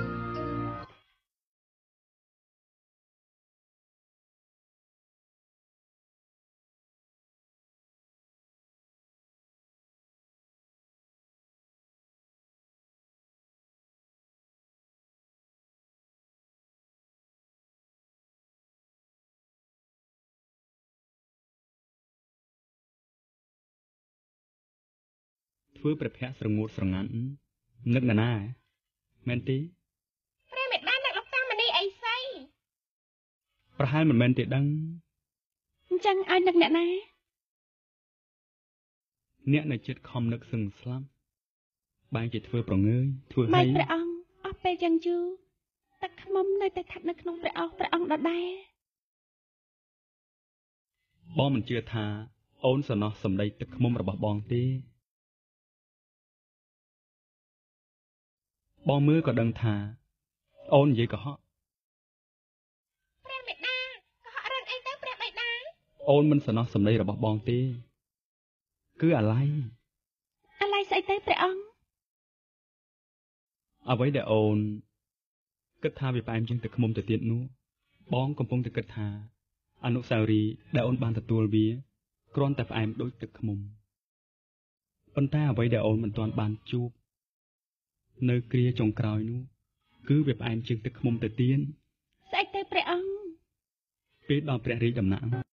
ធ្វើព្រះភ័ក្រស្រងួតស្រងាត់នឹកណាណាមែនទេព្រះមេដាអ្នកលោកតាមនីអីសីប្រហែលមិនមែនទេដឹងអញ្ចឹងឲ្យនឹកអ្នកណាអ្នកនៅចិត្តខំនឹកសឹងស្លាប់បែរជាធ្វើប្រងើយធ្វើម៉េហើចយព្រះអង្គអស់ពេលយ៉ាងយូរទឹកខ្មុំនៅតែស្ថិតនៅក្នុងព្រះអង្គដដែលបងមិនជឿថាអូនសំណោះសម្ដីទឹកខ្មុំរបស់បងទេបងមើលក៏ដឹងថាអូននិយាយកុហកព្រះមេដាកុហករឿងអីទៅព្រះបិតាអូនមិនសំណោះសម្ដីរបស់បងទេគឺអាឡ័យអាឡ័យស្អីទៅព្រះអង្គអ្វីដែលអូនគិតថាវាផ្អែមជាងទឹកខ្មុំទៅទៀតនោះបងកំពុងតែគិតថាអនុស្សាវរីយ៍ដែលអូនបានទទួលវាគ្រាន់តែផ្អែមដូចទឹកឃ្មុំប៉ុន្តែអ្វីដែលអូនមិនទាន់បានជួបនៅគ្រាចុងក្រោយនោះគឺវាផ្អែមជាងទឹកឃ្មុំទៅទៀតស្អីទៅព្រះអង្គពេលដល់ព្រះរាជដំណាក់